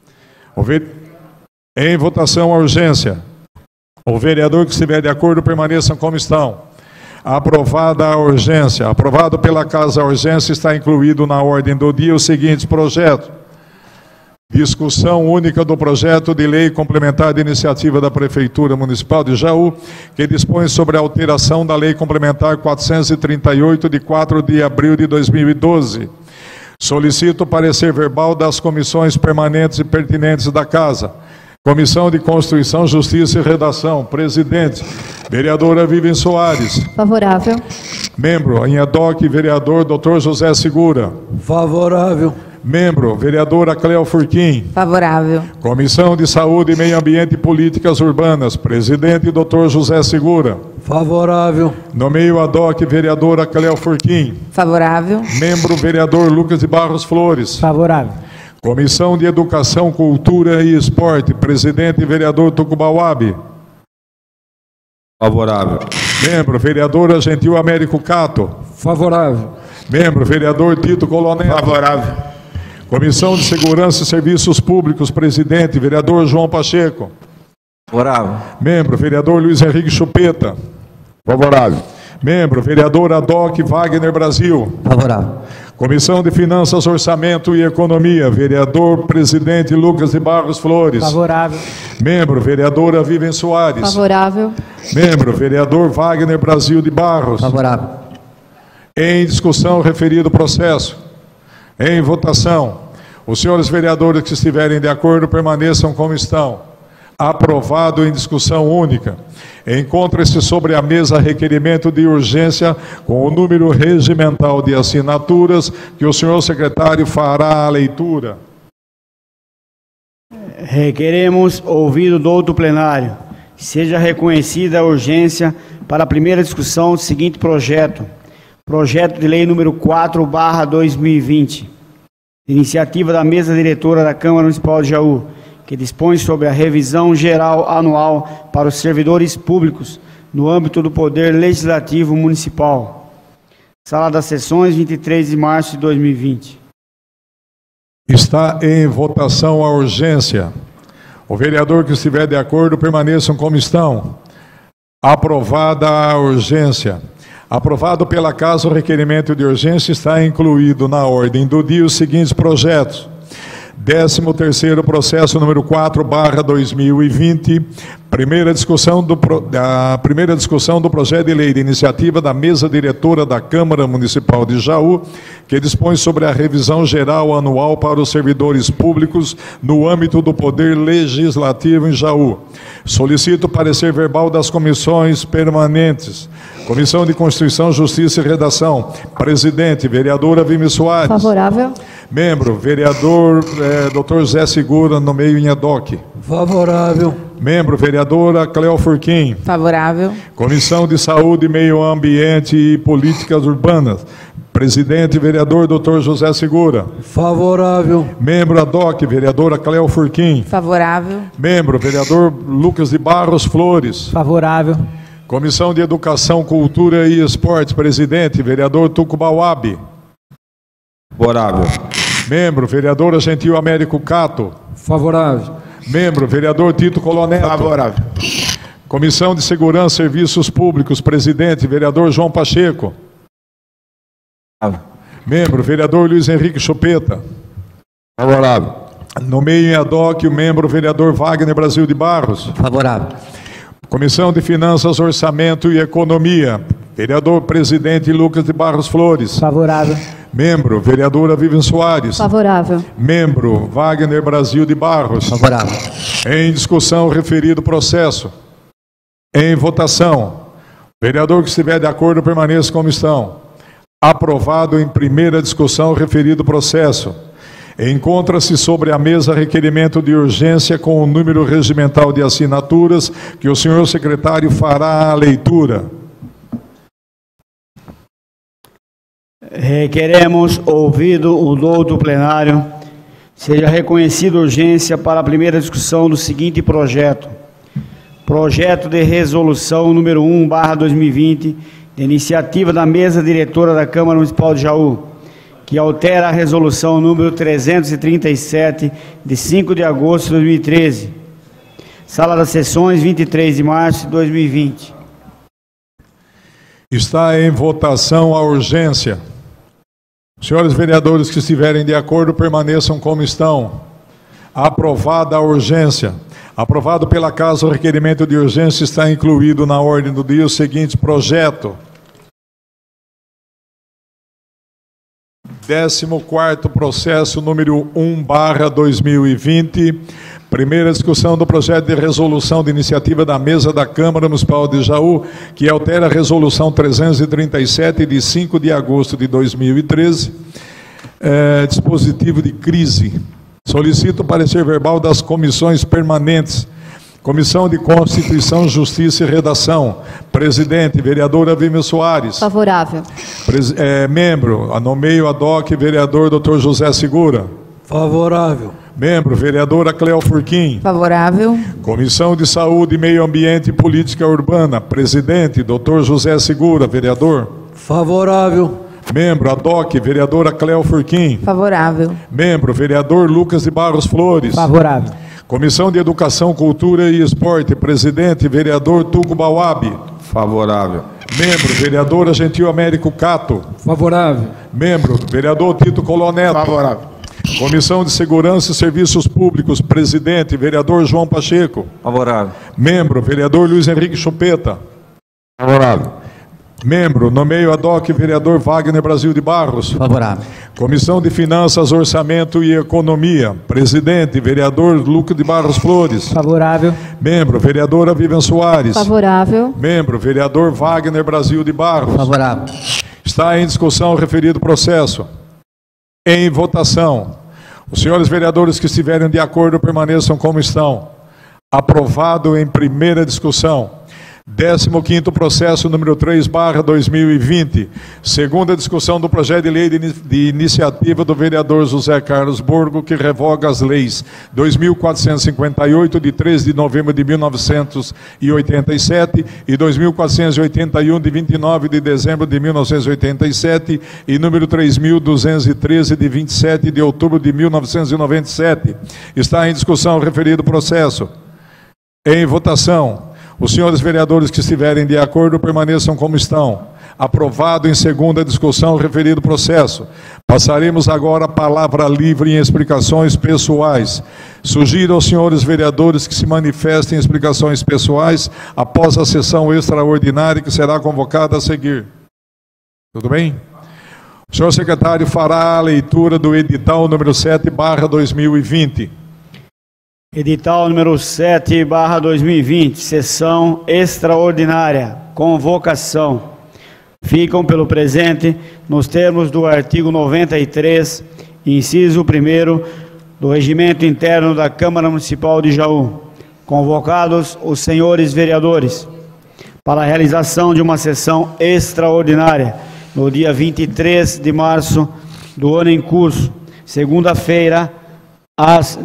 Speaker 2: Em votação a urgência. O vereador que estiver de acordo permaneçam como estão. Aprovada a urgência. Aprovado pela Casa a urgência, está incluído na ordem do dia os seguintes projetos. Discussão única do projeto de lei complementar de iniciativa da Prefeitura Municipal de Jaú, que dispõe sobre a alteração da Lei Complementar 438, de 4 de abril de 2012. Solicito o parecer verbal das comissões permanentes e pertinentes da Casa. Comissão de Constituição, Justiça e Redação. Presidente, vereadora Vivian Soares.
Speaker 12: Favorável.
Speaker 2: Membro, em ADOC, vereador Dr. José Segura.
Speaker 6: Favorável.
Speaker 2: Membro, vereadora Cleo Furquim.
Speaker 12: Favorável.
Speaker 2: Comissão de Saúde, Meio Ambiente e Políticas Urbanas. Presidente, Dr. José Segura.
Speaker 6: Favorável.
Speaker 2: Nomeio ADOC, vereadora Cleo Furquim.
Speaker 12: Favorável.
Speaker 2: Membro, vereador Lucas de Barros Flores.
Speaker 11: Favorável.
Speaker 2: Comissão de Educação, Cultura e Esporte. Presidente, vereador Tucubauabe.
Speaker 7: Favorável.
Speaker 2: Membro, vereadora Gentil Américo Cato.
Speaker 6: Favorável.
Speaker 2: Membro, vereador Tito Colonel.
Speaker 4: Favorável.
Speaker 2: Comissão de Segurança e Serviços Públicos. Presidente, vereador João Pacheco.
Speaker 13: Favorável.
Speaker 2: Membro, vereador Luiz Henrique Chupeta.
Speaker 1: Favorável.
Speaker 2: Membro, vereador ADOC Wagner Brasil.
Speaker 10: Favorável.
Speaker 2: Comissão de Finanças, Orçamento e Economia, vereador presidente Lucas de Barros Flores.
Speaker 11: Favorável.
Speaker 2: Membro, vereadora Vivian Soares.
Speaker 12: Favorável.
Speaker 2: Membro, vereador Wagner Brasil de Barros.
Speaker 10: Favorável.
Speaker 2: Em discussão, referido processo. Em votação. Os senhores vereadores que estiverem de acordo permaneçam como estão. Aprovado em discussão única. Encontra-se sobre a mesa requerimento de urgência com o número regimental de assinaturas que o senhor secretário fará a leitura.
Speaker 3: Requeremos, ouvido do outro plenário, seja reconhecida a urgência para a primeira discussão do seguinte projeto. Projeto de lei número 4/2020. Iniciativa da mesa diretora da Câmara Municipal de Jaú, que dispõe sobre a revisão geral anual para os servidores públicos no âmbito do Poder Legislativo Municipal. Sala das Sessões, 23 de março de 2020.
Speaker 2: Está em votação a urgência. O vereador que estiver de acordo permaneçam como estão. Aprovada a urgência. Aprovado pela Casa o requerimento de urgência, está incluído na ordem do dia os seguintes projetos. 13º processo número 4/2020, primeira discussão do projeto de lei de iniciativa da mesa diretora da Câmara Municipal de Jaú, que dispõe sobre a revisão geral anual para os servidores públicos no âmbito do Poder Legislativo em Jaú. Solicito parecer verbal das comissões permanentes. Comissão de Constituição, Justiça e Redação. Presidente, vereadora Vivian Soares.
Speaker 12: Favorável.
Speaker 2: Membro, vereador Dr. Zé Segura, nomeio em ADOC.
Speaker 6: Favorável.
Speaker 2: Membro, vereadora Cleo Furquim.
Speaker 12: Favorável.
Speaker 2: Comissão de Saúde, Meio Ambiente e Políticas Urbanas. Presidente, vereador Dr. José Segura.
Speaker 6: Favorável.
Speaker 2: Membro ADOC, vereadora Cleo Furquim.
Speaker 12: Favorável.
Speaker 2: Membro, vereador Lucas de Barros Flores.
Speaker 11: Favorável.
Speaker 2: Comissão de Educação, Cultura e Esportes. Presidente, vereador Tucubauabe.
Speaker 7: Favorável.
Speaker 2: Membro, vereadora Gentil Américo Cato.
Speaker 6: Favorável.
Speaker 2: Membro, vereador Tito Colonel.
Speaker 4: Favorável.
Speaker 2: Comissão de Segurança e Serviços Públicos. Presidente, vereador João Pacheco. Membro, vereador Luiz Henrique Chupeta.
Speaker 1: Favorável.
Speaker 2: Nomeio em ad hoc o membro vereador Wagner Brasil de Barros.
Speaker 14: Favorável.
Speaker 2: Comissão de Finanças, Orçamento e Economia. Vereador presidente Lucas de Barros Flores.
Speaker 10: Favorável.
Speaker 2: Membro, vereadora Vivian Soares.
Speaker 12: Favorável.
Speaker 2: Membro, Wagner Brasil de Barros.
Speaker 14: Favorável.
Speaker 2: Em discussão, referido processo. Em votação. Vereador que estiver de acordo, permaneça como estão. Aprovado em primeira discussão, referido processo. Encontra-se sobre a mesa requerimento de urgência com o número regimental de assinaturas que o senhor secretário fará a leitura.
Speaker 3: Requeremos, ouvido o douto plenário, seja reconhecida urgência para a primeira discussão do seguinte projeto. Projeto de resolução número 1/2020, de iniciativa da mesa diretora da Câmara Municipal de Jaú, que altera a resolução número 337, de 5 de agosto de 2013. Sala das Sessões, 23 de março de 2020.
Speaker 2: Está em votação a urgência. Senhores vereadores que estiverem de acordo, permaneçam como estão. Aprovada a urgência. Aprovado pela Casa, o requerimento de urgência está incluído na ordem do dia o seguinte projeto. 14º processo número 1/2020, primeira discussão do projeto de resolução de iniciativa da mesa da Câmara Municipal de Jaú, que altera a resolução 337 de 5 de agosto de 2013, dispositivo de crise. Solicito o parecer verbal das comissões permanentes. Comissão de Constituição, Justiça e Redação. Presidente, vereadora Vivian Soares.
Speaker 12: Favorável.
Speaker 2: Membro, nomeio ad hoc, vereador Dr. José Segura.
Speaker 6: Favorável.
Speaker 2: Membro, vereadora Cleo Furquim.
Speaker 12: Favorável.
Speaker 2: Comissão de Saúde, Meio Ambiente e Política Urbana. Presidente, Dr. José Segura, vereador.
Speaker 6: Favorável.
Speaker 2: Membro, ad hoc, vereadora Cleo Furquim.
Speaker 12: Favorável.
Speaker 2: Membro, vereador Lucas de Barros Flores.
Speaker 10: Favorável.
Speaker 2: Comissão de Educação, Cultura e Esporte. Presidente, vereador Tuco Bauab.
Speaker 1: Favorável.
Speaker 2: Membro, vereadora Gentil Américo Cato.
Speaker 6: Favorável.
Speaker 2: Membro, vereador Tito Coloneto.
Speaker 4: Favorável.
Speaker 2: Comissão de Segurança e Serviços Públicos. Presidente, vereador João Pacheco.
Speaker 13: Favorável.
Speaker 2: Membro, vereador Luiz Henrique Chupeta.
Speaker 1: Favorável.
Speaker 2: Membro, nomeio ad hoc, vereador Wagner Brasil de Barros.
Speaker 14: Favorável.
Speaker 2: Comissão de Finanças, Orçamento e Economia. Presidente, vereador Lucas de Barros Flores.
Speaker 10: Favorável.
Speaker 2: Membro, vereadora Vivian Soares.
Speaker 12: Favorável.
Speaker 2: Membro, vereador Wagner Brasil de Barros.
Speaker 14: Favorável.
Speaker 2: Está em discussão o referido processo. Em votação. Os senhores vereadores que estiverem de acordo, permaneçam como estão. Aprovado em primeira discussão. 15º processo número 3/2020, segunda discussão do projeto de lei de iniciativa do vereador José Carlos Borgo, que revoga as leis 2.458, de 13 de novembro de 1987, e 2.481, de 29 de dezembro de 1987, e número 3.213, de 27 de outubro de 1997. Está em discussão o referido processo. Em votação. Os senhores vereadores que estiverem de acordo, permaneçam como estão. Aprovado em segunda discussão o referido processo. Passaremos agora a palavra livre em explicações pessoais. Sugiro aos senhores vereadores que se manifestem em explicações pessoais após a sessão extraordinária que será convocada a seguir. Tudo bem? O senhor secretário fará a leitura do edital número 7/2020.
Speaker 3: Edital número 7/2020, sessão extraordinária, convocação. Ficam pelo presente, nos termos do artigo 93, inciso 1º, do Regimento Interno da Câmara Municipal de Jaú, convocados os senhores vereadores para a realização de uma sessão extraordinária no dia 23 de março do ano em curso, segunda-feira, às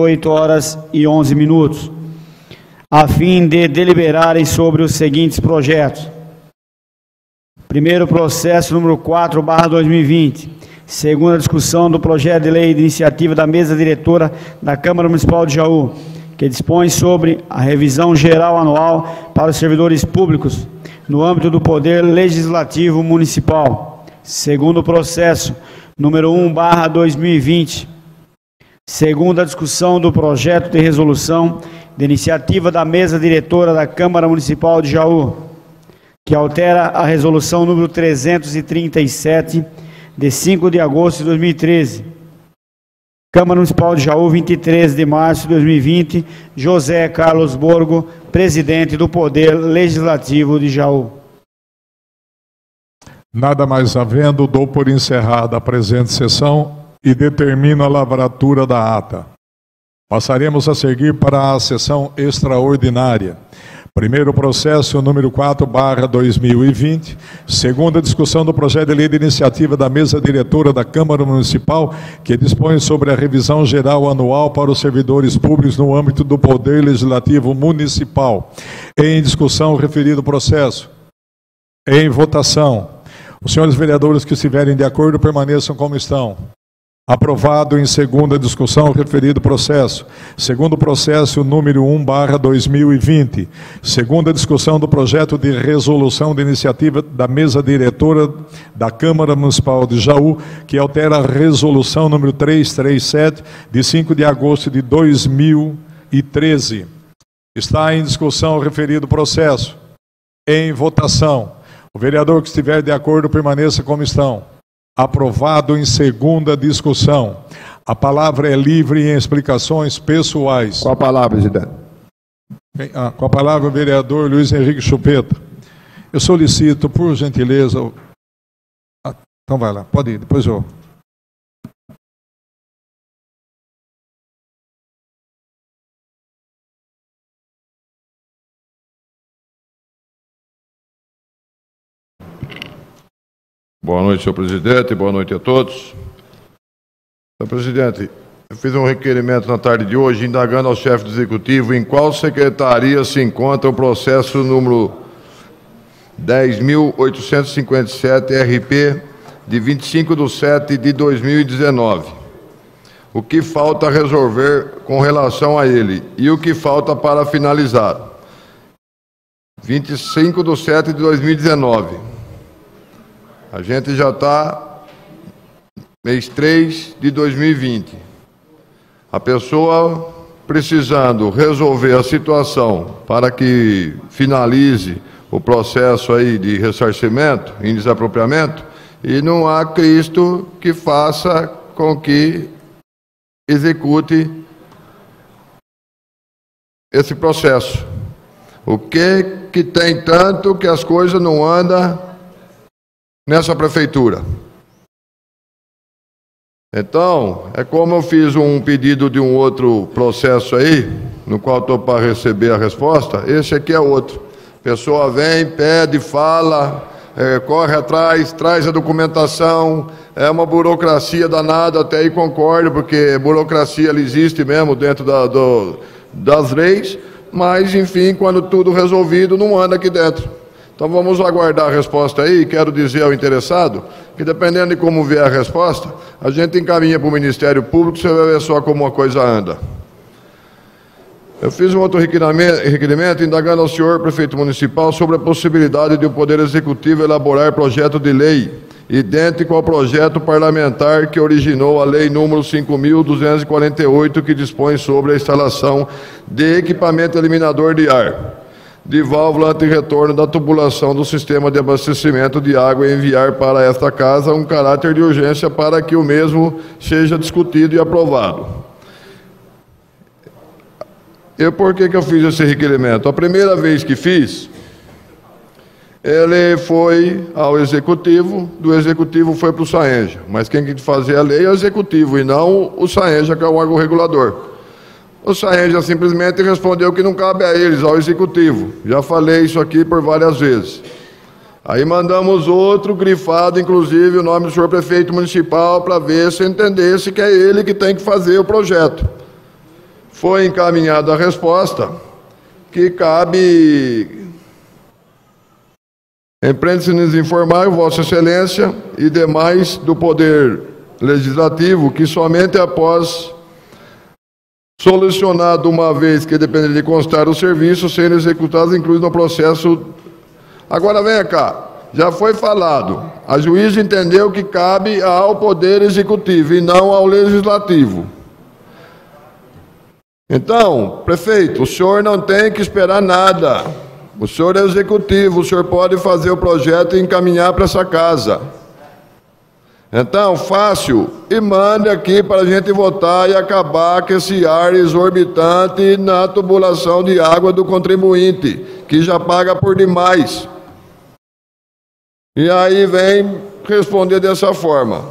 Speaker 3: 18h11, a fim de deliberarem sobre os seguintes projetos. Primeiro processo número 4/2020, segunda discussão do projeto de lei de iniciativa da mesa diretora da Câmara Municipal de Jaú, que dispõe sobre a revisão geral anual para os servidores públicos no âmbito do Poder Legislativo Municipal. Segundo processo, número 1/2020. Segunda discussão do projeto de resolução de iniciativa da mesa diretora da Câmara Municipal de Jaú, que altera a resolução número 337, de 5 de agosto de 2013. Câmara Municipal de Jaú, 23 de março de 2020, José Carlos Borgo, presidente do Poder Legislativo de Jaú.
Speaker 2: Nada mais havendo, dou por encerrada a presente sessão e determino a lavratura da ata. Passaremos a seguir para a sessão extraordinária. Primeiro processo, número 4/2020, segunda discussão do projeto de lei de iniciativa da mesa diretora da Câmara Municipal, que dispõe sobre a revisão geral anual para os servidores públicos no âmbito do Poder Legislativo Municipal. Em discussão, o referido processo. Em votação. Os senhores vereadores que estiverem de acordo permaneçam como estão. Aprovado em segunda discussão o referido processo. Segundo processo número 1/2020. Segunda discussão do projeto de resolução de iniciativa da mesa diretora da Câmara Municipal de Jaú, que altera a resolução número 337, de 5 de agosto de 2013. Está em discussão o referido processo. Em votação. O vereador que estiver de acordo permaneça como estão. Aprovado em segunda discussão. A palavra é livre em explicações pessoais.
Speaker 1: Com a palavra, presidente.
Speaker 2: Com a palavra, o vereador Luiz Henrique Chupeta. Eu solicito, por gentileza... Então vai lá, pode ir, depois eu...
Speaker 1: Boa noite, senhor presidente, boa noite a todos. Senhor presidente, eu fiz um requerimento na tarde de hoje, indagando ao chefe do executivo em qual secretaria se encontra o processo número 10.857 RP, de 25/7/2019. O que falta resolver com relação a ele e o que falta para finalizar. 25/7/2019. A gente já está mês 3 de 2020. A pessoa precisando resolver a situação para que finalize o processo aí de ressarcimento em desapropriamento, e não há Cristo que faça com que execute esse processo. O que tem tanto que as coisas não andam nessa prefeitura? Então, é como eu fiz um pedido de um outro processo aí, no qual estou para receber a resposta, esse aqui é outro. A pessoa vem, pede, fala, corre atrás, traz a documentação, é uma burocracia danada, até aí concordo, porque burocracia ela existe mesmo dentro das leis, mas, enfim, quando tudo resolvido, não anda aqui dentro. Então vamos aguardar a resposta aí. Quero dizer ao interessado que, dependendo de como vier a resposta, a gente encaminha para o Ministério Público, você vai ver só como a coisa anda. Eu fiz um outro requerimento indagando ao senhor prefeito municipal sobre a possibilidade de o Poder Executivo elaborar projeto de lei idêntico ao projeto parlamentar que originou a Lei número 5.248, que dispõe sobre a instalação de equipamento eliminador de ar, de válvula antirretorno da tubulação do sistema de abastecimento de água e enviar para esta casa um caráter de urgência para que o mesmo seja discutido e aprovado. Por que eu fiz esse requerimento? A primeira vez que fiz, ele foi ao Executivo, do Executivo foi para o SAENJA, mas quem tem que fazer a lei é o Executivo e não o SAENJA, que é o órgão regulador. O SAENJA simplesmente respondeu que não cabe a eles, ao Executivo. Já falei isso aqui por várias vezes. Aí mandamos outro, grifado, inclusive, o nome do senhor prefeito municipal, para ver se entendesse que é ele que tem que fazer o projeto. Foi encaminhada a resposta que cabe, empreende-se nos informar, Vossa Excelência e demais do Poder Legislativo, que somente após solucionado uma vez que depende de constar o serviço, sendo executados incluídos no processo. Agora venha cá, já foi falado. A juíza entendeu que cabe ao Poder Executivo e não ao Legislativo. Então, prefeito, o senhor não tem que esperar nada. O senhor é executivo, o senhor pode fazer o projeto e encaminhar para essa casa. Então, fácil, e mande aqui para a gente votar e acabar com esse ar exorbitante na tubulação de água do contribuinte, que já paga por demais. E aí vem responder dessa forma.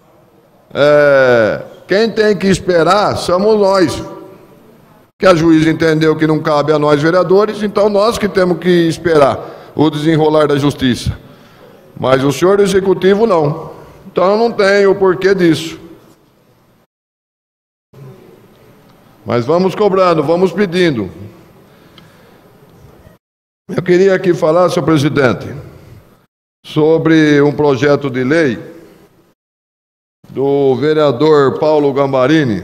Speaker 1: Quem tem que esperar somos nós. Que a juíza entendeu que não cabe a nós vereadores, então nós que temos que esperar o desenrolar da justiça. Mas o senhor executivo não. Então não tem o porquê disso. Mas vamos cobrando, vamos pedindo. Eu queria aqui falar, senhor presidente, sobre um projeto de lei do vereador Paulo Gambarini.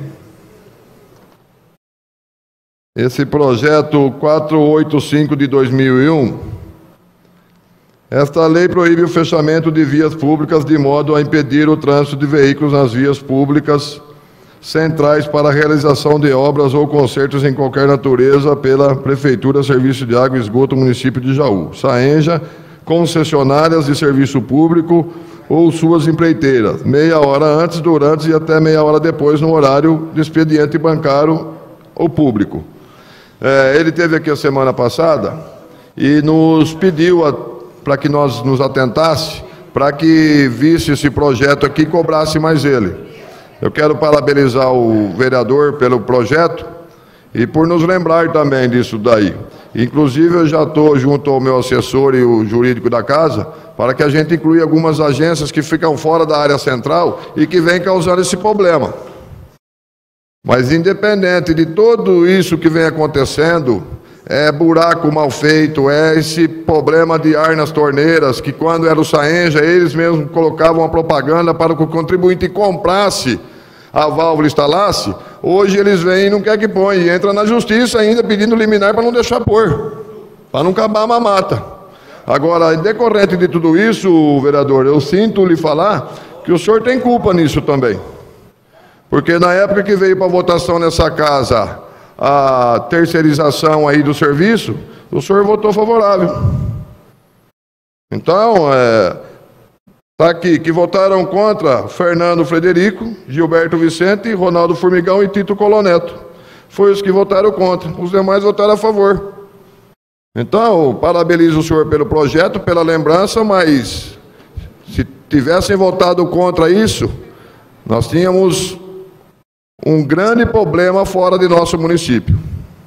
Speaker 1: Esse projeto 485 de 2001. Esta lei proíbe o fechamento de vias públicas de modo a impedir o trânsito de veículos nas vias públicas centrais para a realização de obras ou consertos em qualquer natureza pela Prefeitura, Serviço de Água e Esgoto, município de Jaú, Saenja, concessionárias de serviço público ou suas empreiteiras, meia hora antes, durante e até meia hora depois no horário de expediente bancário ou público. Ele esteve aqui a semana passada e nos pediu para que nós nos atentasse, para que visse esse projeto aqui e cobrasse mais ele. Eu quero parabenizar o vereador pelo projeto e por nos lembrar também disso daí. Inclusive, eu já estou junto ao meu assessor e o jurídico da casa, para que a gente inclua algumas agências que ficam fora da área central e que vem causando esse problema. Mas independente de tudo isso que vem acontecendo, é buraco mal feito, é esse problema de ar nas torneiras, que quando era o Saenja, eles mesmos colocavam a propaganda para que o contribuinte comprasse a válvula e instalasse. Hoje eles vêm e não quer que põe, e entra na justiça ainda pedindo liminar para não deixar pôr, para não acabar a mamata. Agora, em decorrente de tudo isso, vereador, eu sinto lhe falar que o senhor tem culpa nisso também. Porque na época que veio para votação nessa casa a terceirização aí do serviço, o senhor votou favorável. Então, está aqui, que votaram contra Fernando Frederico, Gilberto Vicente, Ronaldo Formigão e Tito Coloneto. Foi os que votaram contra, os demais votaram a favor. Então, parabenizo o senhor pelo projeto, pela lembrança, mas se tivessem votado contra isso, nós tínhamos um grande problema fora de nosso município.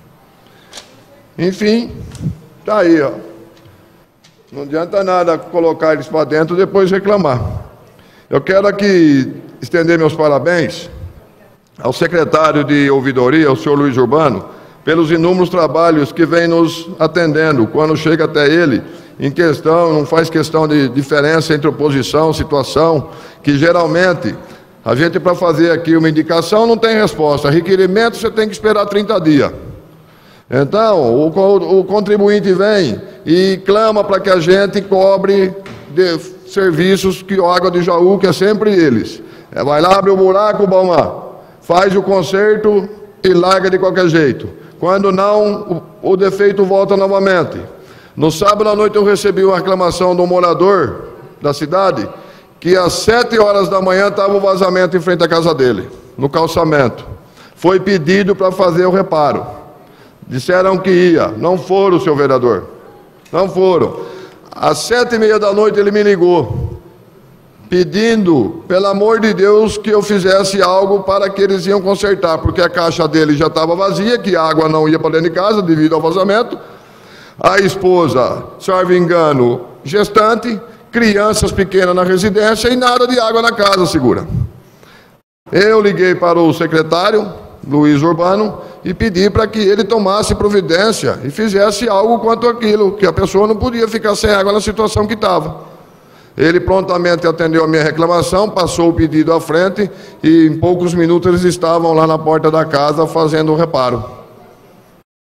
Speaker 1: Enfim, está aí, ó. Não adianta nada colocar eles para dentro e depois reclamar. Eu quero aqui estender meus parabéns ao secretário de Ouvidoria, o senhor Luiz Urbano, pelos inúmeros trabalhos que vem nos atendendo. Quando chega até ele, em questão, não faz questão de diferença entre oposição, situação, que geralmente a gente, para fazer aqui uma indicação, não tem resposta. Requerimento, você tem que esperar 30 dias. Então, o contribuinte vem e clama para que a gente cobre de serviços que o Água de Jaú, que é sempre eles. Vai lá, abre o buraco, faz o conserto e larga de qualquer jeito. Quando não, o defeito volta novamente. No sábado à noite eu recebi uma reclamação de um morador da cidade, que às 7 horas da manhã estava o vazamento em frente à casa dele, no calçamento. Foi pedido para fazer o reparo. Disseram que ia, não foram, seu vereador. Não foram. Às 7h30 da noite ele me ligou, pedindo, pelo amor de Deus, que eu fizesse algo para que eles iam consertar, porque a caixa dele já estava vazia, que a água não ia para dentro de casa devido ao vazamento. A esposa, salvo engano, gestante, crianças pequenas na residência e nada de água na casa, segura. Eu liguei para o secretário, Luiz Urbano, e pedi para que ele tomasse providência e fizesse algo quanto aquilo, que a pessoa não podia ficar sem água na situação que estava. Ele prontamente atendeu a minha reclamação, passou o pedido à frente e em poucos minutos eles estavam lá na porta da casa fazendo o reparo.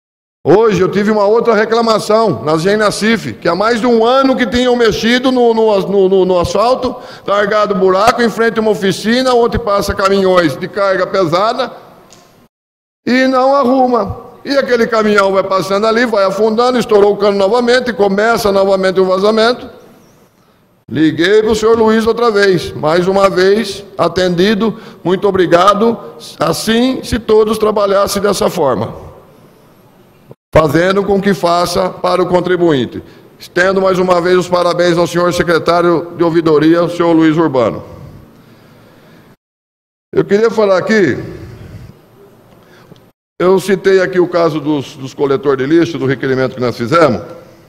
Speaker 1: Hoje eu tive uma outra reclamação na Genacif, que há mais de um ano que tinham mexido no asfalto, largado buraco em frente a uma oficina, onde passa caminhões de carga pesada, e não arruma. E aquele caminhão vai passando ali, vai afundando, estourou o cano novamente, começa novamente o vazamento. Liguei para o senhor Luiz outra vez, mais uma vez, atendido, muito obrigado, assim se todos trabalhassem dessa forma, fazendo com que faça para o contribuinte. Estendo mais uma vez os parabéns ao senhor secretário de ouvidoria, o senhor Luiz Urbano. Eu queria falar aqui, eu citei aqui o caso dos coletores de lixo, do requerimento que nós fizemos.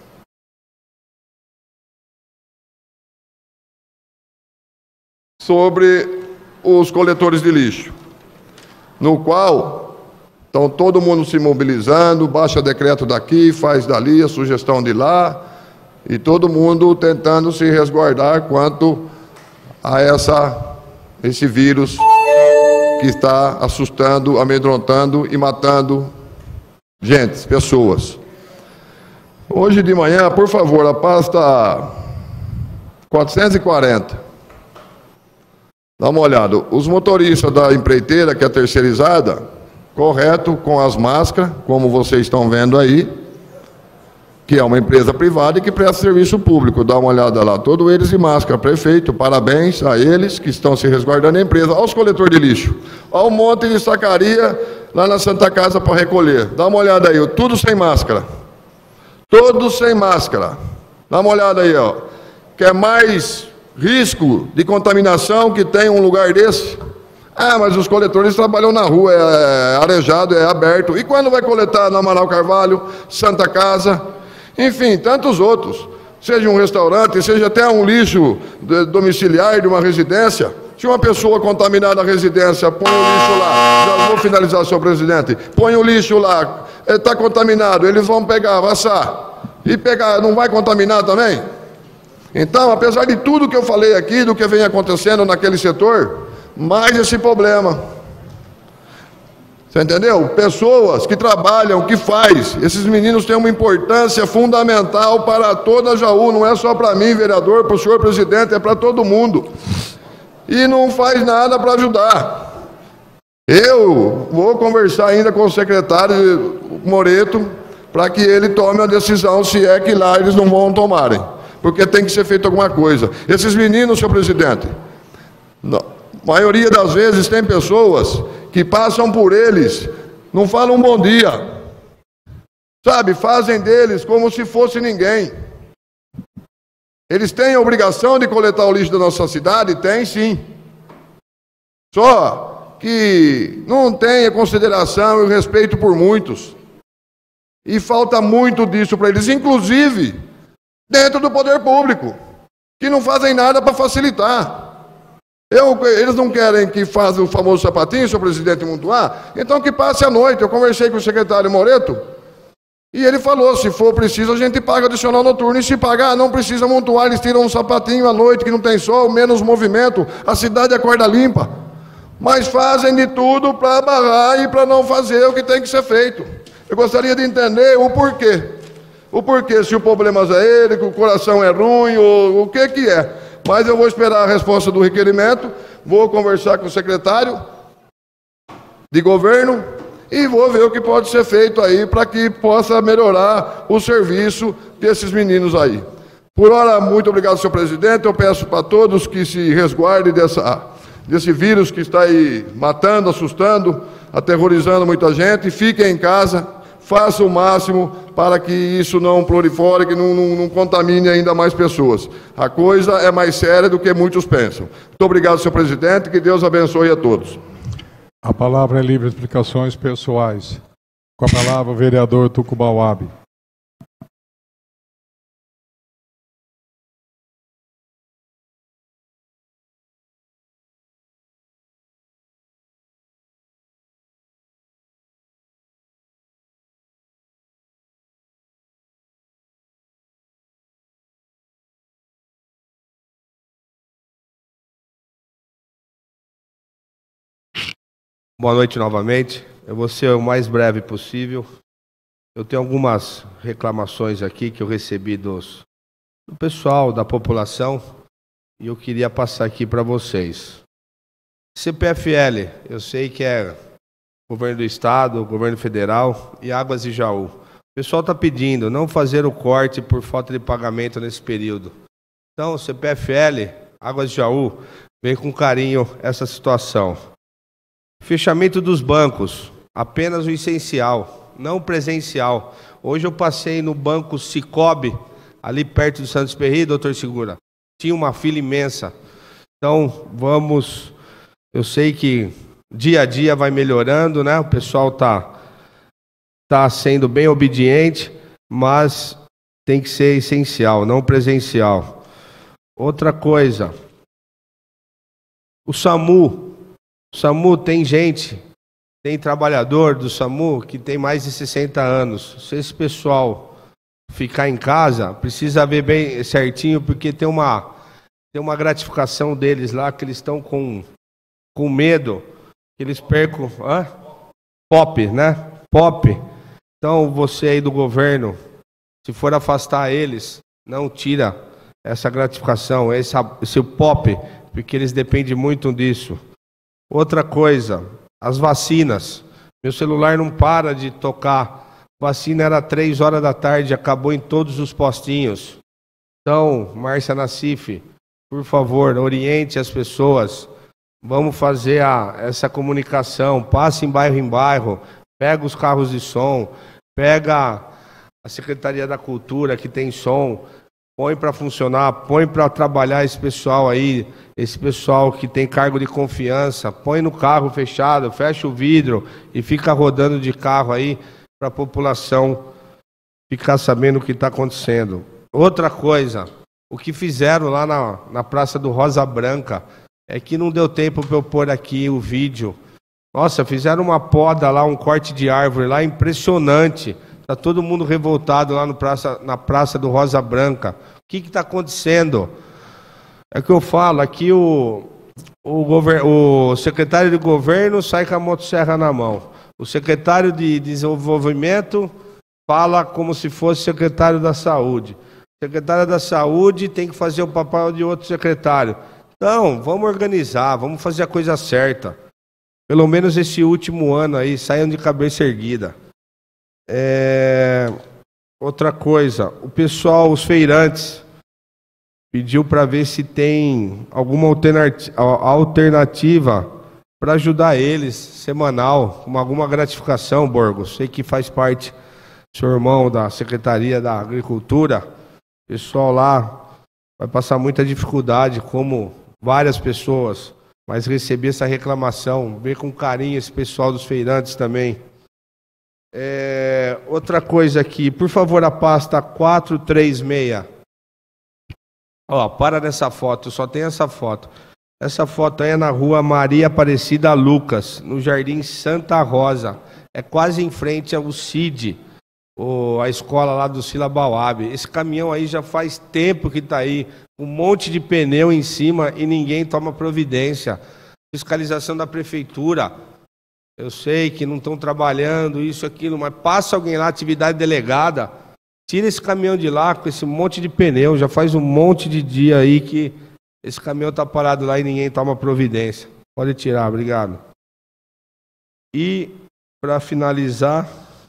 Speaker 1: Sobre os coletores de lixo, no qual estão todo mundo se mobilizando, baixa decreto daqui, faz dali, a sugestão de lá, e todo mundo tentando se resguardar quanto a esse vírus que está assustando, amedrontando e matando gente, pessoas. Hoje de manhã, por favor, a pasta 440. Dá uma olhada. Os motoristas da empreiteira, que é terceirizada, correto, com as máscaras, como vocês estão vendo aí, que é uma empresa privada e que presta serviço público. Dá uma olhada lá, todos eles de máscara. Prefeito, parabéns a eles que estão se resguardando da empresa. Olha os coletores de lixo. Olha um monte de sacaria lá na Santa Casa para recolher. Dá uma olhada aí, tudo sem máscara. Todos sem máscara. Dá uma olhada aí, ó. Quer mais risco de contaminação que tem um lugar desse? Ah, mas os coletores trabalham na rua, é arejado, é aberto. E quando vai coletar no Amaral Carvalho, Santa Casa, enfim, tantos outros. Seja um restaurante, seja até um lixo domiciliar de uma residência. Se uma pessoa contaminada na residência põe o lixo lá, já vou finalizar, senhor presidente, põe o lixo lá, está contaminado, eles vão pegar, assar, e pegar, não vai contaminar também? Então, apesar de tudo que eu falei aqui, do que vem acontecendo naquele setor, mais esse problema. Você entendeu? Pessoas que trabalham, que faz. Esses meninos têm uma importância fundamental para toda a Jaú. Não é só para mim, vereador, para o senhor presidente, é para todo mundo. E não faz nada para ajudar. Eu vou conversar ainda com o secretário Moreto para que ele tome a decisão, se é que lá eles não vão tomarem. Porque tem que ser feito alguma coisa. Esses meninos, senhor presidente, a maioria das vezes tem pessoas que passam por eles, não falam bom dia, sabe, fazem deles como se fosse ninguém. Eles têm a obrigação de coletar o lixo da nossa cidade? Tem sim. Só que não tem a consideração e o respeito por muitos. E falta muito disso para eles, inclusive dentro do poder público, que não fazem nada para facilitar. Eles não querem que faça o famoso sapatinho, senhor presidente Montuá, então que passe a noite. Eu conversei com o secretário Moreto e ele falou, se for preciso a gente paga adicional noturno, e se pagar não precisa montuar, eles tiram um sapatinho à noite que não tem sol, menos movimento, a cidade acorda limpa. Mas fazem de tudo para barrar e para não fazer o que tem que ser feito. Eu gostaria de entender o porquê. O porquê, se o problema é ele, que o coração é ruim, ou o que que é. Mas eu vou esperar a resposta do requerimento, vou conversar com o secretário de governo e vou ver o que pode ser feito aí para que possa melhorar o serviço desses meninos aí. Por hora, muito obrigado, senhor presidente. Eu peço para todos que se resguardem desse vírus que está aí matando, assustando, aterrorizando muita gente. Fiquem em casa, façam o máximo para que isso não prolifere, que não contamine ainda mais pessoas. A coisa é mais séria do que muitos pensam. Muito obrigado, senhor presidente, que Deus abençoe a todos.
Speaker 2: A palavra é livre de explicações pessoais. Com a palavra, o vereador Tucubauabe.
Speaker 7: Boa noite novamente. Eu vou ser o mais breve possível. eu tenho algumas reclamações aqui que eu recebi do pessoal, da população, e eu queria passar aqui para vocês. CPFL, eu sei que é governo do estado, governo federal e Águas de Jaú. O pessoal está pedindo não fazer o corte por falta de pagamento nesse período. Então, CPFL, Águas de Jaú, vem com carinho essa situação. Fechamento dos bancos, apenas o essencial, não presencial. Hoje eu passei no banco Cicobi, ali perto do Santos Perri, doutor Segura. Tinha uma fila imensa. Então, vamos... Eu sei que dia a dia vai melhorando, né? O pessoal tá sendo bem obediente, mas tem que ser essencial, não presencial. Outra coisa, o SAMU tem gente, tem trabalhador do SAMU que tem mais de 60 anos. Se esse pessoal ficar em casa, precisa ver bem certinho, porque tem uma gratificação deles lá, que eles estão com medo que eles percam. POP, né? POP. Então, você aí do governo, se for afastar eles, não tira essa gratificação, esse POP, porque eles dependem muito disso. Outra coisa, as vacinas. Meu celular não para de tocar. Vacina era 3 horas da tarde, acabou em todos os postinhos. Então, Márcia Nassif, por favor, oriente as pessoas. Vamos fazer essa comunicação, passe em bairro, pega os carros de som, pega a Secretaria da Cultura que tem som, põe para funcionar, põe para trabalhar esse pessoal aí, esse pessoal que tem cargo de confiança, põe no carro fechado, fecha o vidro e fica rodando de carro aí para a população ficar sabendo o que está acontecendo. Outra coisa, o que fizeram lá na Praça do Rosa Branca, é que não deu tempo para eu pôr aqui o vídeo. Nossa, fizeram uma poda lá, um corte de árvore lá, impressionante. Está todo mundo revoltado lá na Praça do Rosa Branca. O que está acontecendo? É que eu falo, aqui o secretário de governo sai com a motosserra na mão. O secretário de desenvolvimento fala como se fosse secretário da saúde. O secretário da saúde tem que fazer o papel de outro secretário. Então, vamos organizar, vamos fazer a coisa certa. Pelo menos esse último ano aí, saiam de cabeça erguida. Outra coisa, o pessoal, os feirantes, pediu para ver se tem alguma alternativa para ajudar eles, semanal, com alguma gratificação, Borgo. Sei que faz parte, seu irmão, da Secretaria da Agricultura. O pessoal lá vai passar muita dificuldade, como várias pessoas, mas receber essa reclamação, ver com carinho esse pessoal dos feirantes também. Outra coisa aqui, por favor, a pasta 436. Para nessa foto, só tem essa foto. Essa foto aí é na rua Maria Aparecida Lucas, no Jardim Santa Rosa. É quase em frente ao CID, a escola lá do Sila Bauab. Esse caminhão aí já faz tempo que está aí, um monte de pneu em cima e ninguém toma providência. Fiscalização da prefeitura. Eu sei que não estão trabalhando, isso, aquilo, mas passa alguém lá, atividade delegada, tira esse caminhão de lá com esse monte de pneu. Já faz um monte de dia aí que esse caminhão está parado lá e ninguém toma providência. Pode tirar, obrigado. E, para finalizar,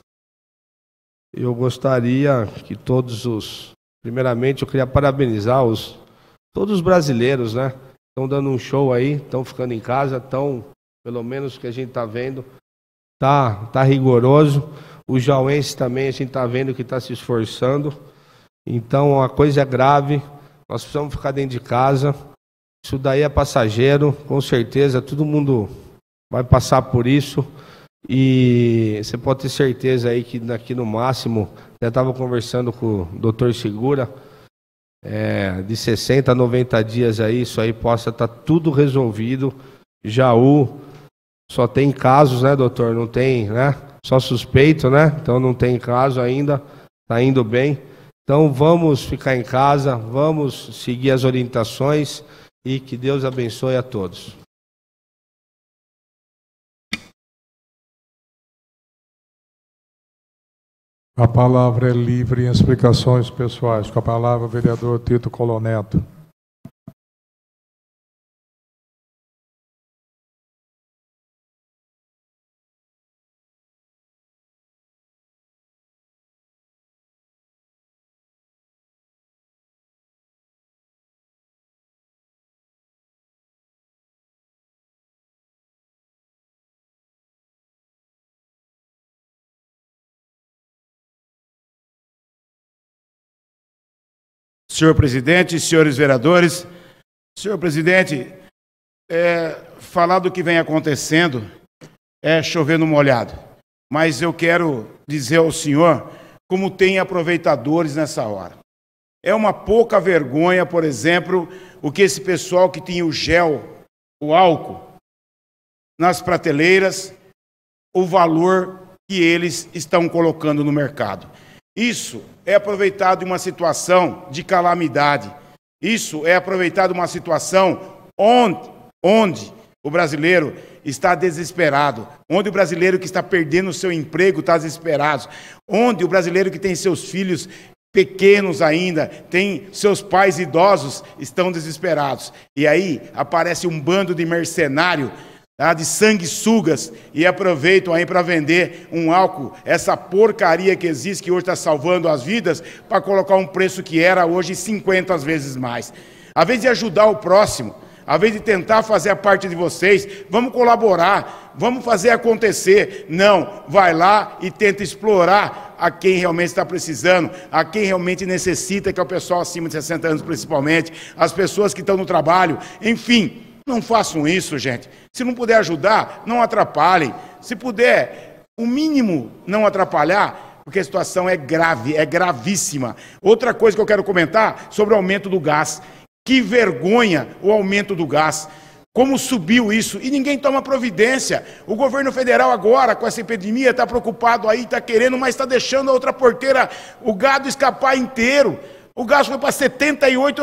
Speaker 7: eu gostaria que primeiramente, eu queria parabenizar todos os brasileiros, né? Estão dando um show aí, estão ficando em casa, pelo menos que a gente está vendo, tá rigoroso. Os jauenses também, a gente está vendo que está se esforçando. Então, a coisa é grave, nós precisamos ficar dentro de casa. Isso daí é passageiro, com certeza, todo mundo vai passar por isso. E você pode ter certeza aí que daqui no máximo, já estava conversando com o doutor Segura, de 60 a 90 dias aí, isso aí possa estar tudo resolvido. Jaú só tem casos, né, doutor? Não tem, né? Só suspeito, né? Então não tem caso ainda, está indo bem. Então vamos ficar em casa, vamos seguir as orientações e que Deus abençoe a todos.
Speaker 2: A palavra é livre em explicações pessoais. Com a palavra, o vereador Tito Coloneto.
Speaker 4: Senhor presidente, senhores vereadores, senhor presidente, falar do que vem acontecendo é chover no molhado, mas eu quero dizer ao senhor como tem aproveitadores nessa hora. É uma pouca vergonha, por exemplo, o que esse pessoal que tinha o gel, o álcool, nas prateleiras, o valor que eles estão colocando no mercado. Isso é aproveitado de uma situação de calamidade. Isso é aproveitado de uma situação onde o brasileiro está desesperado, onde o brasileiro que está perdendo o seu emprego está desesperado, onde o brasileiro que tem seus filhos pequenos ainda, tem seus pais idosos, estão desesperados. E aí aparece um bando de mercenário, de sanguessugas, e aproveitam aí para vender um álcool, essa porcaria que existe, que hoje está salvando as vidas, para colocar um preço que era hoje 50 vezes mais. Ao invés de ajudar o próximo, ao invés de tentar fazer a parte de vocês, vamos colaborar, vamos fazer acontecer. Não, vai lá e tenta explorar a quem realmente está precisando, a quem realmente necessita, que é o pessoal acima de 60 anos principalmente, as pessoas que estão no trabalho, enfim. Não façam isso, gente. Se não puder ajudar, não atrapalhem. Se puder, o mínimo, não atrapalhar, porque a situação é grave, é gravíssima. Outra coisa que eu quero comentar sobre o aumento do gás. Que vergonha o aumento do gás. Como subiu isso? E ninguém toma providência. O governo federal agora, com essa epidemia, está preocupado aí, está querendo, mas está deixando a outra porteira, o gado escapar inteiro. O gás foi para R$ 78.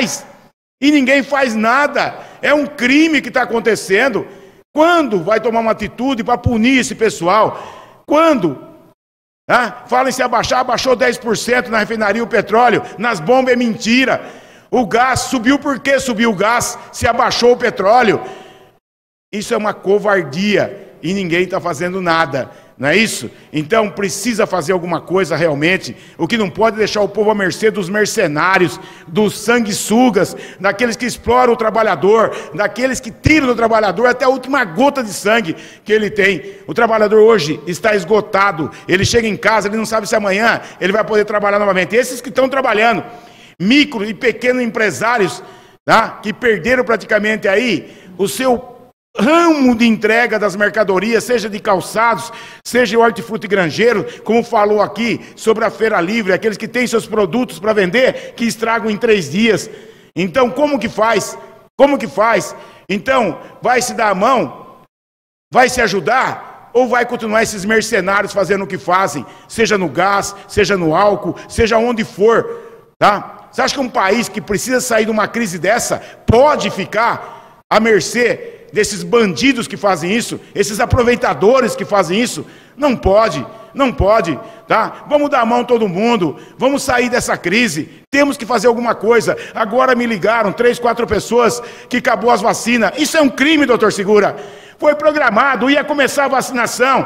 Speaker 4: E ninguém faz nada. É um crime que está acontecendo. Quando vai tomar uma atitude para punir esse pessoal? Quando? Falam em se abaixar, abaixou 10% na refinaria o petróleo, nas bombas é mentira. O gás subiu, por que subiu o gás se abaixou o petróleo? Isso é uma covardia e ninguém está fazendo nada. Não é isso? Então precisa fazer alguma coisa realmente. O que não pode deixar o povo à mercê dos mercenários, dos sanguessugas, daqueles que exploram o trabalhador, daqueles que tiram do trabalhador até a última gota de sangue que ele tem. O trabalhador hoje está esgotado. Ele chega em casa, ele não sabe se amanhã ele vai poder trabalhar novamente. Esses que estão trabalhando, micro e pequenos empresários, que perderam praticamente aí o seu ramo de entrega das mercadorias, seja de calçados, seja hortifruti e granjeiro, como falou aqui sobre a Feira Livre, aqueles que têm seus produtos para vender, que estragam em 3 dias. Então, como que faz? Como que faz? Então, vai se dar a mão? Vai se ajudar? Ou vai continuar esses mercenários fazendo o que fazem? Seja no gás, seja no álcool, seja onde for, Você acha que um país que precisa sair de uma crise dessa pode ficar à mercê desses bandidos que fazem isso, esses aproveitadores que fazem isso? Não pode, não pode, Vamos dar a mão todo mundo, vamos sair dessa crise, temos que fazer alguma coisa. Agora me ligaram 3, 4 pessoas que acabou as vacinas. Isso é um crime, doutor Segura. Foi programado, ia começar a vacinação,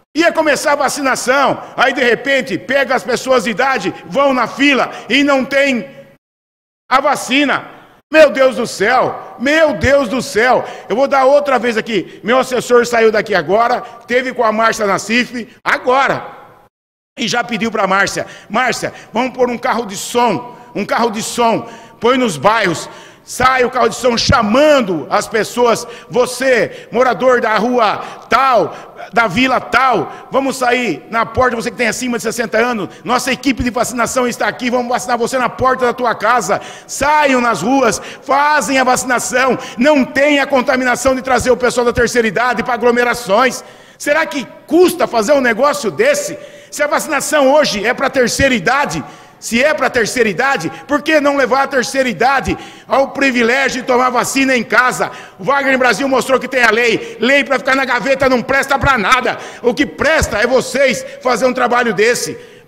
Speaker 4: aí de repente pega as pessoas de idade, vão na fila e não tem a vacina. Meu Deus do céu, meu Deus do céu. Eu vou dar outra vez aqui. Meu assessor saiu daqui agora, teve com a Márcia Nassif, agora. E já pediu para a Márcia, vamos pôr um carro de som, põe nos bairros. Sai o carro de som chamando as pessoas, você, morador da rua tal, da vila tal, vamos sair na porta, você que tem acima de 60 anos, nossa equipe de vacinação está aqui, vamos vacinar você na porta da tua casa. Saiam nas ruas, fazem a vacinação, não tem a contaminação de trazer o pessoal da terceira idade para aglomerações. Será que custa fazer um negócio desse? Se a vacinação hoje é para a terceira idade, se é para a terceira idade, por que não levar a terceira idade ao privilégio de tomar vacina em casa? O Wagner Brasil mostrou que tem a lei. Lei para ficar na gaveta não presta para nada. O que presta é vocês fazer um trabalho desse.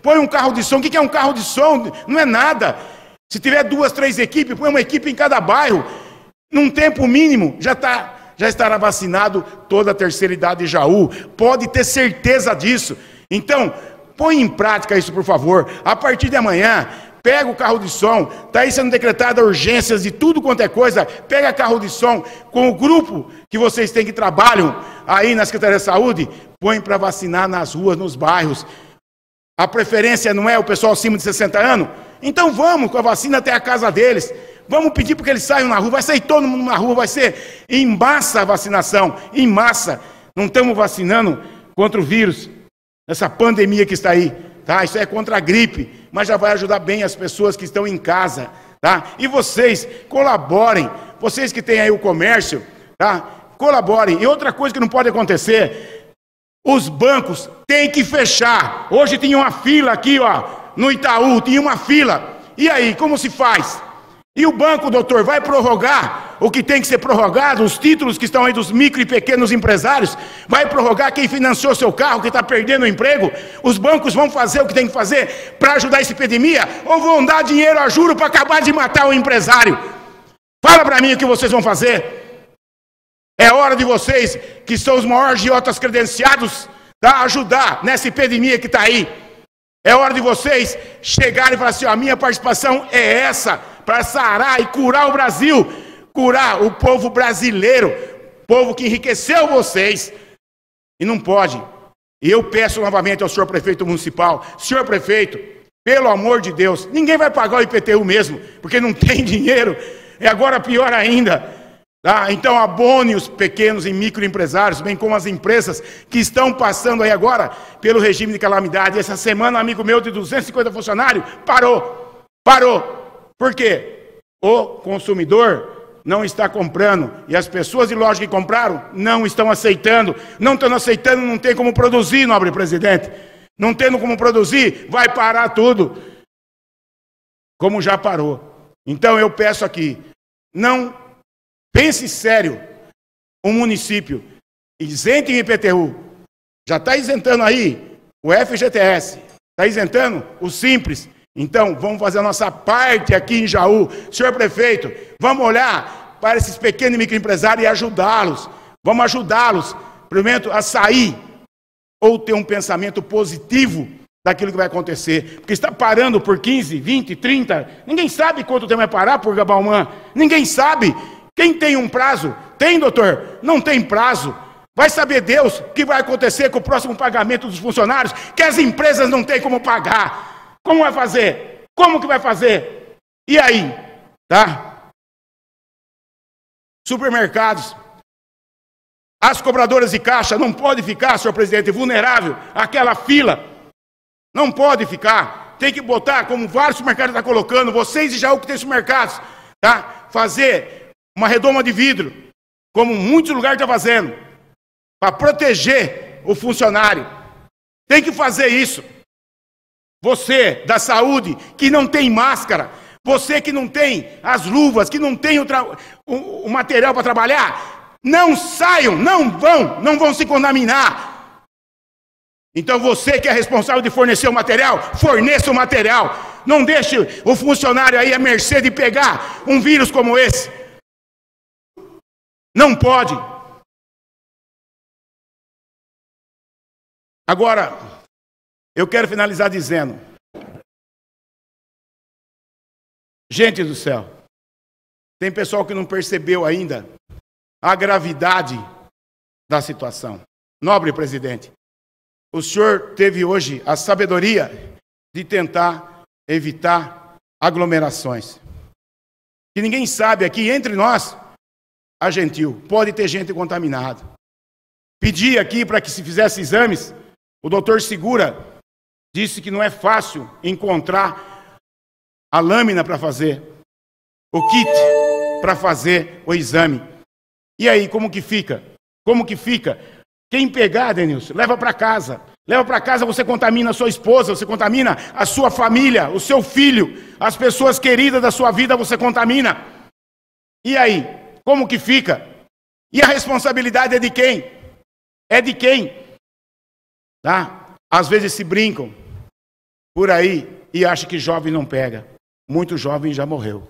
Speaker 4: Põe um carro de som. O que é um carro de som? Não é nada. Se tiver 2, 3 equipes, põe uma equipe em cada bairro. Num tempo mínimo, já estará vacinado toda a terceira idade de Jaú. Pode ter certeza disso. Então, põe em prática isso, por favor. A partir de amanhã, pega o carro de som. Está aí sendo decretada urgências de tudo quanto é coisa. Pega carro de som com o grupo que vocês têm que trabalham aí na Secretaria de Saúde. Põe para vacinar nas ruas, nos bairros. A preferência não é o pessoal acima de 60 anos? Então vamos com a vacina até a casa deles. Vamos pedir para que eles saiam na rua. Vai sair todo mundo na rua, vai ser em massa a vacinação. Em massa. Não estamos vacinando contra o vírus. Essa pandemia que está aí. Tá? Isso é contra a gripe. Mas já vai ajudar bem as pessoas que estão em casa. Tá? E vocês, colaborem. Vocês que têm aí o comércio, tá? Colaborem. E outra coisa que não pode acontecer, os bancos têm que fechar. Hoje tinha uma fila aqui, ó. No Itaú, tinha uma fila. E aí, como se faz? E o banco, doutor, vai prorrogar o que tem que ser prorrogado, os títulos que estão aí dos micro e pequenos empresários? Vai prorrogar quem financiou seu carro, que está perdendo o emprego? Os bancos vão fazer o que tem que fazer para ajudar essa epidemia? Ou vão dar dinheiro a juro para acabar de matar o empresário? Fala para mim o que vocês vão fazer. É hora de vocês, que são os maiores agiotas credenciados, tá, ajudar nessa epidemia que está aí. É hora de vocês chegarem e falar assim, ó, a minha participação é essa, para sarar e curar o Brasil, curar o povo brasileiro, povo que enriqueceu vocês. E não pode. E eu peço novamente ao senhor prefeito municipal, senhor prefeito, pelo amor de Deus, ninguém vai pagar o IPTU mesmo, porque não tem dinheiro, e agora pior ainda. Tá? Então abone os pequenos e microempresários, bem como as empresas que estão passando aí agora pelo regime de calamidade. Essa semana um amigo meu de 250 funcionários parou. Por quê? O consumidor não está comprando e as pessoas de loja que compraram não estão aceitando. Não estão aceitando, não tem como produzir, nobre presidente. Não tendo como produzir, vai parar tudo. Como já parou. Então eu peço aqui, não pense sério, um município isente em IPTU, já está isentando aí o FGTS, está isentando o Simples. Então, vamos fazer a nossa parte aqui em Jaú. Senhor prefeito, vamos olhar para esses pequenos e microempresários e ajudá-los. Vamos ajudá-los, primeiro, a sair ou ter um pensamento positivo daquilo que vai acontecer. Porque está parando por 15, 20, 30, ninguém sabe quanto tempo vai parar por Gabalman. Ninguém sabe. Quem tem um prazo? Tem, doutor? Não tem prazo. Vai saber Deus o que vai acontecer com o próximo pagamento dos funcionários, que as empresas não têm como pagar. Como vai fazer? Como que vai fazer? E aí? Tá? Supermercados. As cobradoras de caixa não podem ficar, senhor presidente, vulnerável àquela fila. Não pode ficar. Tem que botar, como vários supermercados estão colocando, vocês e Jaú que tem supermercados, tá? Fazer uma redoma de vidro, como muitos lugares estão fazendo, para proteger o funcionário. Tem que fazer isso. Você, da saúde, que não tem máscara, você que não tem as luvas, que não tem o material para trabalhar, não saiam, não vão se contaminar. Então você que é responsável de fornecer o material, forneça o material. Não deixe o funcionário aí à mercê de pegar um vírus como esse. Não pode. Agora, eu quero finalizar dizendo, gente do céu, tem pessoal que não percebeu ainda a gravidade da situação. Nobre presidente, o senhor teve hoje a sabedoria de tentar evitar aglomerações. Que ninguém sabe aqui, entre nós, a Gentil, pode ter gente contaminada. Pedi aqui para que se fizesse exames, o doutor Segura disse que não é fácil encontrar a lâmina para fazer, o kit para fazer o exame. E aí, como que fica? Como que fica? Quem pegar, Denilson, leva para casa. Leva para casa, você contamina a sua esposa, você contamina a sua família, o seu filho, as pessoas queridas da sua vida, você contamina. E aí? Como que fica? E a responsabilidade é de quem? É de quem? Tá? Às vezes se brincam. por aí e acha que jovem não pega. Muito jovem já morreu.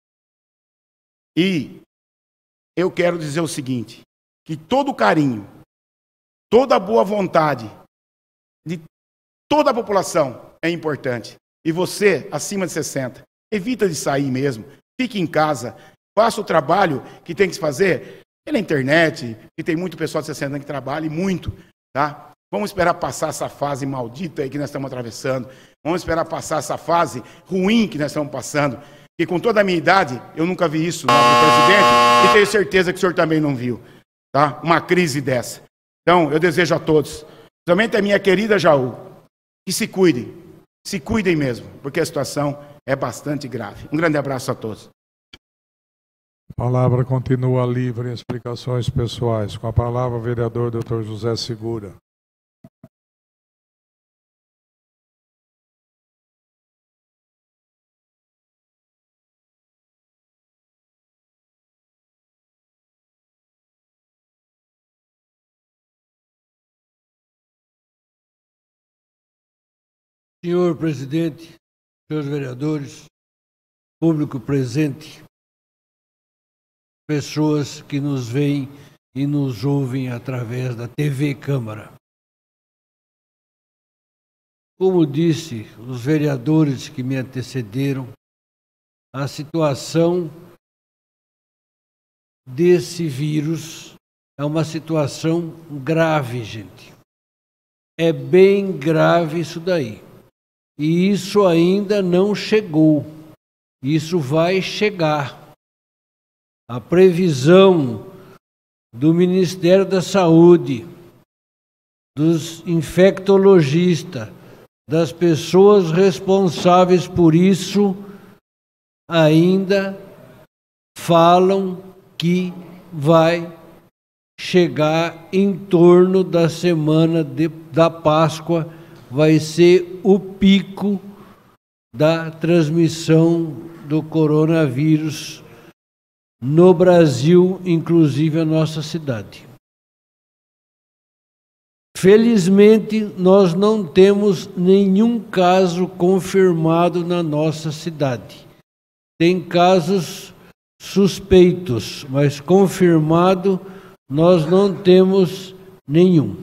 Speaker 4: E eu quero dizer o seguinte, que todo o carinho, toda a boa vontade de toda a população é importante. E você, acima de 60, evita de sair mesmo, fique em casa, faça o trabalho que tem que se fazer pela internet, que tem muito pessoal de 60 anos que trabalha e muito, tá? Vamos esperar passar essa fase maldita aí que nós estamos atravessando. Vamos esperar passar essa fase ruim que nós estamos passando. E com toda a minha idade, eu nunca vi isso no presidente e tenho certeza que o senhor também não viu, tá? Uma crise dessa. Então, eu desejo a todos, principalmente a minha querida Jaú, que se cuidem mesmo, porque a situação é bastante grave. Um grande abraço a todos.
Speaker 2: A palavra continua livre em explicações pessoais. Com a palavra, o vereador Dr. José Segura.
Speaker 6: Senhor presidente, senhores vereadores, público presente, pessoas que nos veem e nos ouvem através da TV Câmara. Como disse os vereadores que me antecederam, a situação desse vírus é uma situação grave, gente. É bem grave isso daí. E isso ainda não chegou. Isso vai chegar. A previsão do Ministério da Saúde, dos infectologistas, das pessoas responsáveis por isso, ainda falam que vai chegar em torno da semana da Páscoa, vai ser o pico da transmissão do coronavírus no Brasil, inclusive a nossa cidade. Felizmente, nós não temos nenhum caso confirmado na nossa cidade. Tem casos suspeitos, mas confirmado nós não temos nenhum.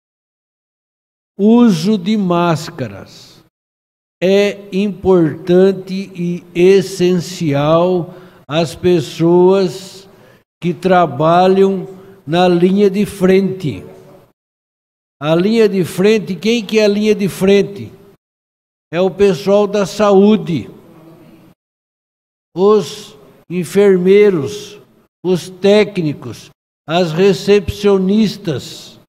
Speaker 6: Uso de máscaras é importante e essencial às pessoas que trabalham na linha de frente. A linha de frente, quem que é a linha de frente? É o pessoal da saúde, os enfermeiros, os técnicos, as recepcionistas,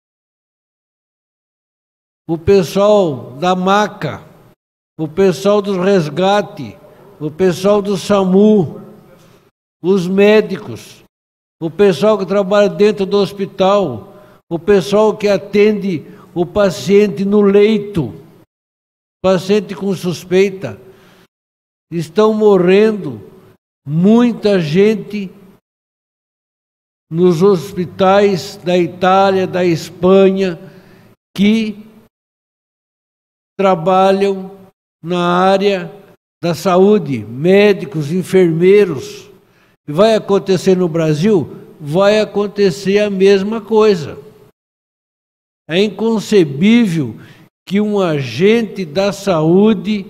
Speaker 6: o pessoal da maca, o pessoal do resgate, o pessoal do SAMU, os médicos, o pessoal que trabalha dentro do hospital, o pessoal que atende o paciente no leito, paciente com suspeita. Estão morrendo muita gente nos hospitais da Itália, da Espanha, que trabalham na área da saúde, médicos, enfermeiros. E vai acontecer no Brasil? Vai acontecer a mesma coisa. É inconcebível que um agente da saúde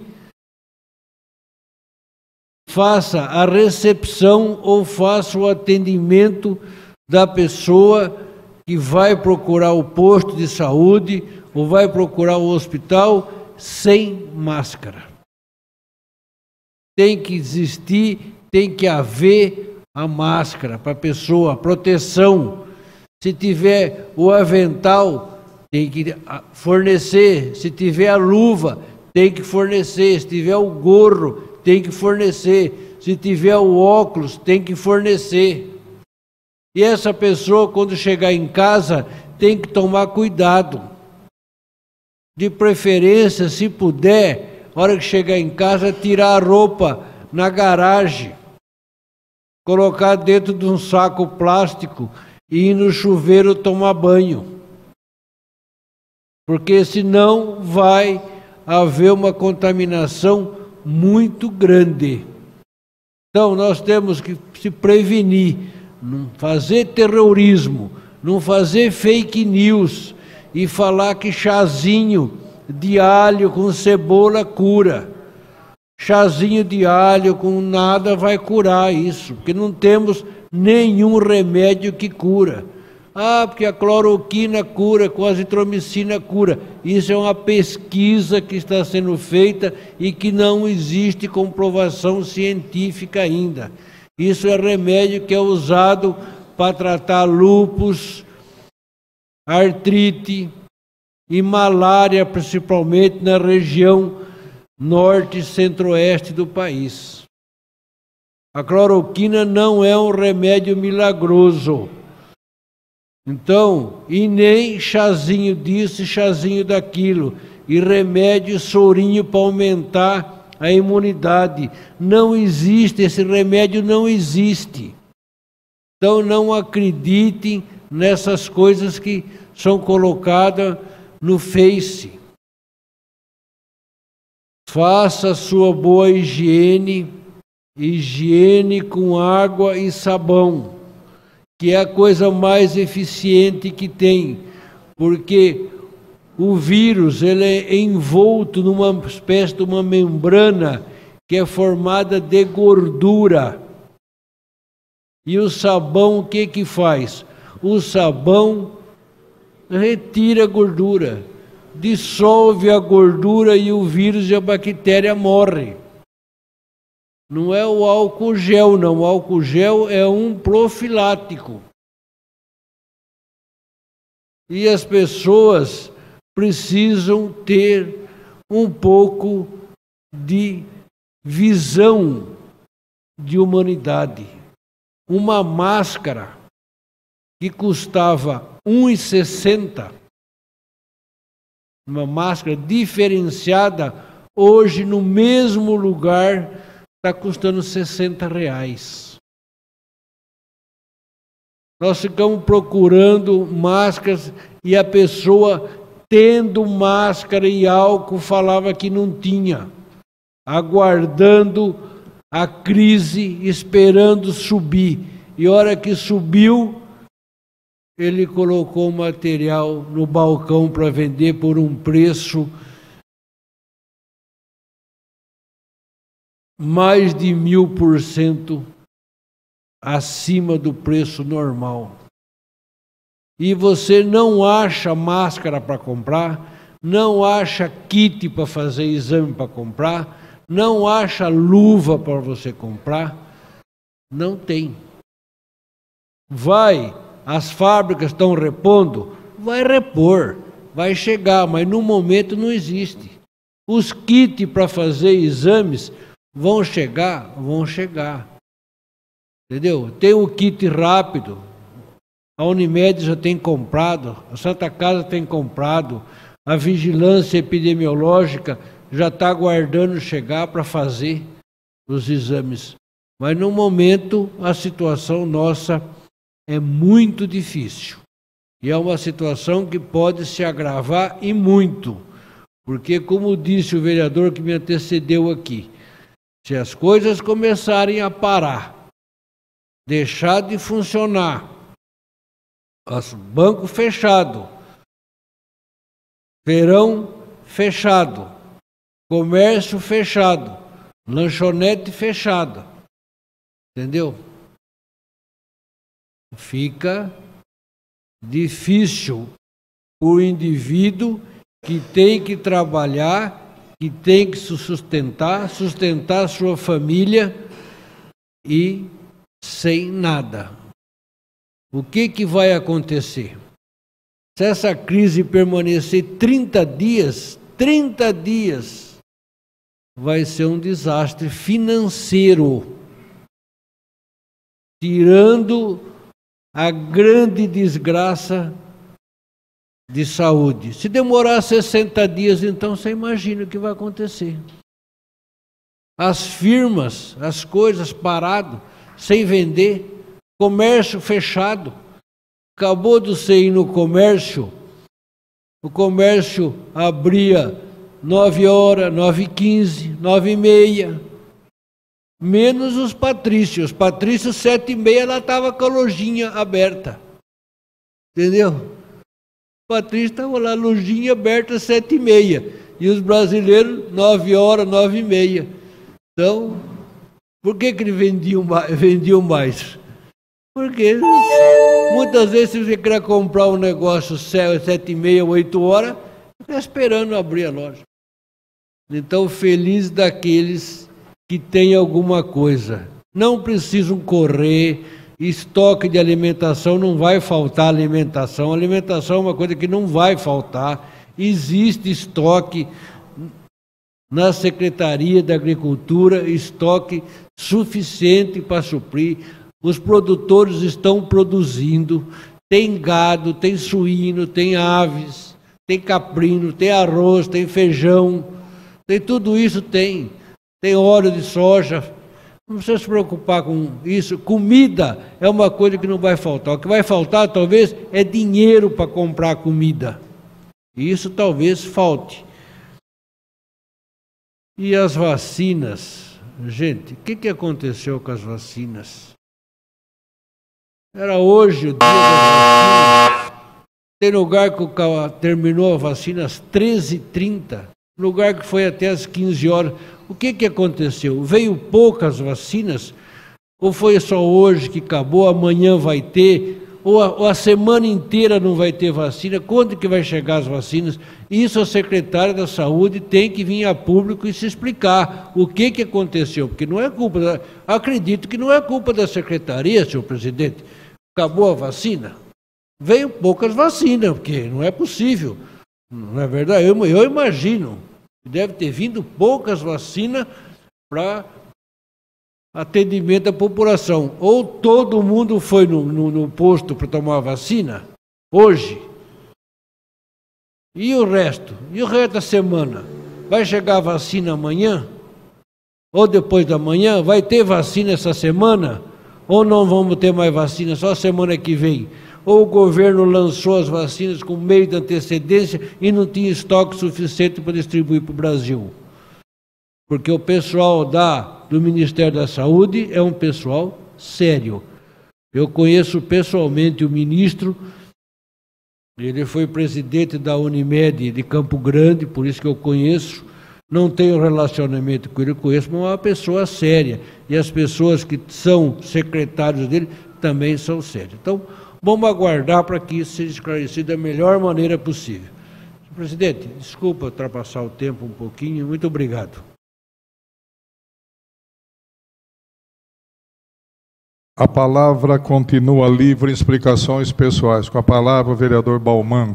Speaker 6: faça a recepção ou faça o atendimento da pessoa que vai procurar o posto de saúde ou vai procurar o hospital sem máscara. Tem que existir, tem que haver a máscara para a pessoa, a proteção. Se tiver o avental, tem que fornecer. Se tiver a luva, tem que fornecer. Se tiver o gorro, tem que fornecer. Se tiver o óculos, tem que fornecer. E essa pessoa, quando chegar em casa, tem que tomar cuidado. De preferência, se puder, na hora que chegar em casa, tirar a roupa na garagem, colocar dentro de um saco plástico e ir no chuveiro tomar banho. Porque senão vai haver uma contaminação muito grande. Então, nós temos que se prevenir, não fazer terrorismo, não fazer fake news e falar que chazinho de alho com cebola cura. Chazinho de alho com nada vai curar isso, porque não temos nenhum remédio que cura. Ah, porque a cloroquina cura, com a azitromicina cura. Isso é uma pesquisa que está sendo feita e que não existe comprovação científica ainda. Isso é remédio que é usado para tratar lúpus, artrite e malária, principalmente na região norte e centro-oeste do país. A cloroquina não é um remédio milagroso. Então, e nem chazinho disso e chazinho daquilo, e remédio sorinho para aumentar a imunidade. Não existe, esse remédio não existe. Então não acreditem nessas coisas que são colocadas no Face. Faça a sua boa higiene com água e sabão, que é a coisa mais eficiente que tem, porque o vírus ele é envolto numa espécie de uma membrana que é formada de gordura. E o sabão, o que que faz? O sabão retira a gordura, dissolve a gordura e o vírus e a bactéria morrem. Não é o álcool gel, não. O álcool gel é um profilático. E as pessoas precisam ter um pouco de visão de humanidade. Uma máscara que custava R$ 1,60, uma máscara diferenciada, hoje no mesmo lugar está custando R$60. Nós ficamos procurando máscaras e a pessoa, tendo máscara e álcool, falava que não tinha, aguardando a crise, esperando subir. E a hora que subiu, ele colocou o material no balcão para vender por um preço mais de 1000% acima do preço normal. E você não acha máscara para comprar, não acha kit para fazer exame para comprar, não acha luva para você comprar, não tem. As fábricas estão repondo, vai repor, vai chegar, mas no momento não existe. Os kits para fazer exames vão chegar? Vão chegar. Entendeu? Tem o kit rápido, a Unimed já tem comprado, a Santa Casa tem comprado, a vigilância epidemiológica já está aguardando chegar para fazer os exames. Mas no momento a situação nossa é muito difícil. E é uma situação que pode se agravar e muito. Porque, como disse o vereador que me antecedeu aqui, se as coisas começarem a parar, deixar de funcionar, os bancos fechados, feirão fechado, comércio fechado, lanchonete fechada, entendeu? Fica difícil para o indivíduo que tem que trabalhar, que tem que se sustentar sua família e sem nada. O que vai acontecer? Se essa crise permanecer 30 dias, vai ser um desastre financeiro, tirando a grande desgraça de saúde. Se demorar 60 dias, então você imagina o que vai acontecer. As firmas, as coisas parado, sem vender, comércio fechado. Acabou de você ir no comércio, o comércio abria 9 horas, 9h15, 9h30. Menos os patrícios. Os patrícios, 7h30, ela estava com a lojinha aberta. Entendeu? O patrício estava lá, lojinha aberta, 7h30. E os brasileiros, 9 horas, 9h30. Então, por que eles vendiam mais? Porque muitas vezes, se você quer comprar um negócio 7h30, 8 horas, fica esperando abrir a loja. Então, feliz daqueles que têm alguma coisa. Não precisam correr, estoque de alimentação, não vai faltar alimentação. Alimentação é uma coisa que não vai faltar. Existe estoque na Secretaria da Agricultura, estoque suficiente para suprir. Os produtores estão produzindo, tem gado, tem suíno, tem aves, tem caprino, tem arroz, tem feijão, tem tudo isso, tem óleo de soja. Não precisa se preocupar com isso. Comida é uma coisa que não vai faltar. O que vai faltar, talvez, é dinheiro para comprar comida. E isso talvez falte. E as vacinas? Gente, o que aconteceu com as vacinas? Era hoje o dia da vacina. Tem lugar que terminou a vacina às 13h30, lugar que foi até às 15 horas. O que aconteceu? Veio poucas vacinas? Ou foi só hoje que acabou, amanhã vai ter? Ou a semana inteira não vai ter vacina? Quando que vai chegar as vacinas? Isso a secretária da Saúde tem que vir a público e se explicar o que aconteceu, porque não é culpa acredito que não é culpa da secretaria, senhor presidente. Acabou a vacina? Veio poucas vacinas, porque não é possível. Não é verdade? Eu imagino que deve ter vindo poucas vacinas para atendimento à população. Ou todo mundo foi no posto para tomar a vacina hoje? E o resto? E o resto da semana? Vai chegar a vacina amanhã? Ou depois da manhã? Vai ter vacina essa semana? Ou não vamos ter mais vacina só semana que vem? Ou o governo lançou as vacinas com meio de antecedência e não tinha estoque suficiente para distribuir para o Brasil? Porque o pessoal do Ministério da Saúde é um pessoal sério. Eu conheço pessoalmente o ministro, ele foi presidente da Unimed de Campo Grande, por isso que eu conheço. Não tenho relacionamento com ele, conheço, mas é uma pessoa séria. E as pessoas que são secretários dele também são sérias. Então, vamos aguardar para que isso seja esclarecido da melhor maneira possível. Presidente, desculpa ultrapassar o tempo um pouquinho. Muito obrigado.
Speaker 2: A palavra continua livre em explicações pessoais. Com a palavra, o vereador Bauman.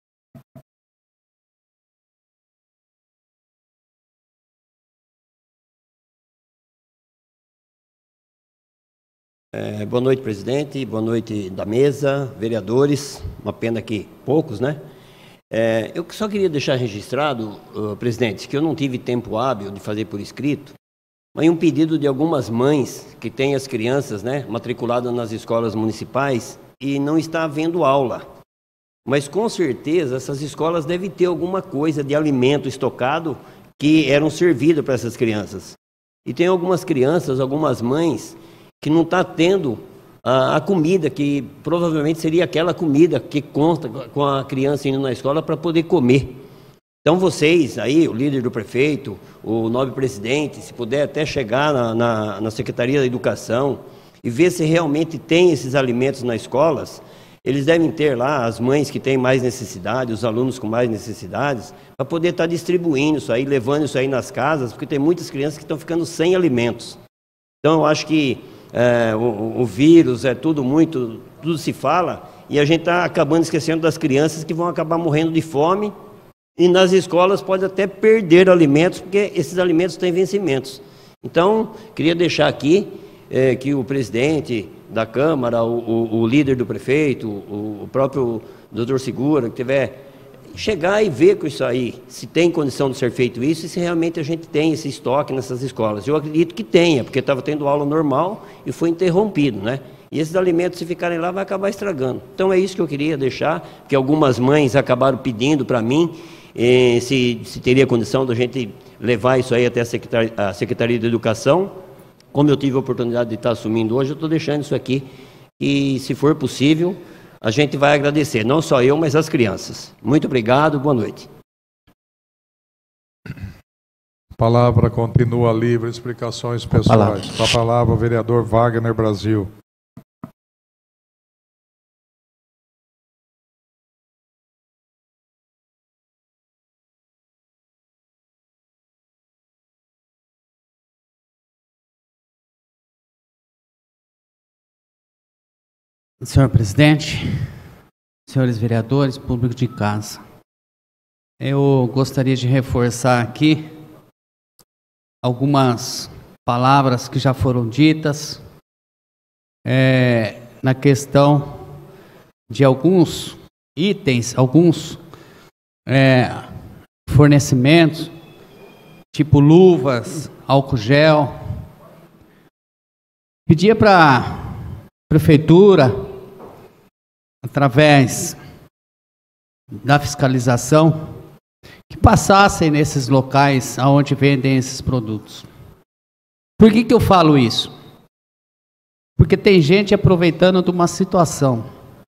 Speaker 9: Boa noite, presidente. Boa noite da mesa, vereadores. Uma pena que poucos, né? Eu só queria deixar registrado, presidente, que eu não tive tempo hábil de fazer por escrito, mas um pedido de algumas mães que têm as crianças, né, matriculadas nas escolas municipais e não está havendo aula. Mas com certeza essas escolas devem ter alguma coisa de alimento estocado que eram servidos para essas crianças. E tem algumas crianças, algumas mães que não está tendo a comida, que provavelmente seria aquela comida que consta com a criança indo na escola para poder comer. Então vocês aí, o líder do prefeito, o nobre presidente, se puder até chegar na Secretaria da Educação e ver se realmente tem esses alimentos nas escolas, eles devem ter lá as mães que têm mais necessidade, os alunos com mais necessidades, para poder estar distribuindo isso aí, levando isso aí nas casas, porque tem muitas crianças que estão ficando sem alimentos. Então eu acho que o vírus tudo se fala, e a gente está acabando esquecendo das crianças que vão acabar morrendo de fome, e nas escolas pode até perder alimentos, porque esses alimentos têm vencimentos. Então, queria deixar aqui que o presidente da Câmara, o líder do prefeito, o próprio doutor Segura, que tiver, chegar e ver com isso aí, se tem condição de ser feito isso e se realmente a gente tem esse estoque nessas escolas. Eu acredito que tenha, porque estava tendo aula normal e foi interrompido, né? E esses alimentos, se ficarem lá, vai acabar estragando. Então é isso que eu queria deixar, que algumas mães acabaram pedindo para mim. se teria condição da gente levar isso aí até a Secretaria de Educação. Como eu tive a oportunidade de estar assumindo hoje, eu estou deixando isso aqui, e se for possível, a gente vai agradecer, não só eu, mas as crianças. Muito obrigado, boa noite.
Speaker 2: A palavra continua livre, explicações pessoais. Com a palavra, o vereador Wagner Brasil.
Speaker 8: Senhor presidente, senhores vereadores, público de casa, eu gostaria de reforçar aqui algumas palavras que já foram ditas na questão de alguns itens, alguns fornecimentos, tipo luvas, álcool gel. Pedia para a prefeitura, através da fiscalização, que passassem nesses locais aonde vendem esses produtos. Por que eu falo isso? Porque tem gente aproveitando de uma situação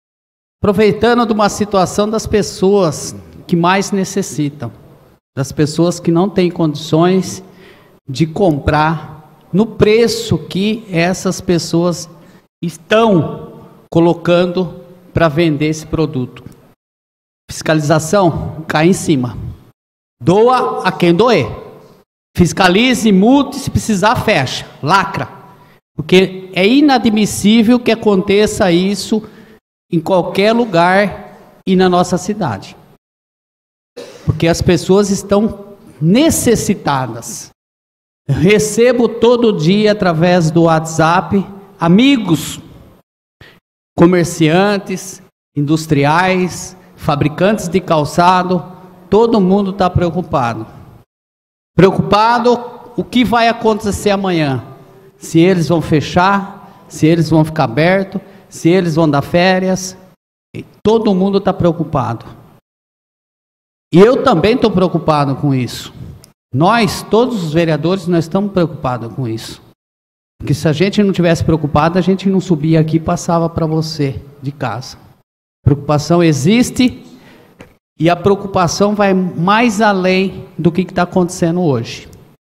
Speaker 8: das pessoas que mais necessitam, das pessoas que não têm condições de comprar no preço que essas pessoas estão colocando para vender esse produto. Fiscalização, cai em cima. Doa a quem doer. Fiscalize, multe, se precisar, fecha, lacra. Porque é inadmissível que aconteça isso em qualquer lugar e na nossa cidade. Porque as pessoas estão necessitadas. Eu recebo todo dia, através do WhatsApp, amigos, comerciantes, industriais, fabricantes de calçado, todo mundo está preocupado. Preocupado o que vai acontecer amanhã. Se eles vão fechar, se eles vão ficar abertos, se eles vão dar férias. Todo mundo está preocupado. E eu também estou preocupado com isso. Nós, todos os vereadores, nós estamos preocupados com isso. Porque se a gente não tivesse preocupado, a gente não subia aqui e passava para você de casa. Preocupação existe e a preocupação vai mais além do que está acontecendo hoje.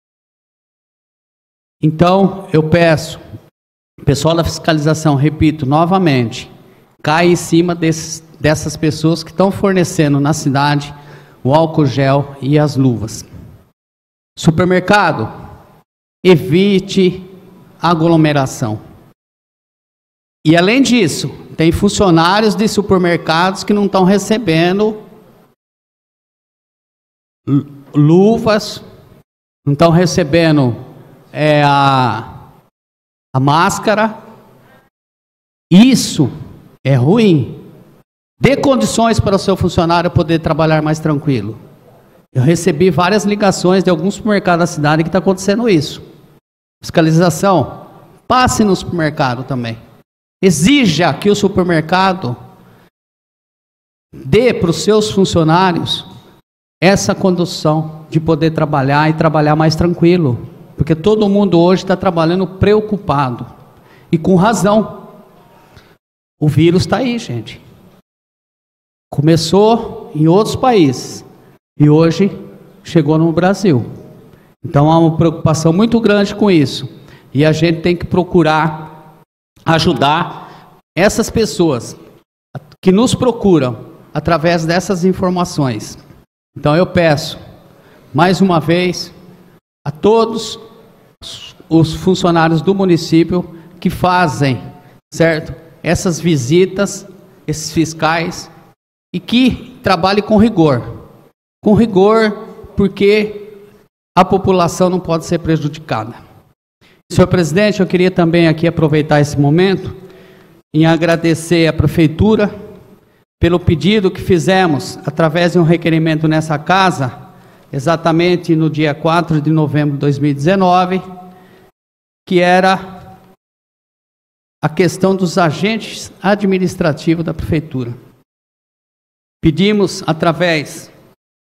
Speaker 8: Então, eu peço, pessoal da fiscalização, repito novamente, cai em cima dessas pessoas que estão fornecendo na cidade o álcool gel e as luvas. Supermercado, evite aglomeração. E além disso, tem funcionários de supermercados que não estão recebendo luvas, não estão recebendo a máscara. Isso é ruim. Dê condições para o seu funcionário poder trabalhar mais tranquilo. Eu recebi várias ligações de alguns supermercados da cidade que está acontecendo isso. Fiscalização, passe no supermercado também. Exija que o supermercado dê para os seus funcionários essa condução de poder trabalhar e trabalhar mais tranquilo. Porque todo mundo hoje está trabalhando preocupado. E com razão. O vírus está aí, gente. Começou em outros países. E hoje chegou no Brasil. Então há uma preocupação muito grande com isso. E a gente tem que procurar ajudar essas pessoas que nos procuram através dessas informações. Então eu peço, mais uma vez, a todos os funcionários do município que fazem, certo, essas visitas, esses fiscais, e que trabalhem com rigor. Com rigor, porque a população não pode ser prejudicada. Senhor presidente, eu queria também aqui aproveitar esse momento em agradecer à prefeitura pelo pedido que fizemos através de um requerimento nessa casa, exatamente no dia 4 de novembro de 2019, que era a questão dos agentes administrativos da prefeitura. Pedimos através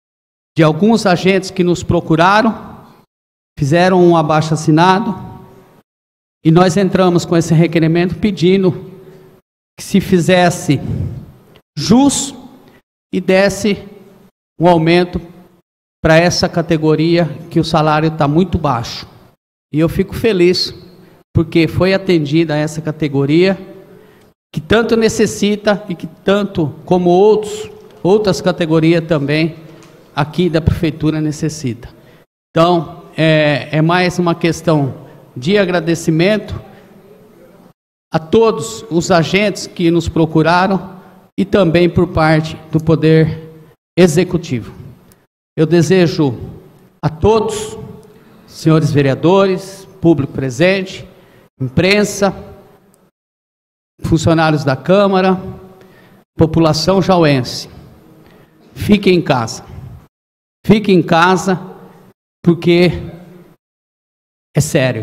Speaker 8: de alguns agentes que nos procuraram, fizeram um abaixo-assinado, e nós entramos com esse requerimento pedindo que se fizesse jus e desse um aumento para essa categoria, que o salário está muito baixo. E eu fico feliz, porque foi atendida essa categoria, que tanto necessita e que tanto como outras categorias também aqui da prefeitura necessita. Então, é mais uma questão de agradecimento a todos os agentes que nos procuraram e também por parte do Poder Executivo. Eu desejo a todos, senhores vereadores, público presente, imprensa, funcionários da Câmara, população jauense, fiquem em casa. Fiquem em casa, porque é sério.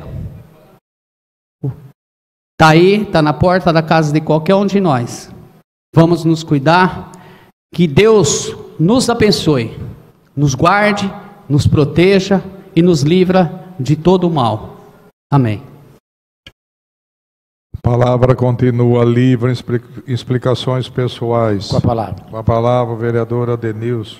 Speaker 8: Está aí, está na porta da casa de qualquer um de nós. Vamos nos cuidar, que Deus nos abençoe, nos guarde, nos proteja e nos livra de todo o mal. Amém.
Speaker 2: A palavra continua livre, explicações pessoais.
Speaker 14: Com a palavra.
Speaker 2: Com a palavra, o vereador Adenilson.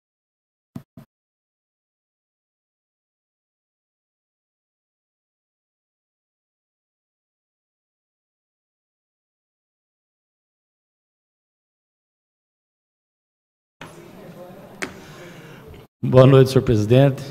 Speaker 14: Boa noite, senhor presidente,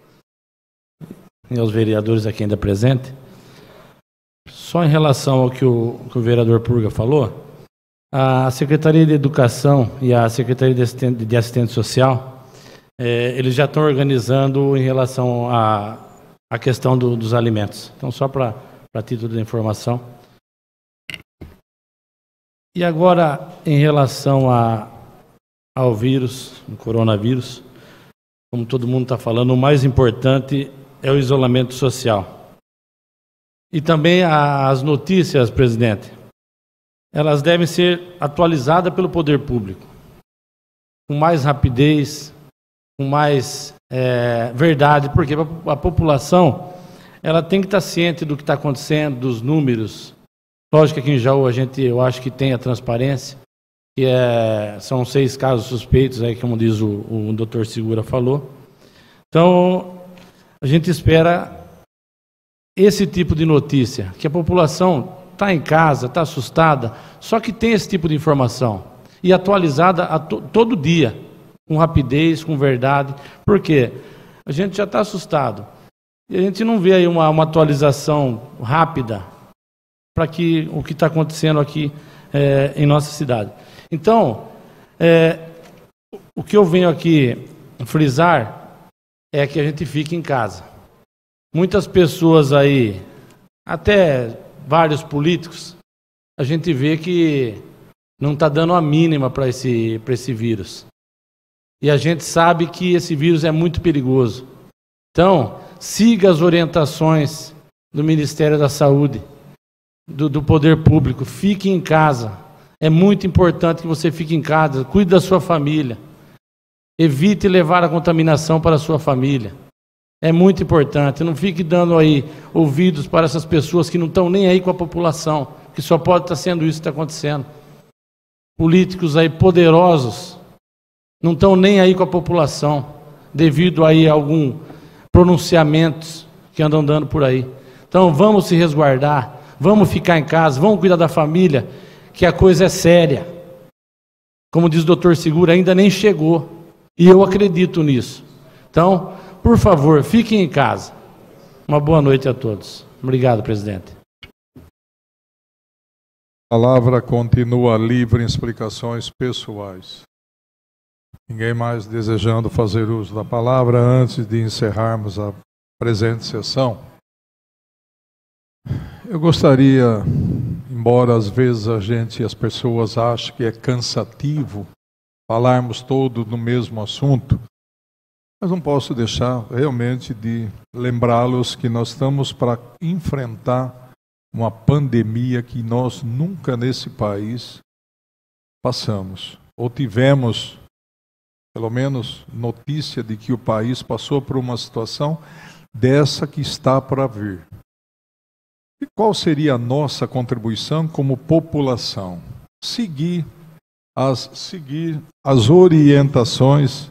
Speaker 14: e aos vereadores aqui ainda presentes. Só em relação ao que o vereador Purga falou, a Secretaria de Educação e a Secretaria de Assistência Social, eles já estão organizando em relação à questão dos alimentos. Então, só para título de informação. E agora, em relação ao vírus, o coronavírus, como todo mundo está falando, o mais importante é o isolamento social. E também as notícias, presidente, elas devem ser atualizadas pelo poder público, com mais rapidez, com mais verdade, porque a população ela tem que estar ciente do que está acontecendo, dos números. Lógico que aqui em Jaú eu acho que tem a transparência, que são 6 casos suspeitos, aí, como diz o doutor Segura falou. Então, a gente espera esse tipo de notícia, que a população está em casa, está assustada, só que tem esse tipo de informação, e atualizada todo dia, com rapidez, com verdade, porque a gente já está assustado, e a gente não vê aí uma atualização rápida para o que está acontecendo aqui em nossa cidade. Então, o que eu venho aqui frisar é que a gente fique em casa. Muitas pessoas aí, até vários políticos, a gente vê que não está dando a mínima para esse vírus. E a gente sabe que esse vírus é muito perigoso. Então, siga as orientações do Ministério da Saúde, do Poder Público, fique em casa. É muito importante que você fique em casa, cuide da sua família. Evite levar a contaminação para a sua família. É muito importante. Não fique dando aí ouvidos para essas pessoas que não estão nem aí com a população, que só pode estar sendo isso que está acontecendo. Políticos aí poderosos não estão nem aí com a população, devido aí a alguns pronunciamentos que andam dando por aí. Então vamos se resguardar, vamos ficar em casa, vamos cuidar da família, que a coisa é séria. Como diz o doutor Segura, ainda nem chegou. E eu acredito nisso. Então, por favor, fiquem em casa. Uma boa noite a todos. Obrigado, presidente.
Speaker 2: A palavra continua livre em explicações pessoais. Ninguém mais desejando fazer uso da palavra antes de encerrarmos a presente sessão. Eu gostaria, embora às vezes as pessoas achem que é cansativo falarmos todos no mesmo assunto, mas não posso deixar realmente de lembrá-los que nós estamos para enfrentar uma pandemia que nós nunca nesse país passamos, ou tivemos pelo menos notícia de que o país passou por uma situação dessa que está para vir. E qual seria a nossa contribuição como população? Seguir as orientações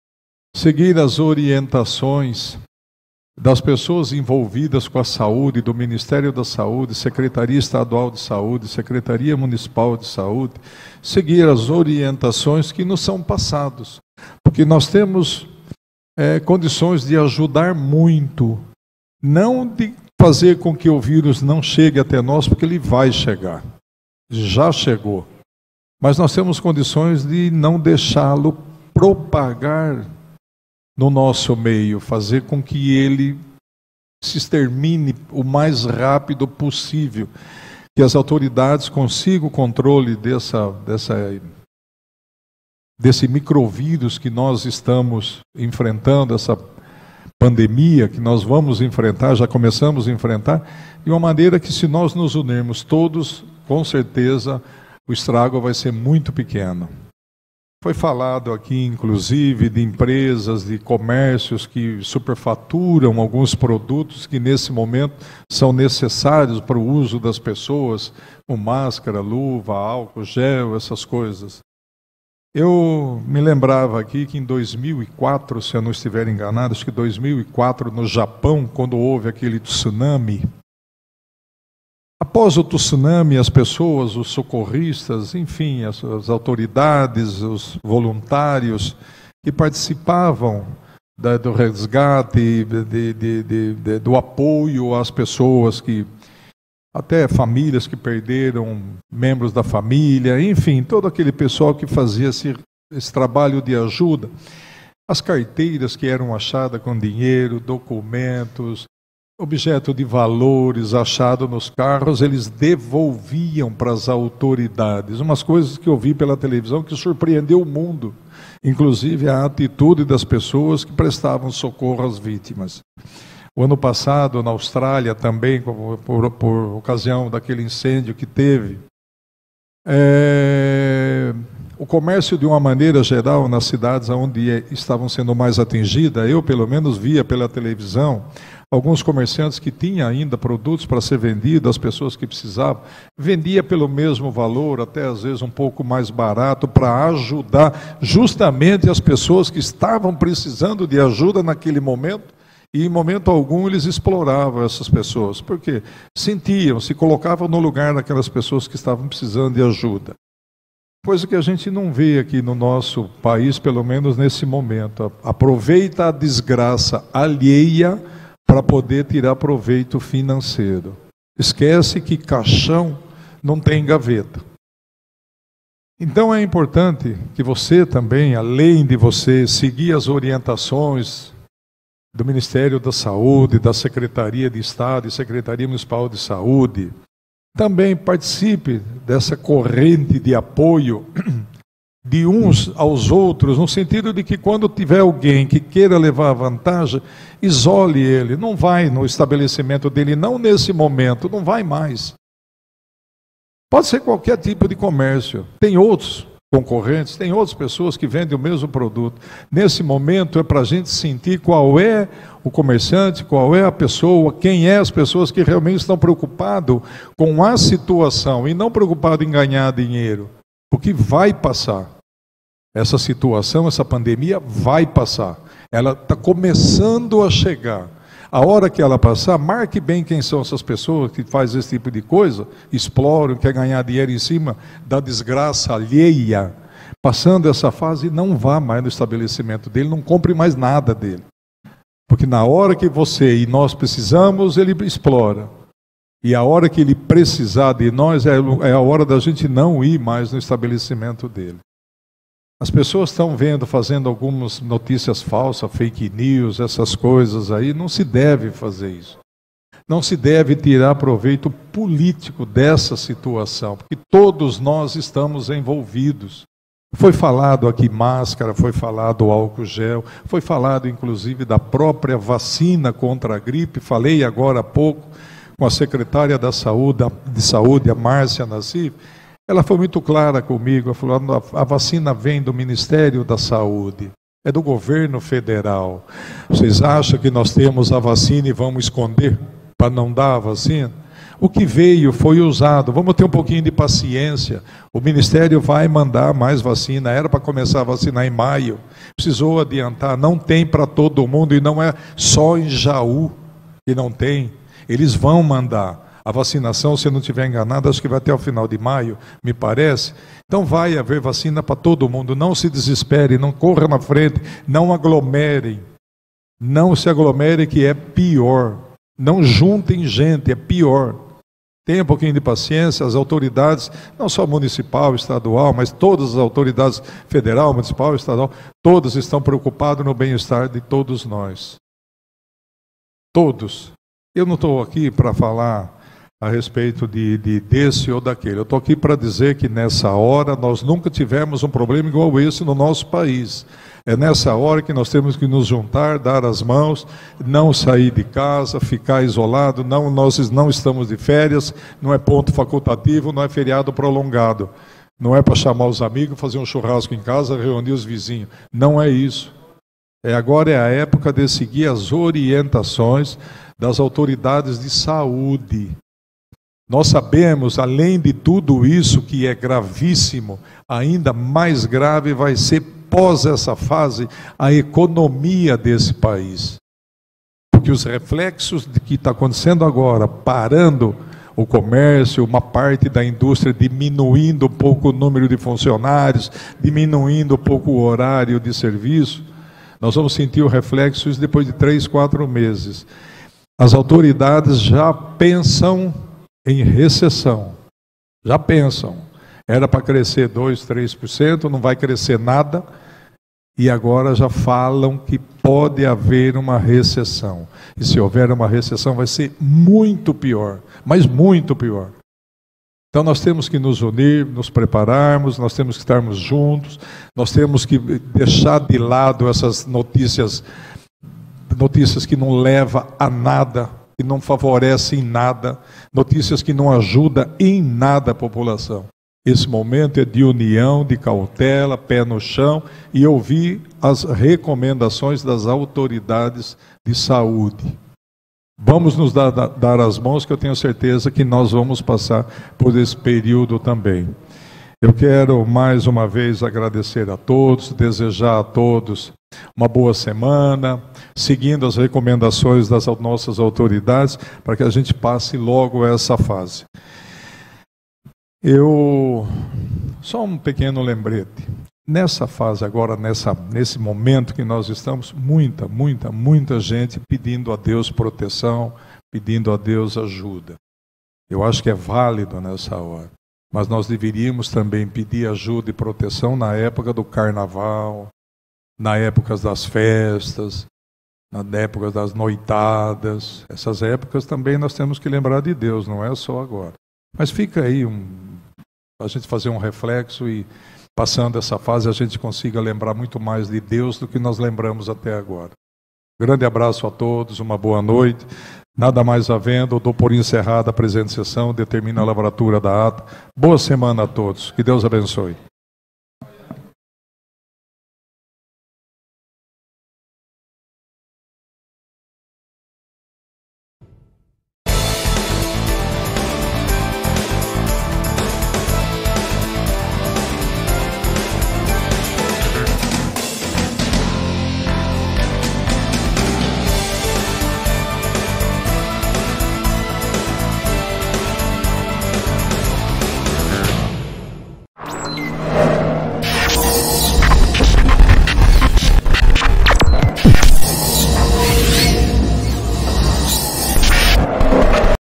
Speaker 2: das pessoas envolvidas com a saúde, do Ministério da Saúde, Secretaria Estadual de Saúde, Secretaria Municipal de Saúde, seguir as orientações que nos são passadas, porque nós temos condições de ajudar muito, não de fazer com que o vírus não chegue até nós, porque ele vai chegar, já chegou, mas nós temos condições de não deixá-lo propagar no nosso meio, fazer com que ele se extermine o mais rápido possível, que as autoridades consigam o controle desse microvírus que nós estamos enfrentando, essa pandemia que nós vamos enfrentar, já começamos a enfrentar, de uma maneira que, se nós nos unirmos todos, com certeza o estrago vai ser muito pequeno. Foi falado aqui, inclusive, de empresas, de comércios que superfaturam alguns produtos que, nesse momento, são necessários para o uso das pessoas, como máscara, luva, álcool, gel, essas coisas. Eu me lembrava aqui que em 2004, se eu não estiver enganado, acho que 2004, no Japão, quando houve aquele tsunami, após o tsunami, as pessoas, os socorristas, enfim, as autoridades, os voluntários que participavam do resgate, do apoio às pessoas até famílias que perderam membros da família, enfim, todo aquele pessoal que fazia esse trabalho de ajuda. As carteiras que eram achadas com dinheiro, documentos, objeto de valores achado nos carros, eles devolviam para as autoridades. Umas coisas que eu vi pela televisão que surpreendeu o mundo, inclusive a atitude das pessoas que prestavam socorro às vítimas. O ano passado, na Austrália, também, por ocasião daquele incêndio que teve, o comércio, de uma maneira geral, nas cidades onde estavam sendo mais atingidas, eu, pelo menos, via pela televisão, alguns comerciantes que tinham ainda produtos para ser vendidos, as pessoas que precisavam, vendia pelo mesmo valor, até às vezes um pouco mais barato, para ajudar justamente as pessoas que estavam precisando de ajuda naquele momento. E em momento algum eles exploravam essas pessoas, porque sentiam, se colocavam no lugar daquelas pessoas que estavam precisando de ajuda. Coisa que a gente não vê aqui no nosso país, pelo menos nesse momento. Aproveita a desgraça alheia para poder tirar proveito financeiro. Esquece que caixão não tem gaveta. Então é importante que você também, além de você seguir as orientações do Ministério da Saúde, da Secretaria de Estado e Secretaria Municipal de Saúde, também participe dessa corrente de apoio de uns aos outros, no sentido de que quando tiver alguém que queira levar vantagem, isole ele, não vai no estabelecimento dele, não nesse momento, não vai mais. Pode ser qualquer tipo de comércio, tem outros concorrentes, tem outras pessoas que vendem o mesmo produto. Nesse momento é para a gente sentir qual é o comerciante, qual é a pessoa, quem é as pessoas que realmente estão preocupadas com a situação e não preocupadas em ganhar dinheiro, porque vai passar. Essa situação, essa pandemia vai passar. Ela está começando a chegar. A hora que ela passar, marque bem quem são essas pessoas que fazem esse tipo de coisa, exploram, quer ganhar dinheiro em cima da desgraça alheia. Passando essa fase, não vá mais no estabelecimento dele, não compre mais nada dele. Porque na hora que você e nós precisamos, ele explora. E a hora que ele precisar de nós, é a hora da gente não ir mais no estabelecimento dele. As pessoas estão fazendo algumas notícias falsas, fake news, essas coisas aí. Não se deve fazer isso. Não se deve tirar proveito político dessa situação, porque todos nós estamos envolvidos. Foi falado aqui máscara, foi falado álcool gel, foi falado inclusive da própria vacina contra a gripe. Falei agora há pouco com a secretária de saúde, a Márcia Nassif. Ela foi muito clara comigo, ela falou, a vacina vem do Ministério da Saúde, é do governo federal. Vocês acham que nós temos a vacina e vamos esconder para não dar a vacina? O que veio foi usado, vamos ter um pouquinho de paciência, o Ministério vai mandar mais vacina, era para começar a vacinar em maio, precisou adiantar, não tem para todo mundo e não é só em Jaú que não tem, eles vão mandar. A vacinação, se eu não estiver enganado, acho que vai até o final de maio, me parece. Então vai haver vacina para todo mundo. Não se desespere, não corra na frente, não aglomerem. Não se aglomerem, que é pior. Não juntem gente, é pior. Tenha um pouquinho de paciência, as autoridades, não só municipal, estadual, mas todas as autoridades federal, municipal, estadual, todas estão preocupadas no bem-estar de todos nós. Todos. Eu não estou aqui para falar a respeito desse ou daquele. Eu estou aqui para dizer que nessa hora nós nunca tivemos um problema igual esse no nosso país. É nessa hora que nós temos que nos juntar, dar as mãos, não sair de casa, ficar isolado. Não, nós não estamos de férias, não é ponto facultativo, não é feriado prolongado. Não é para chamar os amigos, fazer um churrasco em casa, reunir os vizinhos. Não é isso. Agora é a época de seguir as orientações das autoridades de saúde. Nós sabemos, além de tudo isso que é gravíssimo, ainda mais grave vai ser, pós essa fase, a economia desse país. Porque os reflexos de que está acontecendo agora, parando o comércio, uma parte da indústria diminuindo um pouco o número de funcionários, diminuindo um pouco o horário de serviço, nós vamos sentir o reflexo isso depois de 3, 4 meses. As autoridades já pensam em recessão, já pensam, era para crescer 2%, 3%, não vai crescer nada, e agora já falam que pode haver uma recessão, e se houver uma recessão vai ser muito pior, mas muito pior. Então nós temos que nos unir, nos prepararmos, nós temos que estarmos juntos, nós temos que deixar de lado essas notícias que não levam a nada, que não favorecem nada, notícias que não ajudam em nada a população. Esse momento é de união, de cautela, pé no chão e ouvir as recomendações das autoridades de saúde. Vamos nos dar as mãos, que eu tenho certeza que nós vamos passar por esse período também. Eu quero mais uma vez agradecer a todos, desejar a todos uma boa semana, seguindo as recomendações das nossas autoridades, para que a gente passe logo essa fase. Só um pequeno lembrete. Nessa fase agora, nesse momento que nós estamos, muita gente pedindo a Deus proteção, pedindo a Deus ajuda. Eu acho que é válido nessa hora. Mas nós deveríamos também pedir ajuda e proteção na época do carnaval, na época das festas, na época das noitadas. Essas épocas também nós temos que lembrar de Deus, não é só agora. Mas fica aí a gente fazer um reflexo e passando essa fase a gente consiga lembrar muito mais de Deus do que nós lembramos até agora. Grande abraço a todos, uma boa noite. Nada mais havendo, eu dou por encerrada a presente sessão, determina a lavratura da ata. Boa semana a todos, que Deus abençoe.